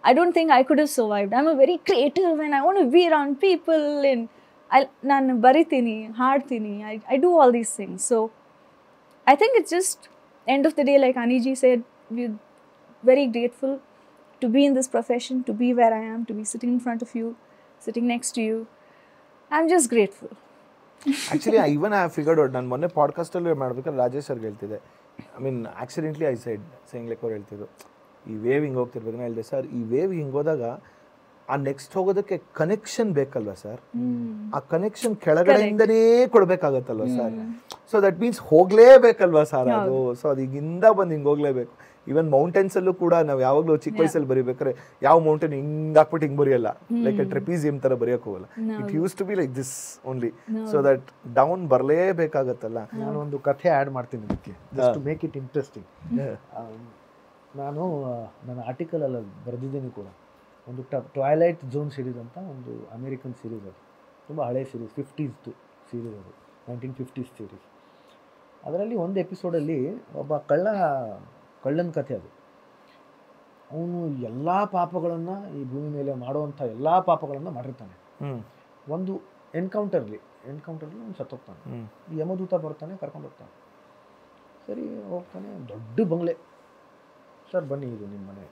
I don't think I could have survived. I'm a very creative and I want to be around people and I ನಾನು ಬರಿತೀನಿ ಹಾಡ್ತೀನಿ I I do all these things. So I think it's just end of the day, like Aniji said, we're very grateful to be in this profession, to be where I am, to be sitting in front of you, sitting next to you. I'm just grateful. Actually I even I have figured out. ನಾನು ಮೊನ್ನೆ ಪಾಡ್ಕಾಸ್ಟಲ್ಲಿ ಮಾಡ್ಬೇಕಾದ್ರೆ ರಾಜೇಶ್ ಸರ್ಗೆ ಹೇಳ್ತಿದ್ದೆ, I mean accidentally I said saying like ಅವ್ರು ಹೇಳ್ತಿದ್ರು, ಈ wave ಹಿಂಗೆ ಹೋಗ್ತಿರ್ಬೇಕು. ನಾನು ಹೇಳಿದೆ ಸರ್, ಈ ವೇವ್ ಹಿಂಗೆ ಹೋದಾಗ ಆ ನೆಕ್ಸ್ಟ್ ಹೋಗೋದಕ್ಕೆ ಕನೆಕ್ಷನ್ ಬೇಕಲ್ವ ಸರ್, ಆ ಕನೆಕ್ಷನ್ ಕೆಳಗಡೆಯಿಂದನೇ ಕೊಡ್ಬೇಕಾಗತ್ತಲ್ವ ಸರ್. ಸೊ ದಟ್ ಮೀನ್ಸ್ ಹೋಗ್ಲೇಬೇಕಲ್ವ ಸರ್ ಅದು. ಸೊ ಅದು ಈಗಿಂದ ಬಂದು ಹಿಂಗೆ ಹೋಗ್ಲೇಬೇಕು. ಈವನ್ ಮೌಂಟೇನ್ಸಲ್ಲೂ ಕೂಡ ನಾವು ಯಾವಾಗಲೂ ಚಿಕ್ಕ ವಯಸ್ಸಲ್ಲಿ ಬರೀಬೇಕಾದ್ರೆ ಯಾವ ಮೌಂಟೇನ್ ಹಿಂಗೆ ಹಾಕ್ಬಿಟ್ಟು ಹಿಂಗೆ ಬರೆಯಲ್ಲ, ಲೈಕ್ ಟ್ರೆಪೀಸಿಯಂ ಥರ ಬರೆಯೋಕೆ ಹೋಗಲ್ಲ. It used to be like this only. So that down ಬರಲೇಬೇಕಾಗತ್ತಲ್ಲ. ನಾನೊಂದು ಕಥೆ ಆ್ಯಡ್ ಮಾಡ್ತೀನಿ ಇದಕ್ಕೆ, just to make it interesting. ನಾನು ನನ್ನ ಆರ್ಟಿಕಲಲ್ಲಿ ಬರೆದಿದ್ದೀನಿ ಕೂಡ. ಒಂದು ಟ ಟ್ವೈಲೈಟ್ ಝೋನ್ ಸೀರೀಸ್ ಅಂತ ಒಂದು ಅಮೇರಿಕನ್ ಸೀರೀಸ್, ಅದು ತುಂಬ ಹಳೆ ಸೀರೀಸ್, ಫಿಫ್ಟೀಸ್ದು ಸೀರೀಸ್ ಅದು, ನೈನ್ಟೀನ್ ಫಿಫ್ಟೀಸ್ ಸೀರೀಸ್. ಅದರಲ್ಲಿ ಒಂದು ಎಪಿಸೋಡಲ್ಲಿ ಒಬ್ಬ ಕಳ್ಳ ಕಳ್ಳನ ಕಥೆ ಅದು. ಅವನು ಎಲ್ಲ ಪಾಪಗಳನ್ನು ಈ ಭೂಮಿ ಮೇಲೆ ಮಾಡುವಂಥ ಎಲ್ಲ ಪಾಪಗಳನ್ನು ಮಾಡಿರ್ತಾನೆ. ಒಂದು ಎನ್ಕೌಂಟರ್ಲಿ ಎನ್ಕೌಂಟರ್ಲಿ ಅವ್ನು ಸತ್ತೋಗ್ತಾನೆ. ಯಮದೂತ ಬರ್ತಾನೆ, ಕರ್ಕೊಂಡು ಹೋಗ್ತಾನೆ. ಸರಿ ಹೋಗ್ತಾನೆ, ದೊಡ್ಡ ಬಂಗ್ಲೆ. ಸರ್ ಬನ್ನಿ, ಇದು ನಿಮ್ಮ ಮನೆ.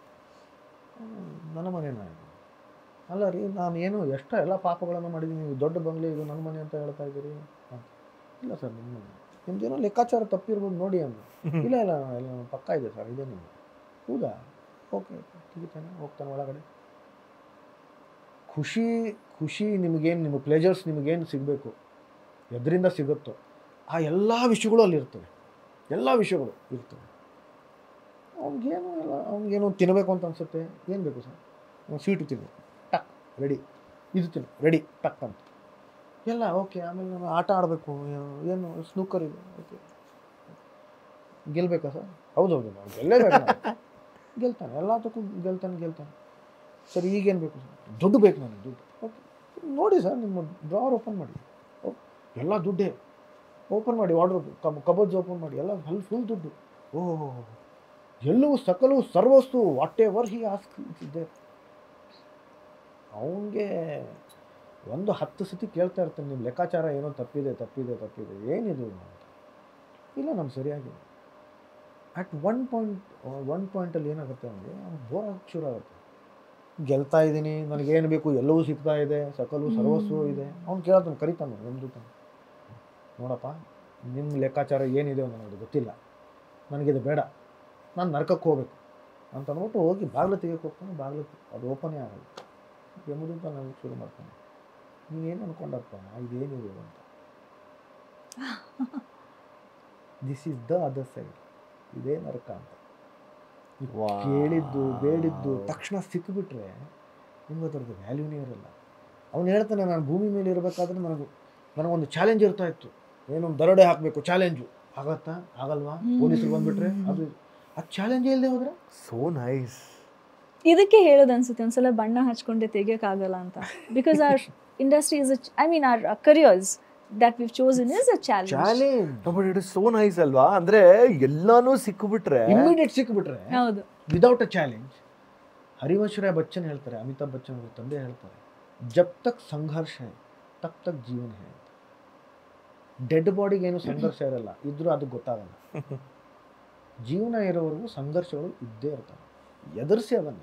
ನನ್ನ ಮನೆನಾ? ಅಲ್ಲ ರೀ, ನಾನು ಏನು ಎಷ್ಟ ಎಲ್ಲ ಪಾಪಗಳನ್ನು ಮಾಡಿದ್ದೀನಿ, ನೀವು ದೊಡ್ಡ ಬಂಗ್ಲೆ, ಇದು ನನ್ನ ಮನೆ ಅಂತ ಹೇಳ್ತಾ ಇದ್ದೀರಿ. ಹಾಂ, ಇಲ್ಲ ಸರ್ ನಿಮ್ಮ ಮನೆ, ನಿಮ್ದೇನೋ ಲೆಕ್ಕಾಚಾರ ತಪ್ಪಿರ್ಬೋದು ನೋಡಿ ಅಂದು. ಇಲ್ಲ ಇಲ್ಲ ಇಲ್ಲ ಪಕ್ಕ ಇದೆ ಸರ್, ಇದೆ ನಿಮ್ಗೆ. ಹೌದಾ? ಓಕೆ, ತೆಗಿತಾನೆ, ಹೋಗ್ತಾನೆ ಒಳಗಡೆ. ಖುಷಿ ಖುಷಿ ನಿಮಗೇನು, ನಿಮಗೆ ಪ್ಲೇಜರ್ಸ್ ನಿಮಗೇನು ಸಿಗಬೇಕು, ಎದರಿಂದ ಸಿಗುತ್ತೋ ಆ ಎಲ್ಲ ವಿಷಯಗಳು ಅಲ್ಲಿ ಇರ್ತವೆ. ಎಲ್ಲ ವಿಷಯಗಳು ಇರ್ತವೆ. ಅವ್ನಿಗೇನು ಎಲ್ಲ, ಅವ್ನಿಗೇನು ತಿನ್ನಬೇಕು ಅಂತ ಅನಿಸುತ್ತೆ. ಏನು ಬೇಕು ಸರ್? ಸ್ವೀಟು ತಿನ್ನು, ಟಕ್ ರೆಡಿ. ಇದು ತಿನ್ನು, ರೆಡಿ, ಟಕ್ ಅಂತ ಎಲ್ಲ. ಓಕೆ, ಆಮೇಲೆ ನಾನು ಆಟ ಆಡಬೇಕು, ಏನು ಸ್ನೂಕರ್ ಇದೆ, ಓಕೆ. ಗೆಲ್ಲಬೇಕಾ ಸರ್? ಹೌದೌದು, ನಾವು ಗೆಲ್ಲೇಬೇಕು. ಗೆಲ್ತಾನೆ, ಎಲ್ಲದಕ್ಕೂ ಗೆಲ್ತಾನೆ ಗೆಲ್ತಾನೆ ಸರ್, ಈಗೇನು ಬೇಕು ಸರ್? ದುಡ್ಡು ಬೇಕು ನನಗೆ, ದುಡ್ಡು. ಓಕೆ, ನೋಡಿ ಸರ್, ನಿಮ್ಮ ಡ್ರಾವರ್ ಓಪನ್ ಮಾಡಿ, ಎಲ್ಲ ದುಡ್ಡೇ. ಓಪನ್ ಮಾಡಿ, ವಾರ್ಡ್ರೋಬ್ ಕಬ್ ಕಬೋರ್ಡ್ಸ್ ಓಪನ್ ಮಾಡಿ, ಎಲ್ಲ ಫುಲ್ ಫುಲ್ ದುಡ್ಡು. ಓಹೋ, ಎಲ್ಲವೂ ಸಕಲವು ಸರ್ವಸ್ತು, ವಾಟ್ ಎವರ್ ಹಿ ಆಸ್ಕ್ ಇದೆ. ಅವನಿಗೆ ಒಂದು ಹತ್ತು ಸತಿ ಕೇಳ್ತಾ ಇರ್ತಾನೆ, ನಿಮ್ಮ ಲೆಕ್ಕಾಚಾರ ಏನೋ ತಪ್ಪಿದೆ ತಪ್ಪಿದೆ ತಪ್ಪಿದೆ ಏನಿದು ಅಂತ. ಇಲ್ಲ ನಮ್ಮ ಸರಿಯಾಗಿದೆ. ಅಟ್ ಒನ್ ಪಾಯಿಂಟ್ ಒನ್ ಪಾಯಿಂಟಲ್ಲಿ ಏನಾಗುತ್ತೆ ಅವನಿಗೆ, ಅವ್ನು ಬೋರ್ ಆಗೋಕ್ಕೆ ಶುರು ಆಗುತ್ತೆ. ಗೆಲ್ತಾ ಇದ್ದೀನಿ, ನನಗೇನು ಬೇಕು ಎಲ್ಲವೂ ಸಿಗ್ತಾ ಇದೆ, ಸಕಲು ಸರ್ವಸ್ವೂ ಇದೆ. ಅವ್ನು ಕೇಳ್ತಾನೆ, ಕರಿತಾನೆ ನಮ್ದು, ನೋಡಪ್ಪ ನಿಮ್ಮ ಲೆಕ್ಕಾಚಾರ ಏನಿದೆ ನನಗೆ ಗೊತ್ತಿಲ್ಲ, ನನಗಿದು ಬೇಡ, ನಾನು ನರಕಕ್ಕೆ ಹೋಗ್ಬೇಕು ಅಂತ ಅಂದ್ಬಿಟ್ಟು ಹೋಗಿ ಬಾಗಿಲು ತೆಗಿಯೋಕೆ ಹೋಗ್ತಾನೆ. ಬಾಗಿಲು ಅದು ಓಪನೇ ಆಗಲ್ಲ. ಎಂಬುದಂತ ನನಗೆ ಶುರು ಮಾಡ್ತಾನೆ. ನೀನೇನು ಅಂದ್ಕೊಂಡಪ್ಪ ಇದೇನಿದೆ ಅಂತ. This is the other side, ಇದೇ ನರಕ ಅಂತ. ಕೇಳಿದ್ದು ಬೇಡಿದ್ದು ತಕ್ಷಣ ಸಿಕ್ಕಿಬಿಟ್ರೆ ನಿಮ್ಗೆ ಅದರದ್ದು ವ್ಯಾಲ್ಯೂನೇ ಇರಲ್ಲ. ಅವ್ನು ಹೇಳ್ತಾನೆ, ನಾನು ಭೂಮಿ ಮೇಲೆ ಇರಬೇಕಾದ್ರೆ ನನಗೆ ನನಗೊಂದು ಚಾಲೆಂಜ್ ಇರ್ತಾ ಇತ್ತು, ಏನೊಂದು ದರೋಡೆ ಹಾಕಬೇಕು, ಚಾಲೆಂಜು. ಆಗತ್ತಾ? ಆಗಲ್ವಾ? ಪೊಲೀಸರು ಬಂದುಬಿಟ್ರೆ ಅದು ಆ ಚಾಲೆಂಜ್ ಇಲ್ಲದೆ ಹೋದ್ರೆ. So nice. ಇದಕ್ಕೆ ಹೇಳೋದು ಅನ್ಸುತ್ತೆ ಒಂದ್ಸಲ ಬಣ್ಣ ಹಚ್ಕೊಂಡೆ ತೆಗಿಯೋಕ್ಕಾಗಲ್ಲ ಅಂತ. Because our industry is I mean our careers that we've chosen is a challenge. Challenge. No, but it is so nice ಅಲ್ವಾ? ಅಂದ್ರೆ ಎಲ್ಲಾನು ಸಿಕ್ಕಿಬಿಟ್ರೆ, ಇಮಿಡಿಯೇಟ್ ಸಿಕ್ಕಿಬಿಟ್ರೆ, ಹೌದು, without a challenge. Harivansh Rai Bachchan ಹೇಳ್ತಾರೆ, ಅಮಿತಾಬ್ ಬಚ್ಚನ್ ಅವ್ರ ತಂದೆ ಹೇಳ್ತಾರೆ, ಜಬ್ ತಕ್ ಸಂಘರ್ಷ ಹೈ ತಬ್ ತಕ್ ಜೀವನ ಹೈ ಅಂತ. ಡೆಡ್ ಬಾಡಿಗೆ ಏನು ಸಂಘರ್ಷ ಇರಲ್ಲ, ಇದ್ರೂ ಅದು ಗೊತ್ತಾಗಲ್ಲ. ಜೀವನ ಇರೋವರೆಗೂ ಸಂಘರ್ಷಗಳು ಇದ್ದೇ ಇರ್ತವೆ, ಎದುರಿಸಿ ಅದನ್ನು.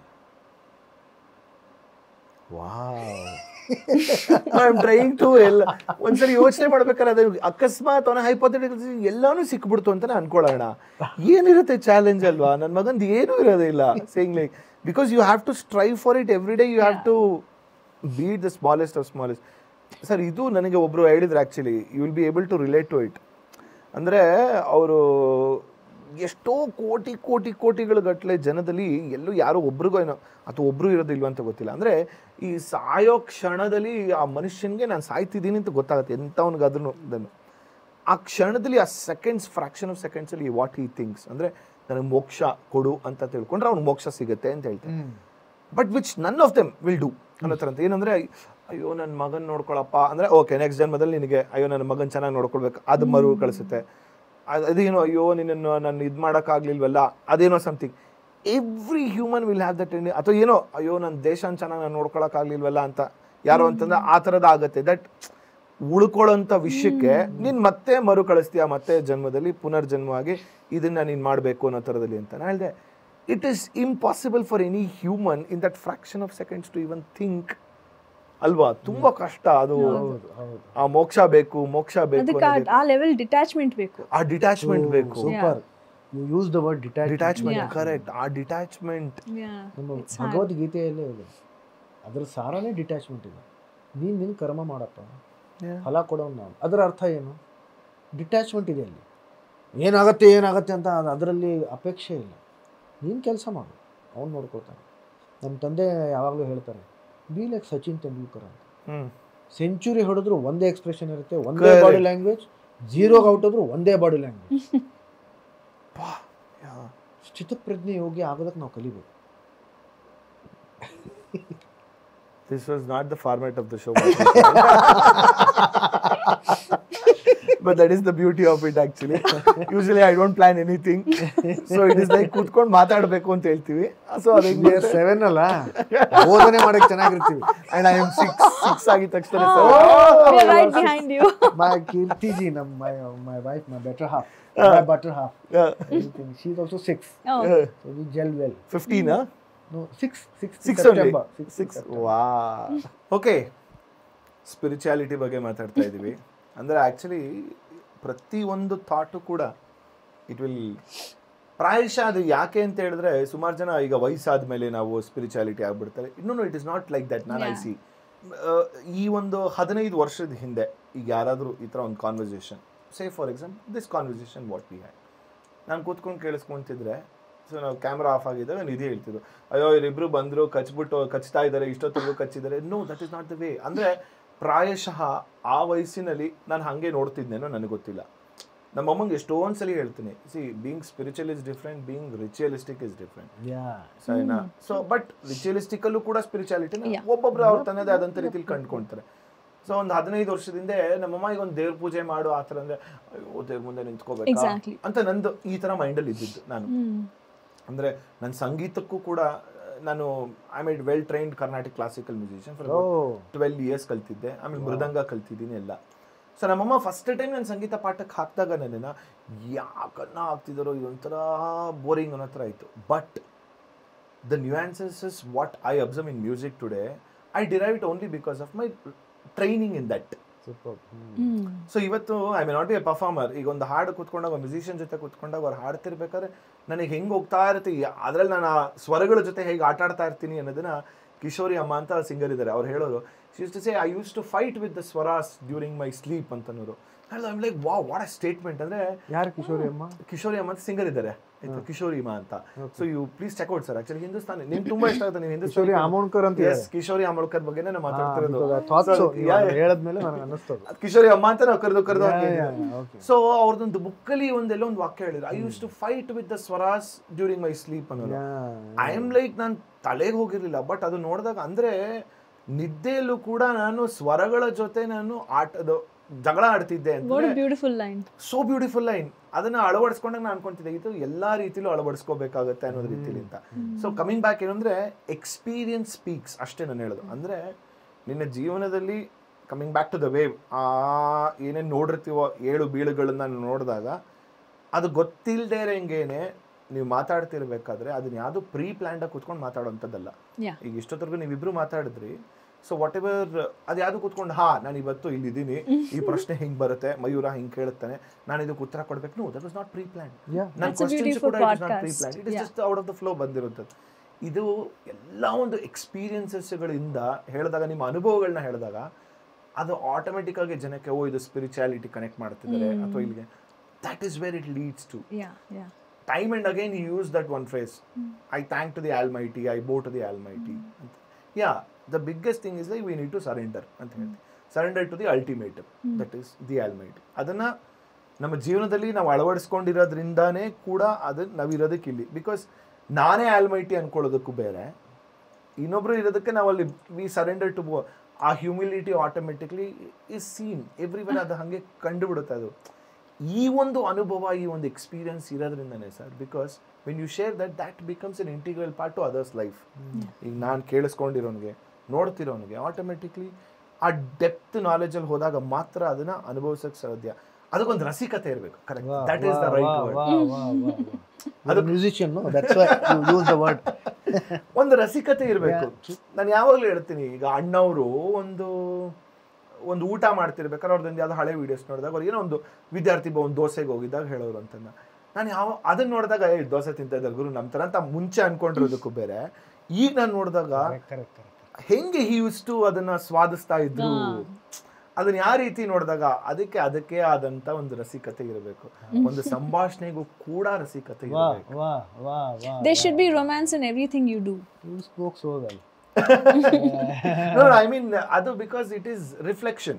Wow, I am trying to ಎಲ್ಲ ಒಂದ್ಸರಿ ಯೋಚನೆ ಮಾಡ್ಬೇಕಾದ್ರೆ ಅದು ಅಕಸ್ಮಾತ್ ಅವನ ಹೈಪೋಥೆಟಿಕಲ್ ಎಲ್ಲಾನು ಸಿಕ್ಬಿಡ್ತು ಅಂತ ಅನ್ಕೊಳ್ಳೋಣ. ಏನಿರುತ್ತೆ ಚಾಲೆಂಜ್ ಅಲ್ವಾ? ನನ್ನ ಮಗಂದು ಏನೂ ಇರೋದಿಲ್ಲ. Saying like because you have to strive for it every day, you have to beat the smallest of smallest. Sir, ಇದು ನನಗೆ ಒಬ್ಬರು ಹೇಳಿದ್ರು, actually you will be able to relate to it. ಅಂದರೆ ಅವರು ಎಷ್ಟೋ ಕೋಟಿ ಕೋಟಿ ಕೋಟಿಗಳ ಗಟ್ಟಲೆ ಜನದಲ್ಲಿ ಎಲ್ಲೂ ಯಾರೋ ಒಬ್ರಿಗೋ ಏನೋ ಅಥವಾ ಒಬ್ಬರು ಇರೋದಿಲ್ವ ಅಂತ ಗೊತ್ತಿಲ್ಲ. ಅಂದರೆ ಈ ಸಾಯೋ ಕ್ಷಣದಲ್ಲಿ ಆ ಮನುಷ್ಯನಿಗೆ ನಾನು ಸಾಯ್ತಿದ್ದೀನಿ ಅಂತ ಗೊತ್ತಾಗುತ್ತೆ, ಎಂಥವನಿಗಾದ್ರೂ ಅದನ್ನು. ಆ ಕ್ಷಣದಲ್ಲಿ ಆ ಸೆಕೆಂಡ್ಸ್, ಫ್ರಾಕ್ಷನ್ ಆಫ್ ಸೆಕೆಂಡ್ಸಲ್ಲಿ ವಾಟ್ ಹಿ ಥಿಂಕ್ಸ್, ಅಂದರೆ ನನಗೆ ಮೋಕ್ಷ ಕೊಡು ಅಂತ ತಿಳ್ಕೊಂಡ್ರೆ ಅವ್ನಿಗೆ ಮೋಕ್ಷ ಸಿಗುತ್ತೆ ಅಂತ ಹೇಳ್ತಾರೆ. But which none of them will do ಅನ್ನೋ ಥರ ಅಂತ. ಏನಂದರೆ, ಅಯ್ಯೋ ನನ್ನ ಮಗನ ನೋಡ್ಕೊಳಪ್ಪ ಅಂದರೆ ಓಕೆ, ನೆಕ್ಸ್ಟ್ ಜನ್ಮದಲ್ಲಿ ನಿನಗೆ ಅಯ್ಯೋ ನನ್ನ ಮಗನ ಚೆನ್ನಾಗಿ ನೋಡ್ಕೊಳ್ಬೇಕು, ಅದು ಮರು ಕಳಿಸುತ್ತೆ. ಅದೇನೋ ಅಯ್ಯೋ ನಿನ್ನನ್ನು ನಾನು ಇದು ಮಾಡೋಕ್ಕಾಗಲಿಲ್ವಲ್ಲ, ಅದೇನೋ something. Every human will have that ಇಂಡಿ ಅಥವಾ ಏನೋ ಅಯ್ಯೋ ನನ್ನ ದೇಶನ ಚೆನ್ನಾಗಿ ನಾನು ನೋಡ್ಕೊಳಕ್ಕಾಗ್ಲಿಲ್ವಲ್ಲ ಅಂತ ಯಾರೋ ಅಂತಂದ್ರೆ ಆ ಥರದ ಆಗುತ್ತೆ. ದಟ್ ಉಳ್ಕೊಳ್ಳೋಂಥ ವಿಷಯಕ್ಕೆ ನೀನು ಮತ್ತೆ ಮರು ಕಳಿಸ್ತೀಯ ಮತ್ತೆ ಜನ್ಮದಲ್ಲಿ ಪುನರ್ಜನ್ಮವಾಗಿ ಇದನ್ನ ನೀನು ಮಾಡಬೇಕು ಅನ್ನೋ ಥರದಲ್ಲಿ ಅಂತ ನಾನು ಹೇಳಿದೆ. It is impossible for any human in that fraction of seconds to even think ಅಲ್ವಾ. ತುಂಬಾ ಕಷ್ಟ ಅದು. ಆ ಮೋಕ್ಷ ಬೇಕು ಮೋಕ್ಷ ಬೇಕು ಅದಕ್ಕೆ ಆ ಲೆವೆಲ್ ಡಿಟ್ಯಾಚ್ಮೆಂಟ್ ಬೇಕು, ಆ ಡಿಟ್ಯಾಚ್ಮೆಂಟ್ ಬೇಕು. Super, you use the word detachment, correct. ಆ ಡಿಟ್ಯಾಚ್ಮೆಂಟ್ ನಮ್ಮ ಭಗವದ್ಗೀತೆಯಲ್ಲೇ ಇದೆ, ಅದ್ರ ಸಾರನೇ ಡಿಟ್ಯಾಚ್ಮೆಂಟ್ ಇದೆ. ನೀನು ನಿನ್ನ ಕರ್ಮ ಮಾಡಪ್ಪ, ಫಲ ಕೊಡೋನು ನಾನು. ಅದರ ಅರ್ಥ ಏನು? ಡಿಟ್ಯಾಚ್ಮೆಂಟ್ ಇದೆ ಅಲ್ಲಿ. ಏನಾಗತ್ತೆ ಏನಾಗತ್ತೆ ಅಂತ ಅದರಲ್ಲಿ ಅಪೇಕ್ಷೆ ಇಲ್ಲ. ನೀನು ಕೆಲಸ ಮಾಡು, ಅವ್ನು ನೋಡ್ಕೊಳ್ತಾನೆ. ನಮ್ಮ ತಂದೆ ಯಾವಾಗಲೂ ಹೇಳ್ತಾರೆ, ಬಿ ಲೈಕ್ ಸಚಿನ್ ತೆಂಡೂಲ್ಕರ್ ಅಂತ. ಸೆಂಚುರಿ ಹೊಡೆದ್ರು ಒಂದೇ ಎಕ್ಸ್ಪ್ರೆಷನ್ ಇರುತ್ತೆ, ಒಂದೇ ಬಾಡಿ ಲ್ಯಾಂಗ್ವೇಜ್. ಝೀರೋಗೆ ಔಟ್ ಆದ್ರೂ ಒಂದೇ ಬಾಡಿ ಲ್ಯಾಂಗ್ವೇಜ್. ಸ್ಥಿತಪ್ರಜ್ಞೆ ಯೋಗಿ ಆಗೋದಕ್ಕೆ ನಾವು ಕಲಿಬೇಕು. This was not the format of the show. But that is the beauty of it actually. Usually I don't plan anything. So it is like ಕೂತ್ಕೊಂಡು ಮಾತಾಡಬೇಕು ಅಂತ ಹೇಳ್ತೀವಿ. So ಅದಕ್ಕೆ ಸೆವೆನ್ ಅಲ್ಲ, ಬೋಧನೆ ಮಾಡಕ್ಕೆ ಚೆನ್ನಾಗಿರ್ತೀವಿ. And I am six. Six ಆಗಿದ ತಕ್ಷಣ we're right behind you. My Kirti ji, my my wife, my better half, my better half. Yeah. She is also six. Oh. So we gel well. fifteen, huh? No, six. Six. Six only. Six. Wow. Okay. Spirituality ಬಗ್ಗೆ ಮಾತಾಡ್ತಾ ಇದ್ದೀವಿ. ಅಂದರೆ actually ಪ್ರತಿಯೊಂದು thought ಕೂಡ it will ಪ್ರಾಯಶಃ ಅದು ಯಾಕೆ ಅಂತ ಹೇಳಿದ್ರೆ ಸುಮಾರು ಜನ ಈಗ ವಯಸ್ಸಾದ ಮೇಲೆ ನಾವು ಸ್ಪಿರಿಚುಯಾಲಿಟಿ ಆಗ್ಬಿಡ್ತಾರೆ. ಇನ್ನೂ it is not like that. ನಾನು ಐ ಸಿ ಈ ಒಂದು ಹದಿನೈದು ವರ್ಷದ ಹಿಂದೆ ಈಗ ಯಾರಾದರೂ ಈ ಥರ ಒಂದು conversation, say for example this conversation what we had, ನಾನು ಕೂತ್ಕೊಂಡು ಕೇಳಿಸ್ಕೊಂತಿದ್ರೆ, ಸೊ ನಾವು ಕ್ಯಾಮ್ರಾ ಆಫ್ ಆಗಿದ್ದಾಗ ನಿಧಿ ಹೇಳ್ತಿದ್ರು, ಅಯ್ಯೋ ಇವರಿಬ್ರು ಬಂದರು ಕಚ್ಬಿಟ್ಟು ಕಚ್ತಾ ಇದ್ದಾರೆ, ಇಷ್ಟೊತ್ತಿಗೂ ಕಚ್ಚಿದ್ದಾರೆ. No, that is not the way. ಅಂದರೆ ಪ್ರಾಯಶಃ ಆ ವಯಸ್ಸಿನಲ್ಲಿ ನಾನು ಹಾಗೆ ನೋಡ್ತಿದ್ನೇನೋ ನನಗೆ ಗೊತ್ತಿಲ್ಲ. ನಮ್ಮಮ್ಮಂಗೆ ಎಷ್ಟೊಂದು ಸಲ ಹೇಳ್ತೀನಿ, see being spiritual is different, being ritualistic is different. ಸರಿನಾ? ಸೊ ಬಟ್ ರಿಚುವಲಿಸ್ಟಿಕಲ್ಲೂ ಕೂಡ ಸ್ಪಿರಿಚುಯಾಲಿಟಿನ ಒಬ್ಬೊಬ್ರು ಅವ್ರ ತನ್ನದೇ ಆದಂಥ ರೀತಿಲಿ ಕಂಡುಕೊಳ್ತಾರೆ. ಸೊ ಒಂದು ಹದಿನೈದು ವರ್ಷದಿಂದ ನಮ್ಮಮ್ಮ ಈಗ ಒಂದು ದೇವ್ರ ಪೂಜೆ ಮಾಡು ಆ ಥರ ಅಂದರೆ ಅಯ್ಯೋ ದೇವ್ರ ಮುಂದೆ ನಿಂತ್ಕೋಬೇಕಾ ಅಂತ ನಂದು ಈ ಥರ ಮೈಂಡಲ್ಲಿ ಇದ್ದಿದ್ದು. ನಾನು ಅಂದರೆ ನನ್ನ ಸಂಗೀತಕ್ಕೂ ಕೂಡ ನಾನು I made well trained Carnatic classical musician for twelve years ಕಲ್ತಿದ್ದೆ. ಆಮೇಲೆ ಮೃದಂಗ ಕಲ್ತಿದ್ದೀನಿ ಎಲ್ಲ. ಸೊ ನಮ್ಮಮ್ಮ ಫಸ್ಟ್ ಟೈಮ್ ನಾನು ಸಂಗೀತ ಪಾಠಕ್ಕೆ ಹಾಕಿದಾಗ ನನ್ನನ್ನು ಯಾಕನ್ನ ಆಗ್ತಿದ್ದಾರೋ ಇದೊಂಥರ ಬೋರಿಂಗ್ ಅನ್ನೋ ಥರ ಆಯಿತು. But the nuances is what I observe in music today. I derive it only because of my training in that. So ಇವತ್ತು I may not be a performer. ಈಗ ಒಂದು ಹಾಡು ಕೂತ್ಕೊಂಡಾಗ ಮ್ಯೂಸಿಷಿಯನ್ ಜೊತೆ ಕೂತ್ಕೊಂಡಾಗ ಅವ್ರು ಹಾಡ್ತಿರ್ಬೇಕಾದ್ರೆ ನನಗೆ ಹೆಂಗೆ ಹೋಗ್ತಾ ಇರುತ್ತೆ, ಅದ್ರಲ್ಲಿ ನಾನು ಆ ಸ್ವರಗಳ ಜೊತೆ ಹೇಗೆ ಆಟ ಆಡ್ತಾ ಇರ್ತೀನಿ ಅನ್ನೋದನ್ನ ಕಿಶೋರಿ ಅಮ್ಮ ಅಂತ ಸಿಂಗರ್ ಇದ್ದಾರೆ, ಅವ್ರು ಹೇಳೋರು, she used to say I use to fight with the swaras during my sleep ಅಂತನೋರು. ಐಮ್ ಲೈಕ್ ವಾ ವಾಟ್ ಅ ಸ್ಟೇಟ್ಮೆಂಟ್. ಅಂದರೆ ಯಾರು ಕಿಶೋರಿ ಅಮ್ಮ? ಕಿಶೋರಿ ಅಮ್ಮ ಅಂತ ಸಿಂಗರ್ ಇದ್ದಾರೆ, ಆಯ್ತಾ, ಕಿಶೋರಿ ಅಮ್ಮ ಅಂತ. So you please check out sir. Actually Hindustani ನಿಮ್ಗೆ ತುಂಬಾ ಇಷ್ಟ ಆಗುತ್ತೆ. ನೀವು ಹಿಂದೂಸ್ತಾನಿ ಆಮೋಣ್ಕರ್ ಅಂತ, ಎಸ್ ಕಿಶೋರಿ ಆಮೋಣ್ಕರ್ ಬಗ್ಗೆನೇ ನಾವು ಮಾತಾಡ್ತಿರೋದು. ಹೇಳದ್ಮೇಲೆ ನನಗೆ ಅನ್ನಿಸ್ತದೆ ಕಿಶೋರಿ ಅಮ್ಮ ಅಂತ ನಾವು ಕರೆದು ಕರೆದು. ಸೊ ಅವ್ರದ್ದೊಂದು ಬುಕ್ಕಲ್ಲಿ ಒಂದೆಲ್ಲ ಒಂದು ವಾಕ್ಯ ಹೇಳಿದ್ರು, I use to fight with the swaras during my sleep ಅನ್ನೋದು. ಐ ಆಮ್ ಲೈಕ್ ನಾನು ತಲೆಗೆ ಹೋಗಿರ್ಲಿಲ್ಲ, ಬಟ್ ಅದು ನೋಡಿದಾಗ ಅಂದ್ರೆ ನಿದ್ದೆಯಲ್ಲೂ ಕೂಡ ನಾನು ಸ್ವರಗಳ ಜೊತೆ ನಾನು ಆಟದ ಜಗಳ ಆಡ್ತಿದ್ದೆ ಅಂತ. So beautiful line. ಅದನ್ನ ಅಳವಡಿಸ್ಕೊಂಡಾಗ ನಾನು ಅನ್ಕೊಂತಿದ್ದೆ ಇದು ಎಲ್ಲಾ ರೀತಿಲೂ ಅಳವಡಿಸ್ಕೋಬೇಕಾಗತ್ತೆ ಅನ್ನೋದು ರೀತಿಲಿಂದ. ಸೊ ಕಮಿಂಗ್ ಬ್ಯಾಕ್ ಏನಂದ್ರೆ ಎಕ್ಸ್ಪೀರಿಯನ್ಸ್ ಸ್ಪೀಕ್ಸ್ ಅಷ್ಟೇ ನಾನು ಹೇಳೋದು. ಅಂದ್ರೆ ನಿನ್ನ ಜೀವನದಲ್ಲಿ coming back to the wave, ಆ ಏನೇನು ನೋಡಿರ್ತೀವೋ ಏಳು ಬೀಳುಗಳನ್ನ ನೋಡಿದಾಗ ಅದು ಗೊತ್ತಿಲ್ಲದೆ ಇರೋಂಗೇನೆ ನೀವು ಮಾತಾಡ್ತಿರ್ಬೇಕಾದ್ರೆ ಅದನ್ನ ಯಾವುದು ಪ್ರೀ ಪ್ಲಾನ್ಡ್ ಆಗಿ ಕೂತ್ಕೊಂಡು ಮಾತಾಡೋಂಥದ್ದಲ್ಲ. ಈಗ ಇಷ್ಟೊತ್ತರೆಗೂ ನೀವಿಬ್ರು ಮಾತಾಡಿದ್ರಿ. ಸೊ ವಾಟ್ ಎವರ್ ಅದು ಯಾವುದು ಕೂತ್ಕೊಂಡು ಹಾ ನಾನು ಇವತ್ತು ಇಲ್ಲಿದ್ದೀನಿ, ಈ ಪ್ರಶ್ನೆ ಹಿಂಗೆ ಬರುತ್ತೆ, ಮಯೂರ ಹಿಂಗೆ ಕೇಳುತ್ತಾನೆ, ನಾನು ಇದಕ್ಕೆ ಉತ್ತರ ಕೊಡ್ಬೇಕು. No, that was not pre plan. ನನ್ನ ಕ್ವಶನ್ಸ್ ಕೂಡ it is not pre plan. It is just out of the flow ಬಂದಿರುತ್ತದೆ. ಇದು ಎಲ್ಲ ಒಂದು ಎಕ್ಸ್ಪೀರಿಯನ್ಸಸ್ಗಳಿಂದ ಹೇಳಿದಾಗ, ನಿಮ್ಮ ಅನುಭವಗಳನ್ನ ಹೇಳಿದಾಗ ಅದು ಆಟೋಮೆಟಿಕ್ ಆಗಿ ಜನಕ್ಕೆ ಓ ಇದು ಸ್ಪಿರಿಚುಯಾಲಿಟಿ ಕನೆಕ್ಟ್ ಮಾಡ್ತಿದ್ದಾರೆ ಅಥವಾ ಇಲ್ಲಿಗೆ. That is where it leads to. Time and again he used that one phrase, mm. I thank to the Almighty, I bow to the Almighty. Mm. Yeah, the biggest thing is like we need to surrender anta mm. surrender to the ultimate, mm. that is the Almighty. Adanna ನಮ್ಮ ಜೀವನದಲ್ಲಿ ನಾವು ಅಳವಡಿಸ್ಕೊಂಡಿರೋದ್ರಿಂದಾನೇ ಕೂಡ ಅದು ನಾವಿರೋದಕ್ಕೆ ಇಲ್ಲಿ. Because ನಾನೇ almighty ಅನ್ಕೊಳ್ಳೋದಕ್ಕೂ ಬೇರೆ, ಇನ್ನೊಬ್ರು ಇರೋದಕ್ಕೆ ನಾವು ಅಲ್ಲಿ ವಿ ಸರೆಂಡರ್ ಟು ಆ humility automatically is seen everywhere. ಅದು ಹಾಗೆ ಕಂಡುಬಿಡುತ್ತೆ. ಅದು ಈ ಒಂದು ಅನುಭವ ಈ ಒಂದು ಎಕ್ಸ್ಪೀರಿಯನ್ಸ್ ಇರೋದ್ರಿಂದನೇ sir, because when you share that that becomes an integral part to others life. ಈಗ ನಾನು ಕೇಳಿಸ್ಕೊಂಡಿರೋನಿಗೆ ನೋಡ್ತಿರೋನಿಗೆ ಆಟೋಮೆಟಿಕ್ಲಿ ಆ ಡೆಪ್ತ್ ನಾಲೆಜಲ್ಲಿ ಹೋದಾಗ ಮಾತ್ರ ಅದನ್ನ ಅನುಭವಿಸಕ್ಕೆ ಸಾಧ್ಯ. ಅದಕ್ಕೊಂದು ರಸಿಕತೆ ಇರಬೇಕು. Correct, that is the right word. ಅದು musician, that's why you use the word. ಒಂದು ರಸಿಕತೆ ಇರಬೇಕು. ನಾನು ಯಾವಾಗಲೂ ಹೇಳ್ತೀನಿ, ಈಗ ಅಣ್ಣವರು ಒಂದು ಒಂದು ಊಟ ಮಾಡ್ತಿರ್ಬೇಕಾದ್ರೆ ಅವ್ರದ್ದು ಯಾವ್ದು ಹಳೆ ವೀಡಿಯೋಸ್ ನೋಡಿದಾಗ ಅವ್ರು ಏನೋ ಒಂದು ವಿದ್ಯಾರ್ಥಿ ಬ ಒಂದು ದೋಸೆಗೆ ಹೋಗಿದ್ದಾಗ ಹೇಳೋರು ಅಂತ. ನಾನು ಯಾವ ಅದನ್ನ ನೋಡಿದಾಗ ಏ ದೋಸೆ ತಿಂತಾ ಇದ್ದಾರೆ ಗುರು ನಮ್ಮ ಥರ ಅಂತ ಮುಂಚೆ ಅನ್ಕೊಂಡಿರೋದಕ್ಕೂ ಬೇರೆ, ಈಗ ನಾನು ನೋಡಿದಾಗ ಹೆಂಗೆ ಹಿ ಯೂಸ್ ಟು ಅದನ್ನ ಸ್ವಾದಿಸ್ತಾ ಇದ್ರು, ಅದನ್ನ ಯಾವ ರೀತಿ ನೋಡಿದಾಗ ಅದಕ್ಕೆ ಅದಕ್ಕೆ ಆದಂತ ಒಂದು ರಸಿಕತೆ ಇರಬೇಕು. ಒಂದು ಸಂಭಾಷಣೆಗೂ ಕೂಡ ರಸಿಕತೆ ಇರಬೇಕು. There should be romance in everything you do. You spoke so well. No, no, I mean ಅದು because it is reflection.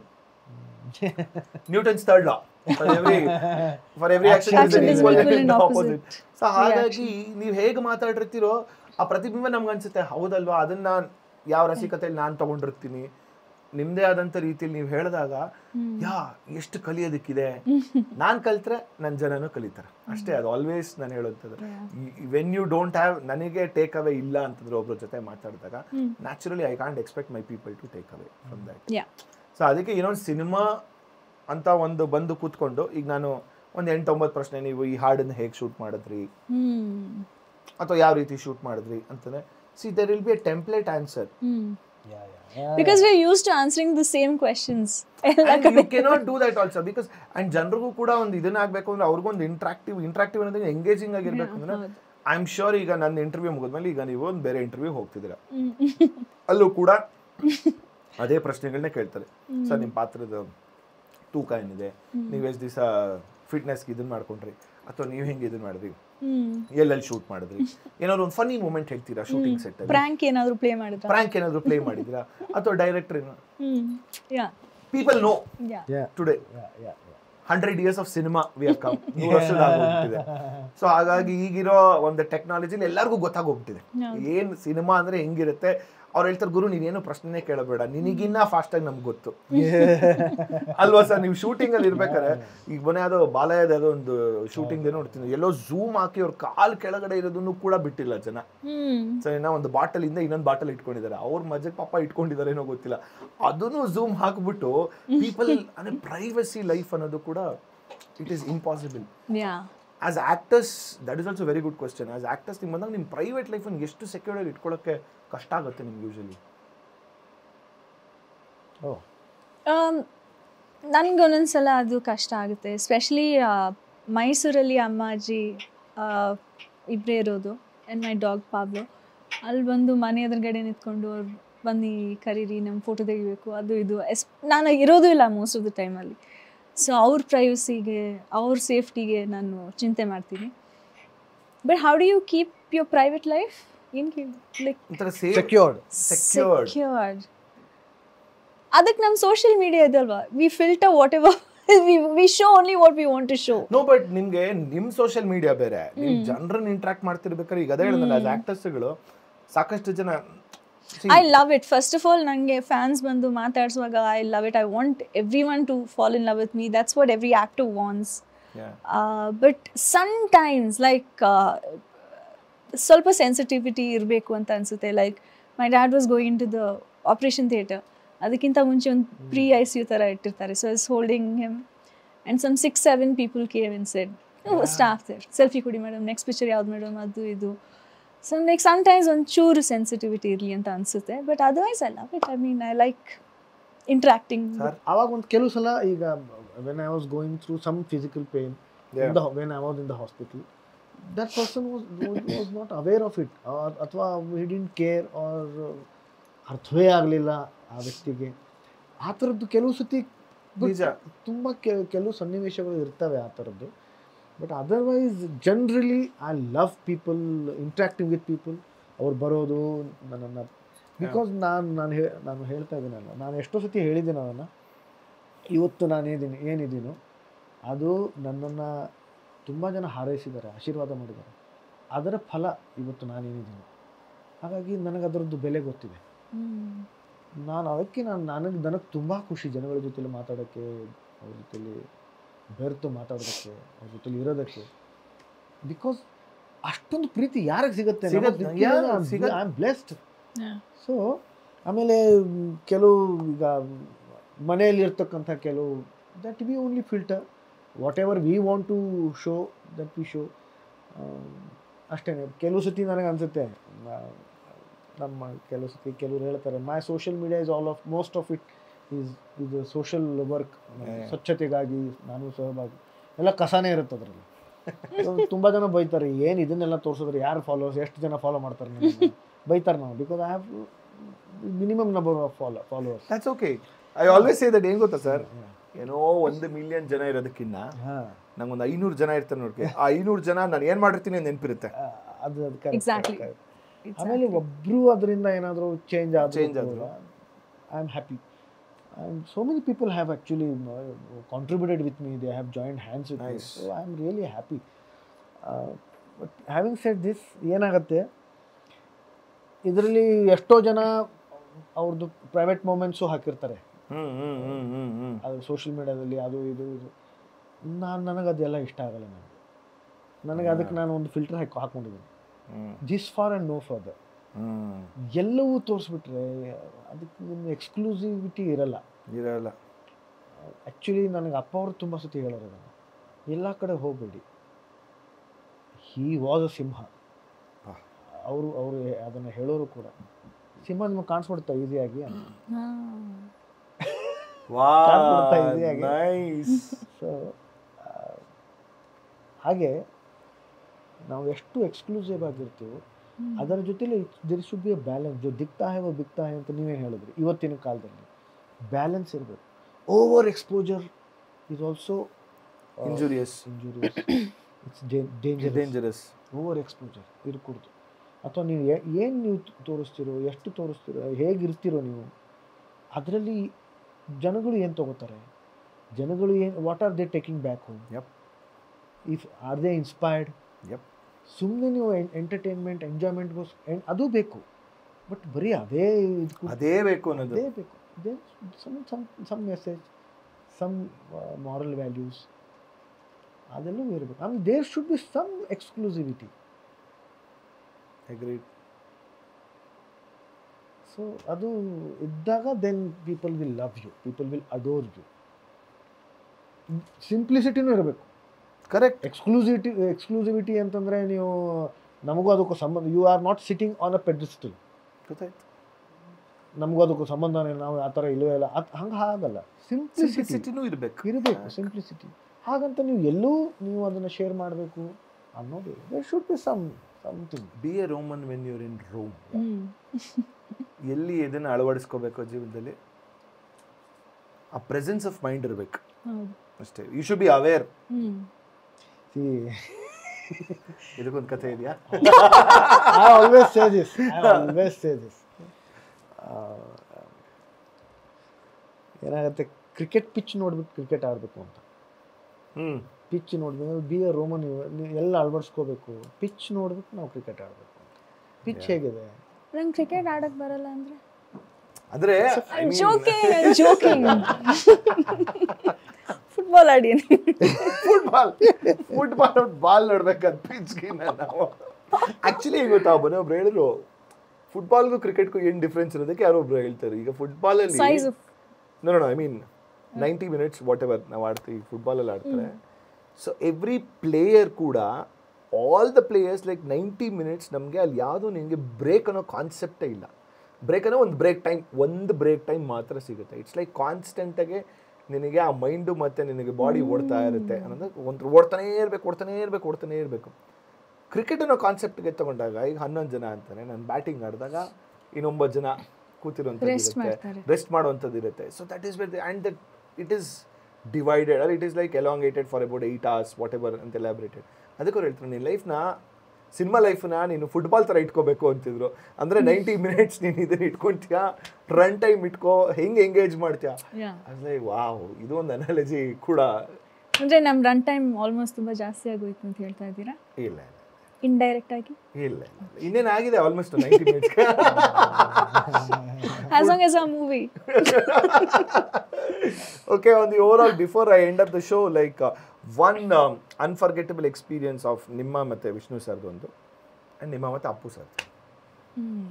Newton's third law. For every for every action is an equal and opposite. So ಹಾಗಾಗಿ ನೀವು ಹೇಗೆ ಮಾತಾಡಿರ್ತೀರೋ ಆ ಪ್ರತಿಬಿಂಬ ನಮ್ಗೆ ಅನ್ಸುತ್ತೆ, ಹೌದಲ್ವಾ, ಅದನ್ನ ಯಾವ ರಸಿಕತೆಯಲ್ಲಿ ನಾನು ತಗೊಂಡಿರ್ತೀನಿ, ನಿಮ್ದೇ ಆದಂತ ರೀತಿಯಲ್ಲಿ ನೀವು ಹೇಳಿದಾಗ ಯಾ ಎಷ್ಟು ಕಲಿಯೋದಕ್ಕಿದೆ. ನಾನ್ ಕಲ್ತ್ರೆ ನನ್ನ ಜನನು ಕಲಿತಾರೆ ಅಷ್ಟೇ. ಅದು ಆಲ್ವೇಸ್ ನಾನು ಹೇಳುವಂಥದ್ದು. ವೆನ್ ಯು ಡೋಂಟ್ ಹ್ಯಾವ್, ನನಗೆ ಟೇಕ್ ಅವೇ ಇಲ್ಲ ಅಂತಂದ್ರೆ ಒಬ್ರ ಜೊತೆ ಮಾತಾಡಿದಾಗ naturally I can't expect my people to take away from that. So ಅದಕ್ಕೆ ಇನ್ನೊಂದು ಸಿನಿಮಾ ಅಂತ ಒಂದು ಬಂದು ಕೂತ್ಕೊಂಡು ಈಗ ನಾನು ಒಂದು ಎಂಟೊಂಬತ್ತು ಪ್ರಶ್ನೆ, ನೀವು ಈ ಹಾಡನ್ನು ಹೇಗೆ ಶೂಟ್ ಮಾಡಿದ್ರಿ ಅಥವಾ ಯಾವ ರೀತಿ ಶೂಟ್ ಮಾಡಿದ್ರಿ ಅಂತಂದ್ರೆ, see there will be a template answer. Yeah, yeah. Because we're used to answering the same questions. And you cannot do that also because and ಜನರಿಗೂ ಕೂಡ ಒಂದು ಇದನ್ನ ಆಗಬೇಕು ಅಂದ್ರೆ ಅವ್ರಿಗೂ ಒಂದು ಇಂಟ್ರಾಕ್ಟಿವ್ ಇಂಟ್ರಾಕ್ಟಿವ್ ಅನ್ನೋದು ಎಂಗೇಜಿಂಗ್ ಆಗಿರ್ಬೇಕು ಅಂದ್ರೆ, ಐ ಆಮ್ ಶ್ಯೂರ್ ಈಗ ನನ್ನ ಇಂಟರ್ವ್ಯೂ ಮುಗಿದ್ಮೇಲೆ ಈಗ ನೀವು ಒಂದು ಬೇರೆ ಇಂಟರ್ವ್ಯೂ ಹೋಗ್ತಿದ್ದೀರಾ, ಅಲ್ಲೂ ಕೂಡ ಅದೇ ಪ್ರಶ್ನೆಗಳನ್ನೇ ಕೇಳ್ತಾರೆ. ಸರ್ ನಿಮ್ಮ ಪಾತ್ರದ ತೂಕ ಏನಿದೆ, ನೀವು ಎಷ್ಟು ದಿವಸ ಫಿಟ್ನೆಸ್ಗೆ ಇದನ್ನ ಮಾಡ್ಕೊಂಡ್ರಿ, ಅಥವಾ ನೀವು ಹೆಂಗೆ ಇದನ್ನ ಮಾಡಿದ್ರಿ, ಎಲ್ಲೆಲ್ಲಿ ಶೂಟ್ ಮಾಡಿದ್ರಿ, ಏನಾದ್ರು ಒಂದು ಫನ್ನಿ ಮೂಮೆಂಟ್ ಹೇಳ್ತೀರಾ ಶೂಟಿಂಗ್ ಸೆಟ್ ಅಲ್ಲಿ, ಪ್ರಾಂಕ್ ಏನಾದ್ರು ಪ್ಲೇ ಮಾಡಿದ್ರಾ ಪ್ರಾಂಕ್ ಏನಾದ್ರು ಪ್ಲೇ ಮಾಡಿದ್ರಾ, ಅಥವಾ ಡೈರೆಕ್ಟರ್ ಏನೋ. People know today hundred years of cinema we have come, ನೂರು ವರ್ಷದ ಆಗೋಗ್ಬಿಟ್ಟಿದೆ. ಸೊ ಹಾಗಾಗಿ ಈಗಿರೋ ಒಂದು ಟೆಕ್ನಾಲಜಿಲಿ ಎಲ್ಲರಿಗೂ ಗೊತ್ತಾಗೋಗ್ಬಿಟ್ಟಿದೆ ಏನ್ ಸಿನಿಮಾ ಅಂದ್ರೆ ಹೆಂಗಿರುತ್ತೆ. ಅವ್ರು ಹೇಳ್ತಾರೆ, ಗುರು ನೀನೇನು ಪ್ರಶ್ನೆನೇ ಕೇಳಬೇಡ, ನಿನಗಿನ್ನ ಫಾಸ್ಟ್ ಆಗಿ ನಮ್ಗೆ ಗೊತ್ತು ಅಲ್ವಾ ಸರ್. ನೀವು ಶೂಟಿಂಗ್ ಅಲ್ಲಿ ಇರ್ಬೇಕಾರೆ, ಈಗ ಮೊನ್ನೆ ಯಾವುದೋ ಬಾಲಯದ ಯಾವುದೋ ಒಂದು ಶೂಟಿಂಗ್ ಏನೋ ನೋಡ್ತೀನಿ, ಎಲ್ಲೋ ಝೂಮ್ ಹಾಕಿ ಅವ್ರ ಕಾಲ್ ಕೆಳಗಡೆ ಇರೋದನ್ನು ಕೂಡ ಬಿಟ್ಟಿಲ್ಲ ಜನ. ಸೊ ಏನೋ ಒಂದು ಬಾಟಲ್ ಇಂದ ಇನ್ನೊಂದು ಬಾಟಲ್ ಇಟ್ಕೊಂಡಿದ್ದಾರೆ, ಅವ್ರ ಮಜಕ್ಕೆ ಪಾಪ ಇಟ್ಕೊಂಡಿದ್ದಾರೆ ಏನೋ ಗೊತ್ತಿಲ್ಲ, ಅದನ್ನು ಝೂಮ್ ಹಾಕ್ಬಿಟ್ಟು ಪೀಪಲ್ ಅಂದ್ರೆ ಪ್ರೈವಸಿ ಲೈಫ್ ಅನ್ನೋದು ಕೂಡ it is impossible. As actors that is also very good question. As actors ನಿಮ್ಗೆ ಬಂದಾಗ ನಿಮ್ಮ ಪ್ರೈವೇಟ್ ಲೈಫನ್ನು ಎಷ್ಟು ಸೆಕ್ಯೂರ್ ಆಗಿ ಇಟ್ಕೊಳ್ಳೋಕ್ಕೆ ಕಷ್ಟ ಆಗುತ್ತೆ ನಿಮ್ಗೆ ಯೂಶಲಿ? ನನ್ಗೆ ಒಂದೊಂದ್ಸಲ ಅದು ಕಷ್ಟ ಆಗುತ್ತೆ. ಎಸ್ಪೆಷಲಿ ಮೈಸೂರಲ್ಲಿ ಅಮ್ಮ ಅಜ್ಜಿ ಇಬ್ಬರೇ ಇರೋದು, ಆ್ಯಂಡ್ ಮೈ ಡಾಗ್ ಪಾಬ್ಲೋ. ಅಲ್ಲಿ ಬಂದು ಮನೆ ಎದುರುಗಡೆ ನಿಂತ್ಕೊಂಡು ಅವ್ರು ಬನ್ನಿ ಕರೀರಿ, ನಮ್ಮ ಫೋಟೋ ತೆಗಿಬೇಕು, ಅದು ಇದು. ಎಸ್ ನಾನು ಇರೋದು ಇಲ್ಲ ಮೋಸ್ಟ್ ಆಫ್ ದ ಟೈಮಲ್ಲಿ. ಸೊ ಅವ್ರ ಪ್ರೈವಸಿಗೆ, ಅವ್ರ ಸೇಫ್ಟಿಗೆ ನಾನು ಚಿಂತೆ ಮಾಡ್ತೀನಿ. But how do you keep your private life in like secured secured? ಅದಕ್ಕೆ ನಮ್ಮ ಸೋಷಿಯಲ್ ಮೀಡಿಯಾ ಇದಲ್ವಾ, we filter whatever we show only what we want to show. No, but ನಿಮ್ಗೆ ನಿಮ್ ಸೋಷಿಯಲ್ ಮೀಡಿಯಾ ಬೇರೆ, ನಿಮ್ ಜನರನ್ನ ಇಂಟ್ರಾಕ್ಟ್ ಮಾಡ್ತಿರ್ಬೇಕಾದ್ರೆ ಈಗ ಅದೇ ಹೇಳಿದ್ನಲ್ಲ, ಆಸ್ ಆಕ್ಟರ್ಸ್ಗಳು ಸಾಕಷ್ಟು ಜನ. I love it. First of all, nange fans bandu maatadsvaga I love it. I want everyone to fall in love with me. That's what every actor wants. Yeah. Uh, but sometimes like uh, ಸ್ವಲ್ಪ sensitivity ಇರಬೇಕು ಅಂತ ಅನ್ಸುತ್ತೆ. Like my dad was going to the operation theatre, ಅದಕ್ಕಿಂತ ಮುಂಚೆ ಒಂದು pre I C U ಥರ ಇಟ್ಟಿರ್ತಾರೆ. So is holding him and some six seven people came in said staff there, selfie ಕೊಡಿ ಮೇಡಮ್, ನೆಕ್ಸ್ಟ್ ಪಿಕ್ಚರ್ ಯಾವ್ದು madam, ಅದು ಇದು. So like sometimes ಒಂದು ಚೂರು ಸೆನ್ಸಿಟಿವಿಟಿ ಇರಲಿ ಅಂತ ಅನಿಸುತ್ತೆ. But otherwise I love it. I mean I like interacting. ಅವಾಗ ಒಂದು ಕೆಲವು ಸಲ ಈಗ when I was going through some physical pain, when I was in the hospital, that person was was not aware of it, or ಅಥವಾ he didn't care, or ಅರ್ಥವೇ ಆಗಲಿಲ್ಲ ಆ ವ್ಯಕ್ತಿಗೆ. ಆ ಥರದ್ದು ಕೆಲವು ಸತಿ ತುಂಬ ಕೆಲವು ಸನ್ನಿವೇಶಗಳು ಇರ್ತವೆ ಆ ಥರದ್ದು. But otherwise generally I love people, interacting with people. ಅವ್ರು ಬರೋದು ನನ್ನನ್ನು, ಬಿಕಾಸ್ ನಾನು ನಾನು ಹೇ ನಾನು ಹೇಳ್ತಾ ಇದ್ದೀನಲ್ಲ, ನಾನು ಎಷ್ಟೋ ಸತಿ ಹೇಳಿದ್ದೀನಿ ಅದನ್ನು, ಇವತ್ತು ನಾನು ಏನಿದ್ದೀನಿ ಏನಿದ್ದೀನೋ ಅದು ನನ್ನನ್ನು ತುಂಬ ಜನ ಹಾರೈಸಿದ್ದಾರೆ, ಆಶೀರ್ವಾದ ಮಾಡಿದ್ದಾರೆ. ಅದರ ಫಲ ಇವತ್ತು ನಾನೇನಿದ್ದೀನಿ. ಹಾಗಾಗಿ ನನಗೆ ಅದರದ್ದು ಬೆಲೆ ಗೊತ್ತಿದೆ. ನಾನು ಅದಕ್ಕೆ ನಾನು ನನಗೆ ನನಗೆ ತುಂಬ ಖುಷಿ ಜನಗಳ ಜೊತೆಲಿ ಮಾತಾಡೋಕ್ಕೆ, ಅವ್ರ ಜೊತೆಲಿ ಬೆರೆತು ಮಾತಾಡೋದಕ್ಕೆ ಅವ್ರ ಜೊತೆಲಿ ಇರೋದಕ್ಕೆ. ಬಿಕಾಸ್ ಅಷ್ಟೊಂದು ಪ್ರೀತಿ ಯಾರಿಗೆ ಸಿಗುತ್ತೆ? I am blessed. ಸೊ ಆಮೇಲೆ ಕೆಲವು ಈಗ ಮನೆಯಲ್ಲಿ ಇರ್ತಕ್ಕಂಥ ಕೆಲವು that we only filter whatever we want to show that we show. ಅಷ್ಟೇ. ಕೆಲವು ಸತಿ ನನಗೆ ಅನಿಸುತ್ತೆ, ನಮ್ಮ ಕೆಲವು ಸತಿ ಕೆಲವರು ಹೇಳ್ತಾರೆ my social media is all of most of it is ಇದು ಸೋಷಿಯಲ್ ವರ್ಕ್, ಸ್ವಚ್ಛತೆಗಾಗಿ ನಾನು ಸಹಭಾಗಿ ಎಲ್ಲ ಕಸನೇ ಇರುತ್ತೆ ಅದರಲ್ಲಿ. ತುಂಬ ಜನ ಬೈತಾರೆ, ಏನು ಇದನ್ನೆಲ್ಲ ತೋರಿಸಿದ್ರೆ ಯಾರು ಫಾಲೋವರ್ಸ್, ಎಷ್ಟು ಜನ ಫಾಲೋ ಮಾಡ್ತಾರೆ ನೀವು ಬೈತಾರೆ ನಾವು. Because I have minimum number of follow followers. That's okay. I always say that. ಏನು ಗೊತ್ತಾ ಸರ್, ಏನೋ ಒಂದು ಮಿಲಿಯನ್ ಜನ ಇರೋದಕ್ಕಿಂತ ನಂಗೊಂದು ಐನೂರು ಜನ ಇರ್ತಾರೆ ನೋಡಿ, ಆ ಐನೂರು ಜನ ನಾನು ಏನು ಮಾಡಿರ್ತೀನಿ ಅಂತ ನೆನಪಿರುತ್ತೆ. ಅದು ಅದು ಆಮೇಲೆ ಒಬ್ಬರು ಅದರಿಂದ ಏನಾದರೂ ಚೇಂಜ್ ಆದ ಚೇಂಜ್ ಆದರೂ I am happy. And so many people have actually uh, contributed with me. They have joined hands with nice. me. So I am really happy. Uh, but having said this, ಏನಾಗುತ್ತೆ ಇದರಲ್ಲಿ ಎಷ್ಟೋ ಜನ ಅವ್ರದ್ದು private movements ಹಾಕಿರ್ತಾರೆ ಅದು social ಮೀಡಿಯಾದಲ್ಲಿ, ಅದು ಇದು ಇದು ನಾನು ನನಗೆ ಅದೆಲ್ಲ ಇಷ್ಟ ಆಗಲ್ಲ. ನನಗೆ ನನಗೆ ಅದಕ್ಕೆ ನಾನು ಒಂದು ಫಿಲ್ಟರ್ ಹಾಕಿ ಹಾಕ್ಕೊಂಡಿದ್ದೀನಿ, this far and no further. ಎಲ್ಲವೂ ತೋರಿಸ್ಬಿಟ್ರೆ ಅದಕ್ಕೆ ಒಂದು ಎಕ್ಸ್ಕ್ಲೂಸಿವಿಟಿ ಇರಲ್ಲ ಇರಲ್ಲ ಆ್ಯಕ್ಚುಲಿ ನನಗೆ ಅಪ್ಪ ಅವರು ತುಂಬ ಸತಿ ಹೇಳೋರು ಅದನ್ನು, ಎಲ್ಲ ಕಡೆ ಹೋಗಬೇಡಿ. ಹೀ ವಾಸ್ ಅ ಸಿಂಹ. ಅವರು ಅವರು ಅದನ್ನು ಹೇಳೋರು ಕೂಡ, ಸಿಂಹ ನಿಮಗೆ ಕಾಣಿಸ್ಬಿಡ್ತಾ ಈಸಿಯಾಗಿ ಈಸಿಯಾಗಿ. ಸೊ ಹಾಗೆ ನಾವು ಎಷ್ಟು ಎಕ್ಸ್ಕ್ಲೂಸಿವ್ ಆಗಿರ್ತೀವೋ ಅದರ ಜೊತೆಲಿ there should be a balance. ಜೊ ದಿಕ್ತಾ ಹೈ ವೋ ಬಿಕ್ತಾ ಹೈ ಅಂತ ನೀವೇನು ಹೇಳಿದ್ರಿ. ಇವತ್ತಿನ ಕಾಲದಲ್ಲಿ ಬ್ಯಾಲೆನ್ಸ್ ಇರಬೇಕು. Over exposure is also injurious injurious it's dangerous dangerous over exposure ಇರಕೂಡ್ದು. ಅಥವಾ ನೀವು ಏನು ನೀವು ತೋರಿಸ್ತೀರೋ, ಎಷ್ಟು ತೋರಿಸ್ತೀರೋ, ಹೇಗಿರ್ತೀರೋ ನೀವು, ಅದರಲ್ಲಿ ಜನಗಳು ಏನು ತೊಗೋತಾರೆ, ಜನಗಳು ಏನು what are they taking back home, if are they inspired. ಸುಮ್ಮನೆ ನೀವು ಎಂಟರ್ಟೈನ್ಮೆಂಟ್ ಎಂಜಾಯ್ಮೆಂಟ್ಗೋಸ್ ಅದು ಬೇಕು, ಬಟ್ ಬರೀ ಅದೇ ಅದೇ ಬೇಕು ಅನ್ನೋದು ಅದೇ ಬೇಕು. There some some some message, some moral values ಅದೆಲ್ಲವೂ ಇರಬೇಕು. ಆಮೇಲೆ there should be some exclusivity. Agreed. So ಅದು ಇದ್ದಾಗ then people will love you, people will adore you. ಸಿಂಪ್ಲಿಸಿಟಿನೂ ಇರಬೇಕು. ಕರೆಕ್ಟ್. ಎಕ್ಸ್ಕ್ಲೂಸಿವಿಟಿ ಎಕ್ಸ್ಕ್ಲೂಸಿವಿಟಿ ಅಂತಂದರೆ ನೀವು ನಮಗೂ ಅದಕ್ಕೂ ಸಂಬಂಧ, you are not sitting on a pedestal. ಗೊತ್ತಾಯ್ತು. ನಮಗೂ ಅದಕ್ಕೂ ಸಂಬಂಧನೇ, ನಾವು ಆ ಥರ ಇಲ್ಲವೇ ಇಲ್ಲ, ಅದು ಹಂಗೆ ಆಗಲ್ಲ. ಸಿಂಪ್ಲಿಸಿಟಿನೂ ಇರಬೇಕು ಇರಬೇಕು ಸಿಂಪ್ಲಿಸಿಟಿ. ಹಾಗಂತ ನೀವು ಎಲ್ಲೂ ನೀವು ಅದನ್ನು ಶೇರ್ ಮಾಡಬೇಕು ಅನ್ನೋದು. There should be some something. Be a Roman when you're in Rome. ಎಲ್ಲಿ ಇದನ್ನು ಅಳವಡಿಸ್ಕೋಬೇಕು ಜೀವನದಲ್ಲಿ, ಆ ಪ್ರೆಸೆನ್ಸ್ ಆಫ್ ಮೈಂಡ್ ಇರಬೇಕು ಅಷ್ಟೇ. You should be aware. ಇದಕ್ಕೊಂದು ಕಥೆ ಇದೆಯಾ? I always say this. I always say this. ಏನಾಗುತ್ತೆ, ಕ್ರಿಕೆಟ್ ಪಿಚ್ ನೋಡ್ಬಿಟ್ಟು ಕ್ರಿಕೆಟ್ ಆಡಬೇಕು ಅಂತ. ಹ್ಮ್ ಪಿಚ್ ನೋಡ್ಬೇಕು. ಬಿ ಎ ರೋಮನ್ ಎಲ್ಲ ಅಳವಡಿಸ್ಕೋಬೇಕು. ಪಿಚ್ ನೋಡ್ಬಿಟ್ಟು ನಾವು ಕ್ರಿಕೆಟ್ ಆಡಬೇಕು ಅಂತ. ಪಿಚ್ ಹೇಗಿದೆ? ನಂಗೆ ಕ್ರಿಕೆಟ್ ಆಡಕ್ ಬರಲ್ಲ ಅಂದ್ರೆ ಅಂದ್ರೆ ಫುಟ್ಬಾಲ್ ಆಡಿ. ಫುಟ್ಬಾಲ್ ಫುಟ್ಬಾಲ್ ಬಾಲ್ ನೋಡ್ಬೇಕಂತ ಪಿಚ್ಗಿನ್ನ ನಾವು ಆಕ್ಚುಲಿ ಗೊತ್ತಾ, ಒಬ್ಬನೇ ಒಬ್ರು ಹೇಳಿದ್ರು ಫುಟ್ಬಾಲ್ಗೂ ಕ್ರಿಕೆಟ್ಗೂ ಏನು ಡಿಫ್ರೆನ್ಸ್ ಇರೋದಕ್ಕೆ ಯಾರೋ ಒಬ್ರು ಹೇಳ್ತಾರೆ. ಈಗ ಫುಟ್ಬಾಲಲ್ಲಿ no no I mean ninety minutes whatever ನಾವು ಆಡ್ತೀವಿ, ಫುಟ್ಬಾಲಲ್ಲಿ ಆಡ್ತಾರೆ. ಸೊ ಎವ್ರಿ ಪ್ಲೇಯರ್ ಕೂಡ, all the players like ninety minutes ನಮಗೆ ಅಲ್ಲಿ ಯಾವುದೂ ನಿಮಗೆ ಬ್ರೇಕ್ ಅನ್ನೋ ಕಾನ್ಸೆಪ್ಟೇ ಇಲ್ಲ. ಬ್ರೇಕ್ ಅನ್ನೋ ಒಂದು ಬ್ರೇಕ್ ಟೈಮ್, ಒಂದು ಬ್ರೇಕ್ ಟೈಮ್ ಮಾತ್ರ ಸಿಗುತ್ತೆ. ಇಟ್ಸ್ ಲೈಕ್ ಕಾನ್ಸ್ಟೆಂಟಾಗಿ ನಿನಗೆ ಆ ಮೈಂಡು ಮತ್ತು ನಿನಗೆ ಬಾಡಿ ಓಡ್ತಾ ಇರುತ್ತೆ ಅನ್ನೋದು. ಒಂದು ಓಡ್ತಾನೇ ಇರಬೇಕು ಓಡ್ತಾನೇ ಇರಬೇಕು ಓಡ್ತಾನೇ ಇರಬೇಕು. ಕ್ರಿಕೆಟ್ ಅನ್ನೋ ಕಾನ್ಸೆಪ್ಟ್ಗೆ ತಗೊಂಡಾಗ ಈಗ ಹನ್ನೊಂದು ಜನ ಅಂತಾನೆ, ನಾನು ಬ್ಯಾಟಿಂಗ್ ಆಡಿದಾಗ ಇನ್ನೊಂಬತ್ತು ಜನ ಕೂತಿರೋಂಥದ್ದು ಇರುತ್ತೆ, ರೆಸ್ಟ್ ಮಾಡುವಂಥದ್ದು ಇರುತ್ತೆ. So that is where and that it is divided or it is like elongated for about eight hours whatever ಅಂತ ಎಲಾಬ್ರೇಟೆಡ್. ಅದಕ್ಕೆ ಅವ್ರು ಹೇಳ್ತಾರೆ, ನಿನ್ನ ಲೈಫ್ನ ಸಿನಿಮಾ ಲೈಫ್ನ ನೀನು ಫುಟ್ಬಾಲ್ ಥರ ಇಟ್ಕೋಬೇಕು ಅಂತಿದ್ರು. ಅಂದರೆ ನೈಂಟಿ ಮಿನಿಟ್ಸ್ ನೀನು ಇದನ್ನು ಇಟ್ಕೊತೀಯಾ, ರನ್ ಟೈಮ್ ಇಟ್ಕೋ, ಹೆಂಗೆ ಎಂಗೇಜ್ ಮಾಡ್ತೀಯಾ. ಅದೇ ವಾವ್, ಇದು ಒಂದು ಅನಾಲಜಿ ಕೂಡ. ಅಂದರೆ ನಮ್ಮ ರನ್ ಟೈಮ್ ಆಲ್ಮೋಸ್ಟ್ ತುಂಬ ಜಾಸ್ತಿ ಆಗೋಯ್ತು ಅಂತ ಹೇಳ್ತಾ ಇದ್ದೀರಾ? ಇಲ್ಲ ಇಂಡೈರೆಕ್ಟ್ ಆಗಿ? ಇಲ್ಲ ಇನ್ನೇನು ಆಗಿದೆ almost ninety minutes. As long as a movie. Okay, on the overall, before I end up the show, like uh, one um, unforgettable experience of ನಿಮ್ಮ ಮತ್ತೆ ವಿಷ್ಣು ಸರ್ದು ಒಂದು and ನಿಮ್ಮ ಮತ್ತೆ Appu sir. Hmm.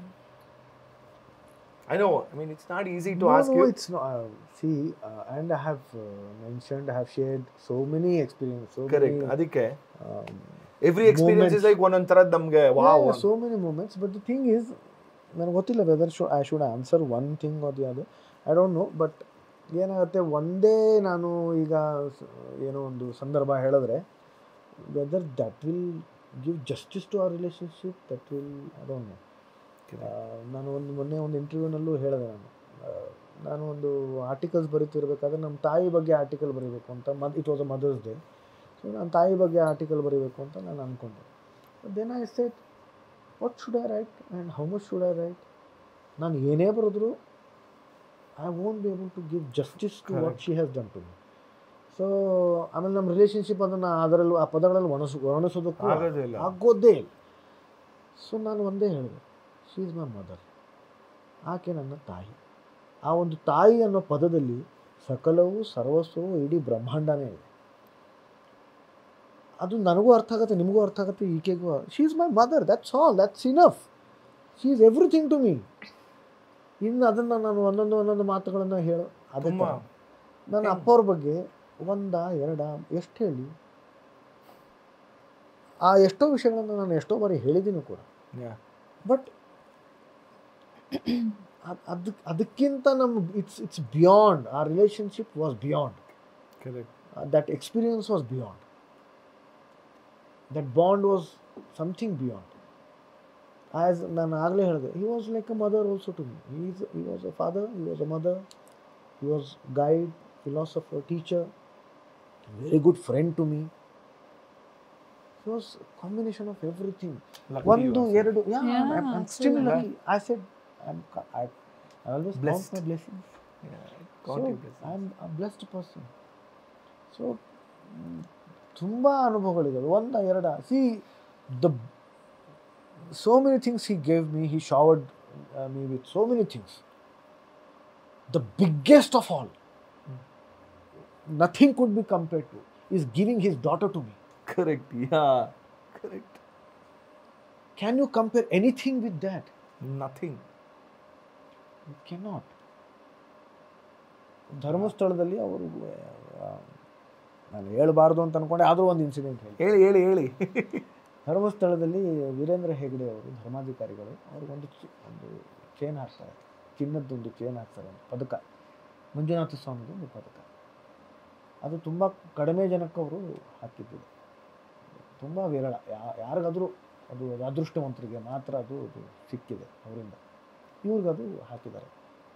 I know, I mean it's not easy to No, ask no, you. it's not. Uh, see, uh, and I have uh, mentioned, I have shared so many experiences. So Correct. many, ಅದಕ್ಕೆ um, every experience is moments. like ಒಂದೊಂದು ಥರದ್ದು ನಮಗೆ yeah, wow. yeah, so many moments. But the thing is, ನನಗೆ ಗೊತ್ತಿಲ್ಲ whether should I should answer one thing or the other, I don't know. But ಏನಾಗುತ್ತೆ, ಒಂದೇ ನಾನು ಈಗ ಏನೋ ಒಂದು ಸಂದರ್ಭ ಹೇಳಿದ್ರೆ whether that will give justice to our relationship, that will I don't know. ನಾನು ಒಂದು ಮೊನ್ನೆ ಒಂದು ಇಂಟರ್ವ್ಯೂನಲ್ಲೂ ಹೇಳಿದೆ, ನಾನು ನಾನು ಒಂದು ಆರ್ಟಿಕಲ್ಸ್ ಬರೀತಿರ್ಬೇಕಾದ್ರೆ ನಮ್ಮ ತಾಯಿ ಬಗ್ಗೆ ಆರ್ಟಿಕಲ್ ಬರೀಬೇಕು ಅಂತ, ಮದ್ it was a mother's day. So ನನ್ನ ತಾಯಿ ಬಗ್ಗೆ ಆರ್ಟಿಕಲ್ ಬರೀಬೇಕು ಅಂತ ನಾನು ಅಂದ್ಕೊಂಡೆ. Then I said what should I write and how much should I write? ನಾನು ಏನೇ ಬರೆದ್ರು I won't be able to give justice to what she has done to me. So ಆಮೇಲೆ ನಮ್ಮ ರಿಲೇಷನ್ಶಿಪ್ ಅದನ್ನು ಅದರಲ್ಲೂ ಆ ಪದಗಳಲ್ಲಿ ಒಣಸು ವರ್ಣಿಸೋದಕ್ಕೂ ಆಗೋದೇ ಇಲ್ಲ. ಸೊ ನಾನು ಒಂದೇ ಹೇಳಿದೆ, ಶಿ ಈಸ್ ಮೈ ಮದರ್, ಆಕೆ ನನ್ನ ತಾಯಿ. ಆ ಒಂದು ತಾಯಿ ಅನ್ನೋ ಪದದಲ್ಲಿ ಸಕಲವೂ ಸರ್ವಸ್ವವು ಇಡೀ ಬ್ರಹ್ಮಾಂಡನೇ ಇದೆ. ಅದು ನನಗೂ ಅರ್ಥ ಆಗುತ್ತೆ, ನಿಮಗೂ ಅರ್ಥ ಆಗುತ್ತೆ, ಈಕೆಗೂ. She is my mother, that's all, that's enough. She is everything to me. ಇನ್ನು ಅದನ್ನು ನಾನು ಒಂದೊಂದು ಒಂದೊಂದು ಮಾತುಗಳನ್ನು ಹೇಳೋ ಅದೇ ನನ್ನ ಅಪ್ಪವ್ರ ಬಗ್ಗೆ ಒಂದ ಎರಡ ಎಷ್ಟು ಹೇಳಿ, ಆ ಎಷ್ಟೋ ವಿಷಯಗಳನ್ನು ನಾನು ಎಷ್ಟೋ ಬಾರಿ ಹೇಳಿದ್ದೀನಿ ಕೂಡ. ಬಟ್ ಅದಕ್ಕೆ ಅದಕ್ಕಿಂತ ನಮ್ಮ ಇಟ್ಸ್ ಇಟ್ಸ್ ಬಿಯಾಂಡ್. ಆ relationship was beyond. That experience was beyond. That bond was something beyond. As ನಾನು ಆಗಲೇ ಹೇಳಿದೆ, he was like a mother also to me. He is he was a father, he was a mother, he was guide, philosopher, teacher, very good friend to me. It was a combination of everything. One, two, ಎರಡು. Yeah, yeah, I'm, I'm still lucky. I said, I'm, I, I always count my blessings. Yeah, count so, your blessings. I'm a blessed person. So, ತುಂಬ ಅನುಭವಗಳಿದ್ದಾವೆ. ಒಂದ ಎರಡ. See, the so many things he gave me, he showered uh, me with so many things. The biggest of all, nothing could be compared to, is giving his daughter to me. Correct, yeah, correct. Can you compare anything with that? Nothing. You cannot. ಧರ್ಮಸ್ಥಳದಲ್ಲಿ ಅವರು, ನಾನು ಹೇಳಬಾರ್ದು ಅಂತ ಅಂದ್ಕೊಂಡೆ, ಆದರೂ ಒಂದು incident ಹೇಳಿ ಹೇಳಿ ಹೇಳಿ ಹೇಳಿ ಧರ್ಮಸ್ಥಳದಲ್ಲಿ ವೀರೇಂದ್ರ ಹೆಗ್ಡೆ ಅವರು ಧರ್ಮಾಧಿಕಾರಿಗಳು ಅವ್ರಿಗೊಂದು ಒಂದು ಚೇನ್ ಹಾಕ್ತಾರೆ, ಚಿನ್ನದ್ದೊಂದು ಚೇನ್ ಹಾಕ್ತಾರೆ, ಒಂದು ಪದಕ, ಮಂಜುನಾಥ ಸ್ವಾಮಿದು ಒಂದು ಪದಕ. ಅದು ತುಂಬ ಕಡಿಮೆ ಜನಕ್ಕೆ ಅವರು ಹಾಕಿದ್ದರು, ತುಂಬ ವಿರಳ. ಯಾ ಯಾರಿಗಾದರೂ ಅದು ಅದೃಷ್ಟವಂತರಿಗೆ ಮಾತ್ರ ಅದು ಅದು ಸಿಕ್ಕಿದೆ ಅವರಿಂದ. ಇವ್ರಿಗದು ಹಾಕಿದ್ದಾರೆ.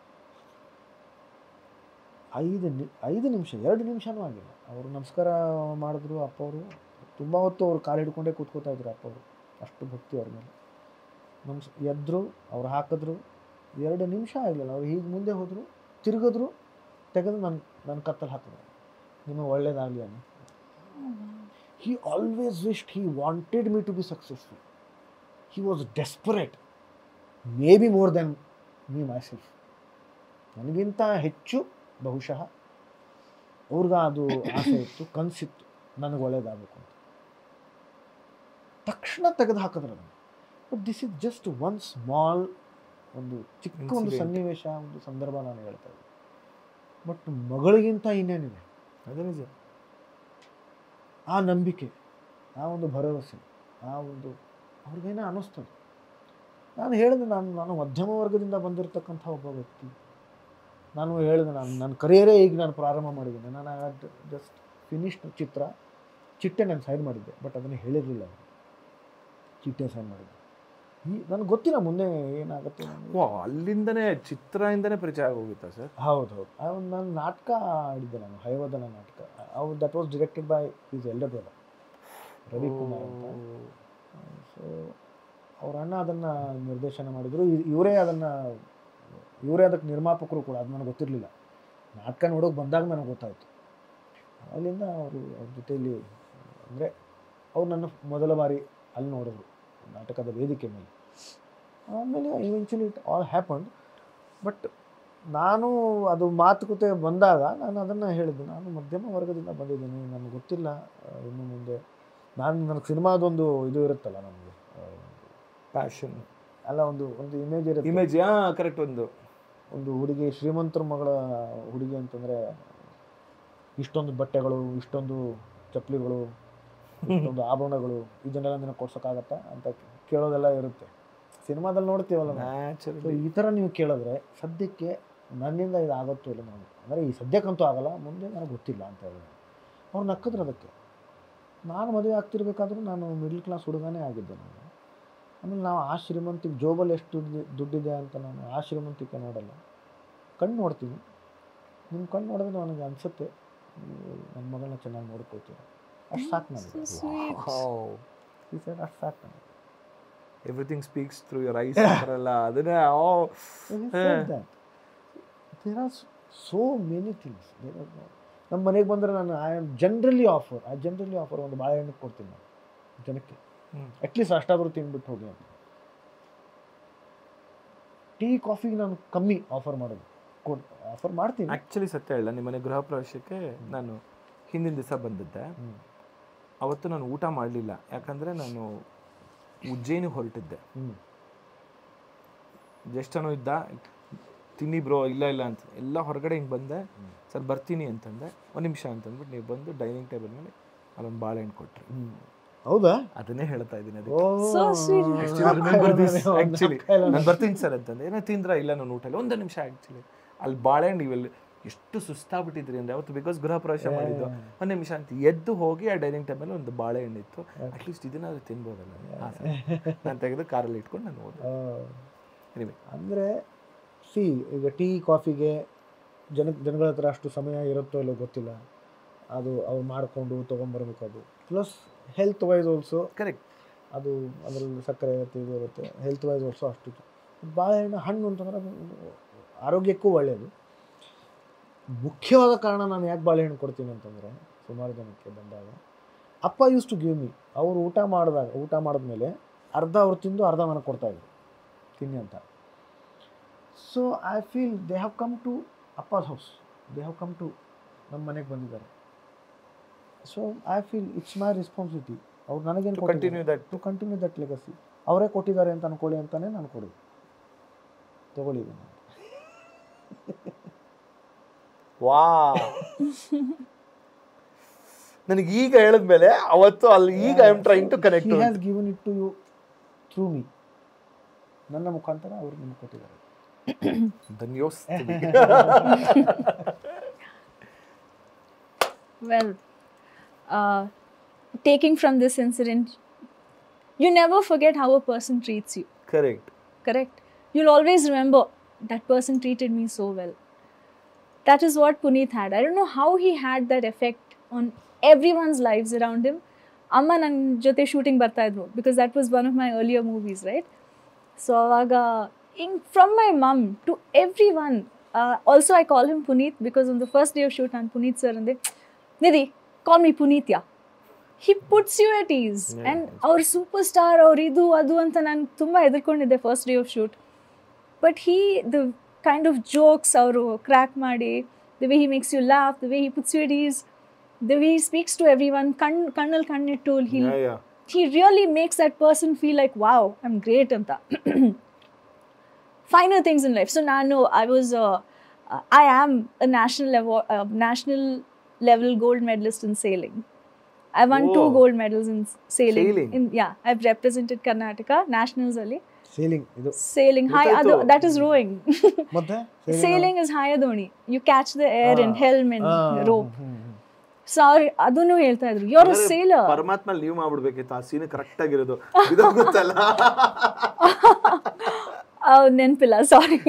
ಐದು ನಿ ಐದು ನಿಮಿಷ ಎರಡು ನಿಮಿಷನೂ ಆಗಿಲ್ಲ, ಅವರು ನಮಸ್ಕಾರ ಮಾಡಿದ್ರು. ಅಪ್ಪವರು ತುಂಬ ಹೊತ್ತು ಅವ್ರು ಕಾಲು ಹಿಡ್ಕೊಂಡೇ ಕೂತ್ಕೋತಾ ಇದ್ರು ಅಪ್ಪವರು, ಅಷ್ಟು ಭಕ್ತಿ ಅವ್ರ ಮೇಲೆ. ನಮ್ಸ್ ಎದ್ರು, ಅವ್ರು ಹಾಕಿದ್ರು, ಎರಡು ನಿಮಿಷ ಆಗಲಿಲ್ಲ. ಅವ್ರು ಹೀಗೆ ಮುಂದೆ ಹೋದರು, ತಿರುಗಿದ್ರು, ತೆಗೆದು ನನ್ನ ನನ್ನ ಕತ್ತಲ್ಲಿ ಹಾಕಿದ್ರು, ನಿಮಗೆ ಒಳ್ಳೇದಾಗಲಿ ಅನ್ನೋ. He always wished, he wanted me to be successful. He was desperate, maybe more than me myself. ನನಗಿಂತ ಹೆಚ್ಚು ಬಹುಶಃ ಅವ್ರಿಗ ಅದು ಆಸೆ ಇತ್ತು, ಕನಸಿತ್ತು ನನಗೆ ಒಳ್ಳೇದಾಗಬೇಕು ಅಂತ. ತಕ್ಷಣ ತೆಗೆದು ಹಾಕಿದ್ರು ಅದನ್ನು. But this is just one small, ಒಂದು ಚಿಕ್ಕ ಒಂದು ಸನ್ನಿವೇಶ, ಒಂದು ಸಂದರ್ಭ ನಾನು ಹೇಳ್ತಾ ಇದ್ದೆ. ಬಟ್ ಮಗಳಿಗಿಂತ ಇನ್ನೇನಿದೆ, ಅದೇ ನಿಜ. ಆ ನಂಬಿಕೆ, ಆ ಒಂದು ಭರವಸೆ, ಆ ಒಂದು ಅವ್ರಿಗೇನೋ ಅನ್ನಿಸ್ತದೆ. ನಾನು ಹೇಳಿದೆ, ನಾನು ನಾನು ಮಧ್ಯಮ ವರ್ಗದಿಂದ ಬಂದಿರತಕ್ಕಂಥ ಒಬ್ಬ ವ್ಯಕ್ತಿ. ನಾನು ಹೇಳಿದೆ, ನಾನು ನನ್ನ ಕರಿಯರೇ ಈಗ ನಾನು ಪ್ರಾರಂಭ ಮಾಡಿದ್ದೀನಿ. ನಾನು ಜಸ್ಟ್ ಫಿನಿಶ್ಡ್ ಚಿತ್ರ, ಚಿಟ್ಟೆ ನಾನು ಸೈನ್ ಮಾಡಿದ್ದೆ, ಬಟ್ ಅದನ್ನು ಹೇಳಿರಲಿಲ್ಲ. ಚಿಟ್ಟೆ ಸೈನ್ ಮಾಡಿದ್ದೆ. ಈ ನನಗೆ ಗೊತ್ತಿಲ್ಲ ಮುಂದೆ ಏನಾಗುತ್ತೆ. ಓ, ಅಲ್ಲಿಂದನೇ ಚಿತ್ರದಿಂದನೇ ಪರಿಚಯ ಆಗೋಗಿತ್ತಾ ಸರ್? ಹೌದು ಹೌದು. ಒಂದು ನಾನು ನಾಟಕ ಆಡಿದ್ದೆ, ನಾನು ಹಯವದನ ನಾಟಕ. ಅವು that was directed by is elder brother Ravikumar ಅಂತ. ಸೊ ಅವ್ರ ಅಣ್ಣ ಅದನ್ನು ನಿರ್ದೇಶನ ಮಾಡಿದರು. ಇವರೇ ಅದನ್ನು ಇವರೇ ಅದಕ್ಕೆ ನಿರ್ಮಾಪಕರು ಕೂಡ. ಅದು ನನಗೆ ಗೊತ್ತಿರಲಿಲ್ಲ. ನಾಟಕ ನೋಡೋಕೆ ಬಂದಾಗ ನನಗೆ ಗೊತ್ತಾಯಿತು. ಅಲ್ಲಿಂದ ಅವರು ಅವ್ರ ಜೊತೆಯಲ್ಲಿ, ಅಂದರೆ ಅವ್ರು ನನ್ನ ಮೊದಲ ಬಾರಿ ಅಲ್ಲಿ ನೋಡಿದ್ರು ನಾಟಕದ ವೇದಿಕೆ ಮೇಲೆ. ಆಮೇಲೆ eventually it all happened. But ನಾನು ಅದು ಮಾತುಕತೆ ಬಂದಾಗ ನಾನು ಅದನ್ನು ಹೇಳಿದ್ದೆ, ನಾನು ಮಧ್ಯಮ ವರ್ಗದಿಂದ ಬಂದಿದ್ದೀನಿ, ನನಗೆ ಗೊತ್ತಿಲ್ಲ ಇನ್ನು ಮುಂದೆ. ನಾನು ನನಗೆ ಸಿನಿಮಾದೊಂದು ಇದು ಇರುತ್ತಲ್ಲ, ನಮಗೆ ಪ್ಯಾಷನ್ ಅಲ್ಲ, ಒಂದು ಒಂದು ಇಮೇಜ್ ಇರುತ್ತೆ. Image correct. ಒಂದು ಒಂದು ಹುಡುಗಿ, ಶ್ರೀಮಂತರ ಮಗಳ ಹುಡುಗಿ ಅಂತಂದರೆ ಇಷ್ಟೊಂದು ಬಟ್ಟೆಗಳು, ಇಷ್ಟೊಂದು ಚಪ್ಪಲಿಗಳು, ಇಷ್ಟೊಂದು ಆಭರಣಗಳು, ಇದನ್ನೆಲ್ಲ ನಿನಗೆ ಕೊಡ್ಸೋಕ್ಕಾಗತ್ತಾ ಅಂತ ಕೇಳೋದೆಲ್ಲ ಇರುತ್ತೆ. ಸಿನಿಮಾದಲ್ಲಿ ನೋಡ್ತೀವಲ್ಲ ನ್ಯಾಚುರಲ್. ಸೊ ಈ ಥರ ನೀವು ಕೇಳಿದ್ರೆ ಸದ್ಯಕ್ಕೆ ನನ್ನಿಂದ ಇದು ಆಗುತ್ತೋ ಇಲ್ಲ, ನಾನು ಅಂದರೆ ಈ ಸದ್ಯಕ್ಕಂತೂ ಆಗಲ್ಲ, ಮುಂದೆ ನನಗೆ ಗೊತ್ತಿಲ್ಲ ಅಂತ ಹೇಳಿದೆ. ಅವ್ರು ನಕ್ಕಿದ್ರು ಅದಕ್ಕೆ. ನಾನು ಮದುವೆ ಆಗ್ತಿರ್ಬೇಕಾದ್ರೂ ನಾನು ಮಿಡ್ಲ್ ಕ್ಲಾಸ್ ಹುಡುಗನೇ ಆಗಿದ್ದೆ ನಾನು. ಆಮೇಲೆ ನಾವು ಆ ಶ್ರೀಮಂತಿಗೆ ಜೋಬಲ್ಲಿ ಎಷ್ಟು ದುಡ್ಡು ದುಡ್ಡಿದೆ ಅಂತ ನಾನು ಆ ಶ್ರೀಮಂತಿಕೆ ನೋಡಲ್ಲ, ಕಣ್ಣು ನೋಡ್ತೀನಿ. ನಿಮ್ಮ ಕಣ್ಣು ನೋಡಿದ್ರೆ ನನಗೆ ಅನಿಸುತ್ತೆ ನನ್ನ ಮಗಳನ್ನ ಚೆನ್ನಾಗಿ ನೋಡ್ಕೋತೀನಿ, ಅಷ್ಟು ಸಾಕು ನನಗೆ. ಈ ಸೈಡ್ ಅಷ್ಟು ಸಾಕು ನನಗೆ. Everything speaks through your eyes ಅಂತಾರಲ್ಲ, ಅದನ್ನೇ. There are so many things. There are ನಮ್ಮ ಮನೆಗೆ ಬಂದರೆ ನಾನು I am generally offer I generally offer ಒಂದು ಬಾಳೆಹಣ್ಣು ಕೊಡ್ತೀನಿ ನಾನು ಜನಕ್ಕೆ, ಅಟ್ಲೀಸ್ಟ್ ಅಷ್ಟಾದರೂ ತಿಂದ್ಬಿಟ್ಟು ಹೋಗಿ ಅಂತ. ಟೀ ಕಾಫಿಗೆ ನಾನು ಕಮ್ಮಿ ಆಫರ್ ಮಾಡೋದು, ಕೊಡ್ ಆಫರ್ ಮಾಡ್ತೀನಿ. ಆ್ಯಕ್ಚುಲಿ ಸತ್ಯ ಹೇಳ, ನಿಮ್ಮ ಮನೆ ಗೃಹ ಪ್ರವೇಶಕ್ಕೆ ನಾನು ಹಿಂದಿನ ದಿವಸ ಬಂದಿದ್ದೆ. ಅವತ್ತು ನಾನು ಊಟ ಮಾಡಲಿಲ್ಲ, ಯಾಕಂದರೆ ನಾನು ಉಜ್ಜಯಿನಿಗೆ ಹೊರಟಿದ್ದೆ. ಜ್ಯೇಷ್ಠನೂ ಇದ್ದ, ತಿನ್ನಿ ಬ್ರೋ, ಇಲ್ಲ ಇಲ್ಲ ಅಂತ ಎಲ್ಲ ಹೊರಗಡೆ ಹಿಂಗೆ ಬಂದೆ. ಸರ್ ಬರ್ತೀನಿ ಅಂತಂದೆ, ಒಂದು ನಿಮಿಷ ಅಂತಂದ್ಬಿಟ್ಟು ನೀವು ಬಂದು ಡೈನಿಂಗ್ ಟೇಬಲ್ ಮೇಲೆ ಅಲ್ಲೊಂದು ಬಾಳೆಹಣ್ಣು ಕೊಟ್ರಿ. ಹೌದಾ? ಅದನ್ನೇ ಹೇಳ್ತಾ ಇದ್ದೀನಿ. ಆ್ಯಕ್ಚುಲಿ ನಾನು ಬರ್ತೀನಿ ಸರ್ ಅಂತಂದೆ. ಏನೋ ತಿಂದ್ರ? ಇಲ್ಲ ನಾನು ಊಟ ಇಲ್ಲ. ಒಂದು ನಿಮಿಷ. ಆ್ಯಕ್ಚುಲಿ ಅಲ್ಲಿ ಬಾಳೆಹಣ್ಣು ಇವೆಲ್ಲ ಎಷ್ಟು ಸುಸ್ತಾಗ್ಬಿಟ್ಟಿದ್ರಿ ಅಂದರೆ ಅವತ್ತು, ಬಿಕಾಸ್ ಗೃಹ ಪ್ರವೇಶ ಮಾಡಿದ್ದು. ಒಂದು ನಿಮಿಷ ಅಂತ ಎದ್ದು ಹೋಗಿ ಆ ಡೈನಿಂಗ್ ಟೇಬಲ್ ಒಂದು ಬಾಳೆಹಣ್ಣು ಇತ್ತು, ಅಟ್ಲೀಸ್ಟ್ ಇದನ್ನಾದ್ರೂ ತಿನ್ಬೋದಲ್ಲ. ನಾನು ತೆಗೆದು ಕಾರಲ್ಲಿ ಇಟ್ಕೊಂಡು ನಾನು ಹೋದೆ. ಎನಿವೆ, ಅಂದರೆ ಸಿ ಈಗ ಟೀ ಕಾಫಿಗೆ ಜನ ಜನಗಳ ಹತ್ರ ಅಷ್ಟು ಸಮಯ ಇರುತ್ತೋ ಇಲ್ಲೋ ಗೊತ್ತಿಲ್ಲ, ಅದು ಅವ್ರು ಮಾಡಿಕೊಂಡು ತೊಗೊಂಬರ್ಬೇಕು. ಅದು plus health wise also correct, ಅದು ಅದರಲ್ಲಿ ಸಕ್ಕರೆ ಇರುತ್ತೆ, ಇದು ಇರುತ್ತೆ. ಹೆಲ್ತ್ ವೈಸ್ ಆಲ್ಸೋ ಅಷ್ಟು. ಬಾಳೆಹಣ್ಣು ಹಣ್ಣು ಅಂತಂದ್ರೆ ಅದು ಆರೋಗ್ಯಕ್ಕೂ ಒಳ್ಳೆಯದು. ಮುಖ್ಯವಾದ ಕಾರಣ ನಾನು ಯಾಕೆ ಬಾಳೆಹಣ್ಣು ಕೊಡ್ತೀನಿ ಅಂತಂದರೆ, ಸುಮಾರು ಜನಕ್ಕೆ ಬಂದಾಗ ಅಪ್ಪ ಯೂಸ್ ಟು ಗಿವ್ ಮಿ. ಅವರು ಊಟ ಮಾಡಿದಾಗ ಊಟ ಮಾಡಿದ್ಮೇಲೆ ಅರ್ಧ ಅವ್ರು ತಿಂದು ಅರ್ಧ ನನಗೆ ಕೊಡ್ತಾಯಿದ್ರು ತಿನ್ನಿ ಅಂತ. So I feel they have come to Appa's house, they have come to ನಮ್ಮ ಮನೆಗೆ ಬಂದಿದ್ದಾರೆ. So I feel it's my responsibility. ಅವ್ರು ನನಗೇನು continue that to continue that legacy. ಅವರೇ ಕೊಟ್ಟಿದ್ದಾರೆ ಅಂತ ಅನ್ಕೊಳ್ಳಿ ಅಂತಲೇ ನಾನು ಕೊಡೋದು, ತಗೊಳ್ಳಿದ್ದೀನಿ. ವಾ, ನನಗೆ ಈಗ ಹೇಳಿದ್ಮೇಲೆ ಅವತ್ತು ಅಲ್ಲಿ ಈಗ I am trying to connect. He has given it to you through me. ನನ್ನ ಮುಖಾಂತರ ಅವರು ನಿಮ್ಗೆ ಕೊಟ್ಟಿದ್ದಾರೆ. ಧನ್ಯೋಸ್ಮಿ. Well, uh, taking from this incident, you never forget how a person treats you. Correct. Correct. You'll always remember that person treated me so well. That is what Puneet had. I don't know how he had that effect on everyone's lives around him. Amma nan jote shooting barta idru because that was one of my earlier movies, right? So avaga in from my mum to everyone. Uh, also I call him Puneet because on the first day of shoot ನಾನು Puneet sir ande, Nidhi, call me Puneet ya. He puts you at ease. Yeah, and our superstar or idu adu anta ನಾನು ತುಂಬಾ ಹೆದರ್ಕೊಂಡಿದ್ದೆ first day of shoot. But he, the kind of jokes ಅವರು crack ಮಾಡಿ, the way he makes you laugh, the way he puts you at ease, the way he speaks to everyone, ಕಣ್ ಕಣ್ಣಲ್ಲಿ ಕಣ್ಣಿಟ್ಟು he yeah, yeah. he really makes that person feel like wow, I'm great ಅಂತ. Finer things in life. So ನಾನು I was uh, uh, I am a national level uh, national level gold medalist in sailing. I won Whoa. two gold medals in sailing. Sailing. In, yeah, I've represented Karnataka nationals ಅಲ್ಲಿ. Sailing ಇದು Sailing high adu, that is rowing. ಮತ್ತೆ Sailing is higher doni. You catch the air in helm and rope. So ಅದನ್ನು ಹೇಳ್ತಾ ಇದ್ರು, you are a sailor. Paramathma leave ಮಾಡ್ಬಿಡ್ಬೇಕಿತ್ತು, ಆ scene correct ಆಗಿರೋದು ಇದಾಗುತ್ತಲ್ಲ. ನೆನಪಿಲ್ಲ, ಸಾರಿ.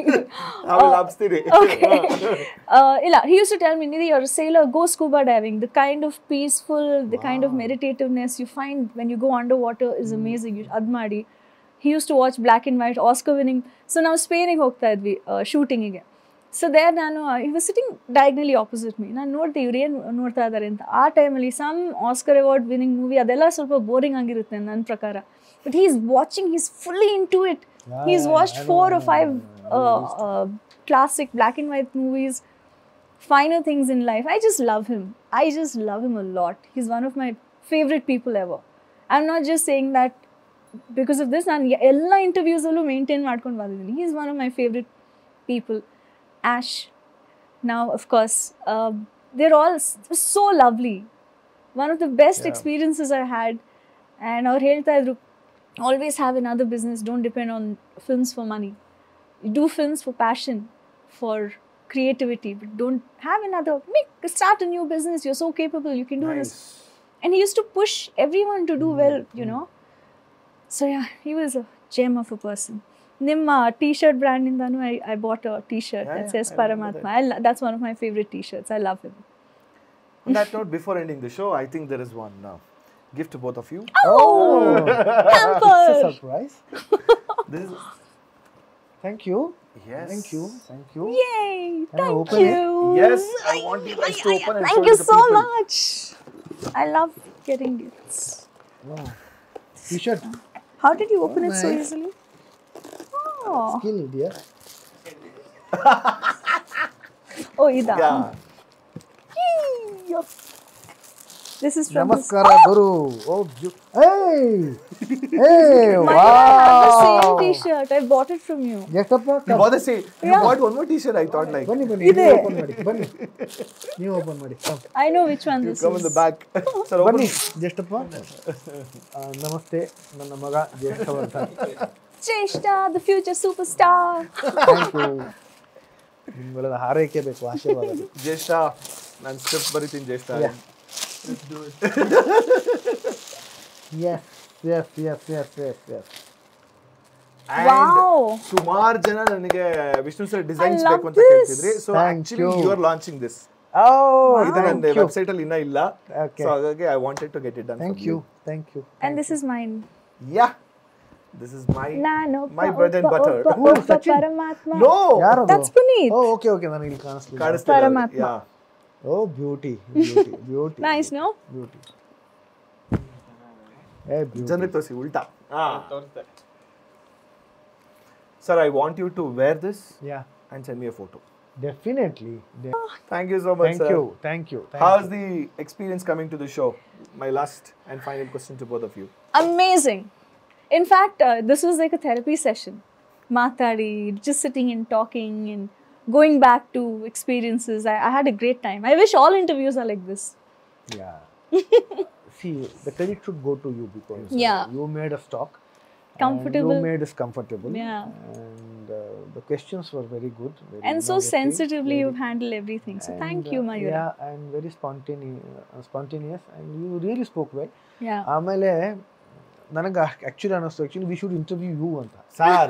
ಇಲ್ಲ, he used to tell me, Nidhi, you're a sailor, go scuba diving. The kind of peaceful, the wow. kind of meditativeness you find when you go underwater is amazing. You ad ಮಾಡಿ. He used to watch black and white, Oscar winning. So ನಾವು ಸ್ಪೇನಿಗೆ ಹೋಗ್ತಾ ಇದ್ವಿ ಶೂಟಿಂಗಿಗೆ. So there ನಾನು ಈ was sitting diagonally opposite me ನಾನು ನೋಡ್ದೆ ಇವ್ರು ಏನು ನೋಡ್ತಾ ಇದ್ದಾರೆ ಅಂತ. ಆ ಟೈಮಲ್ಲಿ some Oscar award winning movie ಅದೆಲ್ಲ ಸ್ವಲ್ಪ ಬೋರಿಂಗ್ ಆಗಿರುತ್ತೆ ನನ್ನ ಪ್ರಕಾರ. But he is watching, he is fully in to it. He is watched four or five classic black and white movies, finer things in life. I just love him. I just love him a lot. He's one of my favorite people ever. I'm not just saying that because of this. ನಾನು ಎಲ್ಲ ಇಂಟರ್ವ್ಯೂಸಲ್ಲೂ maintain ಮಾಡ್ಕೊಂಡು ಬಂದಿದ್ದೀನಿ. He's one of my favorite people. Ash, now of course, uh, they're all s- so lovely. One of the best Yeah. experiences I had. And ಅವ್ರು ಹೇಳ್ತಾ ಇದ್ರು, always have another business, don't depend on films for money. You do films for passion, for creativity, but don't have another, make, start a new business, you're so capable, you can do Nice. this. And he used to push everyone to do well, you know. So yeah, he was a gem of a person. Nimma t-shirt brand indanu I, I bought a t-shirt Yeah, that yeah, says I remember Paramatma. I, lo- that's one of my favorite t-shirts. I love him. On that note, before ending the show, I think there is one uh, gift to both of you. Oh, Hamper! it's a surprise. This is Thank you. yes. Thank you. Thank you. Yay! Can I Thank open it? you. Yes, I want you guys to open and Thank show you it to the so people. much. I love getting gifts. Wow. T-shirt. How did you open Oh, it so nice. easily? Oh, Skill, dear. oh, ida. Yeah. Yee. This is from his- Namaskara, Guru. Oh, you. Hey! Hey! My Wow! I have the same T-shirt. I bought it from you. ಎಷ್ಟಪ್ಪ You bought the same. You Yeah. bought one more T-shirt. I thought like ಬನ್ನಿ ಬನ್ನಿ ಇದೆ. ನೀವು open ಮಾಡಿ ಬನ್ನಿ ನೀವು open ಮಾಡಿ come. I know which one you this come in is. the back. Sir, open. ಬನ್ನಿ ಜ್ಯೇಷ್ಠಪ್ಪ ಆ, ನಮಸ್ತೆ ನನ್ನ ಮಗ Jyeshtavardhan Cheshta, the future superstar. Thank you ನಿಮ್ಗಳ ಹಾರೈಕೆ ಬೇಕು ಆಶೀರ್ವಾದ ಬೇಕು. ಜ್ಯೇಷ್ಠ ನಾನು ಸ್ಕ್ರಿಪ್ಟ್ ಬರೀತೀನಿ ಜ್ಯೇಷ್ಠ. Yeah. Yes, yes, yes, yes, yes, yes. And Wow. ಸುಮಾರು ಜನ ನನಗೆ Vishnu sir designs I love ಬೇಕು ಅಂತ this. ಕೇಳ್ತಿದ್ರಿ. So Thank actually you. You are launching this. Oh, ಇದು ನನ್ನ thank you. ವೆಬ್ಸೈಟ್ ಅಲ್ಲಿ ಇನ್ನ ಇಲ್ಲ. Okay. ಸೊ ಹಾಗಾಗಿ I wanted to get it done. Thank you, thank you. And this is mine. Yeah. This is my Nano. my bread and butter. Ooh, Sachin. Paramatma. No. ಯಾರದು? That's Puneet. Oh, okay, okay, ನನಗೆ ಇಲ್ಲಿ ಕಾಣಿಸ್ಲಿಲ್ಲ. ಕಾಣಿಸ್ತಾ ಇಲ್ಲ. ಪರಮಾತ್ಮ. Yeah. Oh, beauty, beauty, beauty. Nice, no? Beauty. Hey, beauty. ಜನರಿಗೆ ತೋರಿಸಿ ಉಲ್ಟಾ. Sir, I want you to wear this Yeah, and send me a photo. definitely. De- Thank you so much, thank sir. you, thank you. Thank How's you. the experience coming to the show? My last and final question to both of you. Amazing. In fact, uh, this was like a therapy session. Matadi, just sitting and talking and going back to experiences. I, I had a great time. I wish all interviews are like this. Yeah. See, the credit should go to you because uh, Yeah. you made us talk. and Comfortable. You made us comfortable. Yeah. And uh, the questions were very good. Very And so innovative, sensitively very- you've handled everything. So and, thank you, uh, Mayura. Yeah, and very spontaneous, uh, spontaneous, and you really spoke well. Yeah. ಆಮೇಲೆ ನನಗೆ actually ಅನ್ನಿಸ್ತು actually we should interview you ಅಂತ. Sir.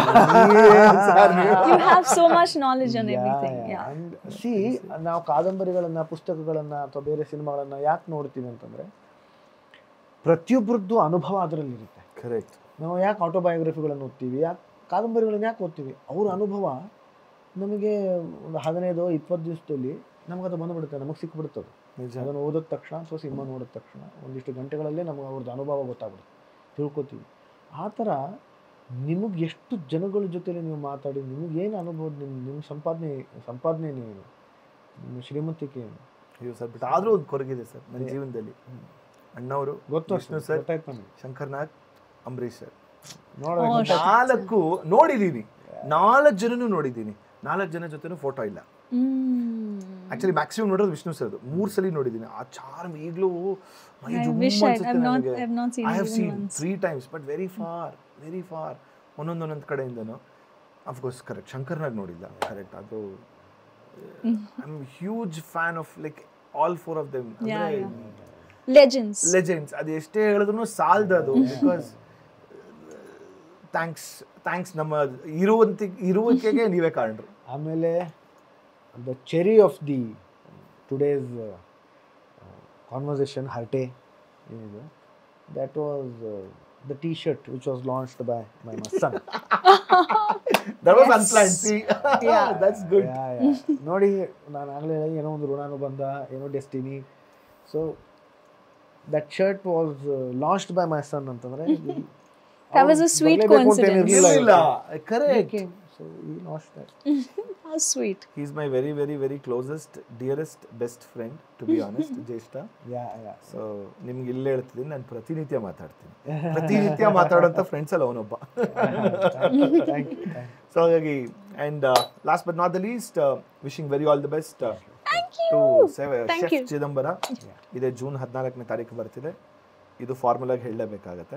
You have so much knowledge on everything. Yeah. And see ನಾವು ಕಾದಂಬರಿಗಳನ್ನ ಪುಸ್ತಕಗಳನ್ನ ಅಥವಾ ಬೇರೆ ಸಿನಿಮಾಗಳನ್ನ ಯಾಕೆ ನೋಡ್ತೀವಿ ಅಂತಂದ್ರೆ ಪ್ರತಿಯೊಬ್ಬರದ್ದು ಅನುಭವ ಅದರಲ್ಲಿ ಇರುತ್ತೆ. Correct. ನಾವು ಯಾಕೆ ಆಟೋಬಯೋಗ್ರಫಿಗಳನ್ನು ಓದ್ತೀವಿ, ಯಾಕೆ ಕಾದಂಬರಿಗಳನ್ನ ಯಾಕೆ ಓದ್ತೀವಿ, ಅವ್ರ ಅನುಭವ ನಮಗೆ ಒಂದು ಹದಿನೈದು ಇಪ್ಪತ್ತು ದಿವಸದಲ್ಲಿ ನಮಗದು ಬಂದುಬಿಡುತ್ತೆ, ನಮಗೆ ಸಿಕ್ಬಿಡುತ್ತೆ. ನಿಜ. ಅದನ್ನು ಓದಿದ ತಕ್ಷಣ ಅಥವಾ ಸಿನಿಮಾ ನೋಡಿದ ತಕ್ಷಣ ಒಂದಿಷ್ಟು ಗಂಟೆಗಳಲ್ಲೇ ನಮಗೆ ಅವ್ರದ್ದು ಅನುಭವ ಗೊತ್ತಾಗ್ಬಿಡುತ್ತೆ, ತಿಳ್ಕೊತೀವಿ. ಆ ಥರ ನಿಮಗೆ ಎಷ್ಟು ಜನಗಳ ಜೊತೆಲಿ ನೀವು ಮಾತಾಡಿ ನಿಮಗೇನು ಅನುಭವ, ನಿಮ್ಮ ನಿಮ್ಮ ಸಂಪಾದನೆ ಸಂಪಾದನೆ ಏನು, ನಿಮ್ಮ ಶ್ರೀಮಂತಿಕೆ ಏನು ಅಯ್ಯೋ ಸರ್, ಬಟ್ ಆದರೂ ಒಂದು ಕೊರಗಿದೆ ಸರ್ ನನ್ನ ಜೀವನದಲ್ಲಿ. ಅಣ್ಣವರು, ಗೊತ್ತು, ವಿಷ್ಣು ಸರ್, ಗೊತ್ತಾಯ್ತು ನನಗೆ. ಶಂಕರ್ ನಾಗ್, ಅಂಬರೀಶ್ ಸರ್, ನೋಡೋಣ Oh, ನಾಲ್ಕು ನೋಡಿದ್ದೀನಿ. ನಾಲ್ಕು ಜನನು ನೋಡಿದ್ದೀನಿ. ನಾಲ್ಕು ಜನ ಜೊತೆನೂ ಫೋಟೋ ಇಲ್ಲ. Mm. ಆಕ್ಚುಲಿ ಮ್ಯಾಕ್ಸಿಮಮ್ ನೋಡೋದು ವಿಷ್ಣು ಸರ್ದು. ಮೂರು ಸಲ ನೋಡಿದ್ದೀನಿ. ಆ ಚಾರ್ಮ್ ಈಗಲೂ ಮೈ I ಜುಮ್ wish I ಅನ್ಸುತ್ತೆ have not ನನಗೆ. I have not seen I have even seen once. Three times but very far very far ಒಂದೊಂದು ಒಂದೊಂದು ಕಡೆಯಿಂದನು. ಅಫ್ಕೋರ್ಸ್ ಕರೆಕ್ಟ್ ಶಂಕರ್ನಾಗ್ ನೋಡಿಲ್ಲ, ಕರೆಕ್ಟ್. ಅದು I am huge fan of like all four of them. Yeah, ಅಂದರೆ yeah. Legends. Legends. ಅದು ಎಷ್ಟೇ ಹೇಳಿದ್ರು ಸಾಲದದು. Because thanks thanks ನಮ್ಮ ಇರುವಂತ ಇರುವಿಕೆಗೆ ನೀವೇ ಕಾರಣರು. ಆಮೇಲೆ the cherry of the today's conversation ಹರ್ಟೆ ಏನಿದೆ, that was the T-shirt which was launched by by my son. That was Yes. unplanned. See, Yeah. that's good. Yeah, yeah. ನೋಡಿ ನಾನು ಆಗಲೇ ಏನೋ ಒಂದು ಋಣಾನುಬಂಧ ಏನೋ destiny. So that shirt was launched by my son ಅಂತಂದ್ರೆ That was a sweet coincidence. ಇಲ್ಲ, correct. So he launched that. How sweet. He's my very, very, very closest, dearest, best friend, to be honest, ಜ್ಯೇಷ್ಠ. Yeah, yeah. So ನಿಮ್ಗೆ ಇಲ್ಲಿ ಹೇಳ್ತಿದ್ದೀನಿ, ನಾನು ಪ್ರತಿನಿತ್ಯ ಮಾತಾಡ್ತೀನಿ. ಪ್ರತಿನಿತ್ಯ ಮಾತಾಡೋಂಥ ಫ್ರೆಂಡ್ಸ್ ಅಲ್ಲಿ ಅವನೊಬ್ಬ. Thank you, thank you. So ಹಾಗಾಗಿ and last but not the least, wishing very all the best to Thank chef you. Chidambara. ಇದೇ ಜೂನ್ ಹದಿನಾಲ್ಕನೇ ತಾರೀಕು ಬರ್ತಿದೆ. ಇದು ಫಾರ್ಮುಲಾಗಿ ಹೇಳಲೇಬೇಕಾಗತ್ತೆ.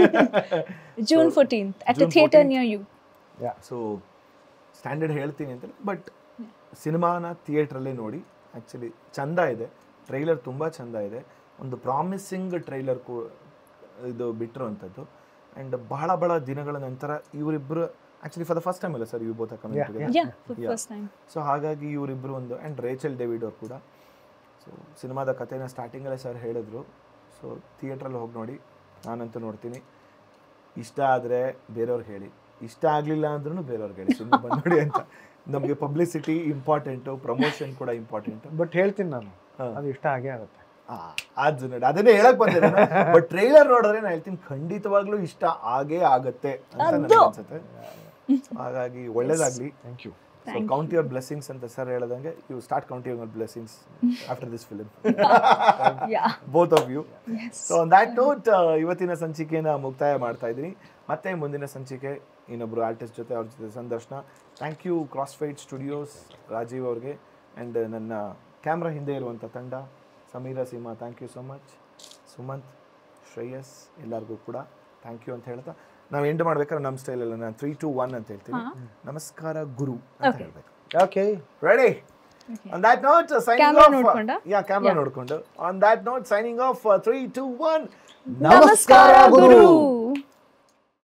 June fourteenth at a June theatre fourteenth. near you. Yeah. So standard ಹೇಳ್ತೀನಿ ಅಂತ, ಬಟ್ ಸಿನಿಮಾನ ಥಿಯೇಟ್ರಲ್ಲೇ ನೋಡಿ. ಆ್ಯಕ್ಚುಲಿ ಚಂದ ಇದೆ, ಟ್ರೈಲರ್ ತುಂಬ ಚಂದ ಇದೆ. ಒಂದು ಪ್ರಾಮಿಸಿಂಗ್ ಟ್ರೈಲರ್ ಕೂ ಇದು ಬಿಟ್ಟಿರೋ ಅಂಥದ್ದು. ಆ್ಯಂಡ್ ಬಹಳ ಬಹಳ ದಿನಗಳ ನಂತರ ಇವರಿಬ್ಬರು actually for the first time ಅಲ್ಲ ಸರ್, ಇವು both coming together. Yeah, for the Yeah. first time. So ಹಾಗಾಗಿ ಇವರಿಬ್ಬರು ಒಂದು, ಆ್ಯಂಡ್ ರೇಚಲ್ ಡೇವಿಡ್ ಅವ್ರು ಕೂಡ. ಸೊ ಸಿನಿಮಾದ ಕಥೆನ ಸ್ಟಾರ್ಟಿಂಗಲ್ಲೇ ಸರ್ ಹೇಳಿದ್ರು. ಸೊ ಥಿಯೇಟ್ರಲ್ಲಿ ಹೋಗಿ ನೋಡಿ, ನಾನಂತೂ ನೋಡ್ತೀನಿ. ಇಷ್ಟ ಆದರೆ ಬೇರೆಯವ್ರಿಗೆ ಹೇಳಿ, ಇಷ್ಟ ಆಗಲಿಲ್ಲ ಅಂದ್ರೂ ಬೇರೆಯವ್ರಿಗೆ ಹೇಳಿ, ಸಿನಿಮಾ ಬಂದು ನೋಡಿ ಅಂತ. ನಮಗೆ ಪಬ್ಲಿಸಿಟಿ ಇಂಪಾರ್ಟೆಂಟು, ಪ್ರಮೋಷನ್ ಕೂಡ ಇಂಪಾರ್ಟೆಂಟು. ಬಟ್ ಹೇಳ್ತೀನಿ ನಾನು, ಹಾ. ಅದು ಇಷ್ಟ ಆಗೇ ಆಗುತ್ತೆ. ಅದು ನೋಡಿ, ಅದನ್ನೇ ಹೇಳಕ್ ಬಂದಿದೆ. ಬಟ್ ಟ್ರೈಲರ್ ನೋಡಿದ್ರೆ ನಾನು ಹೇಳ್ತೀನಿ, ಖಂಡಿತವಾಗ್ಲೂ ಇಷ್ಟ ಆಗೇ ಆಗತ್ತೆ ಅಂತ ನನಗೆ ಅನ್ಸುತ್ತೆ. ಹಾಗಾಗಿ ಒಳ್ಳೇದಾಗ್ಲಿ. Thank you. So count your blessings ಅಂತ ಸರ್ ಹೇಳ್ದಂಗೆ, you start count your blessings after this film, Yeah. Both of you. Yes. So on that note ಇವತ್ತಿನ ಸಂಚಿಕೆನ ಮುಕ್ತಾಯ ಮಾಡ್ತಾ ಇದ್ದೀನಿ. ಮತ್ತೆ ಮುಂದಿನ ಸಂಚಿಕೆ ಇನ್ನೊಬ್ರು ಆರ್ಟಿಸ್ಟ್ ಜೊತೆ, ಅವ್ರ ಜೊತೆ ಸಂದರ್ಶನ. Thank you Cross Fight Studios, Rajeev ಅವ್ರಿಗೆ, ಆ್ಯಂಡ್ ನನ್ನ ಕ್ಯಾಮ್ರಾ ಹಿಂದೆ ಇರುವಂಥ ತಂಡ, Sameera, Seema, thank you so much. Sumanth, Shreyas, ಎಲ್ಲರಿಗೂ ಕೂಡ ಥ್ಯಾಂಕ್ ಯು ಅಂತ ಹೇಳ್ತಾ, ನಾವು ಎಂಡ್ ಮಾಡ್ಬೇಕಾದ್ರೆ ನಮ್ಮ ಸ್ಟೈಲಲ್ಲ, ನಾನು ತ್ರೀ ಟು ಒನ್ ಅಂತ ಹೇಳ್ತೀನಿ. ನಮಸ್ಕಾರ ಗುರು ಅಂತ ಹೇಳ್ಬೇಕು. Okay, ready? On that note, uh, signing Camera off. ನೋಡ್ಕೊಂಡ? Yeah, camera Yeah. ನೋಡ್ಕೊಂಡು. On that note, signing off. uh, three, two, one. Namaskara, Guru.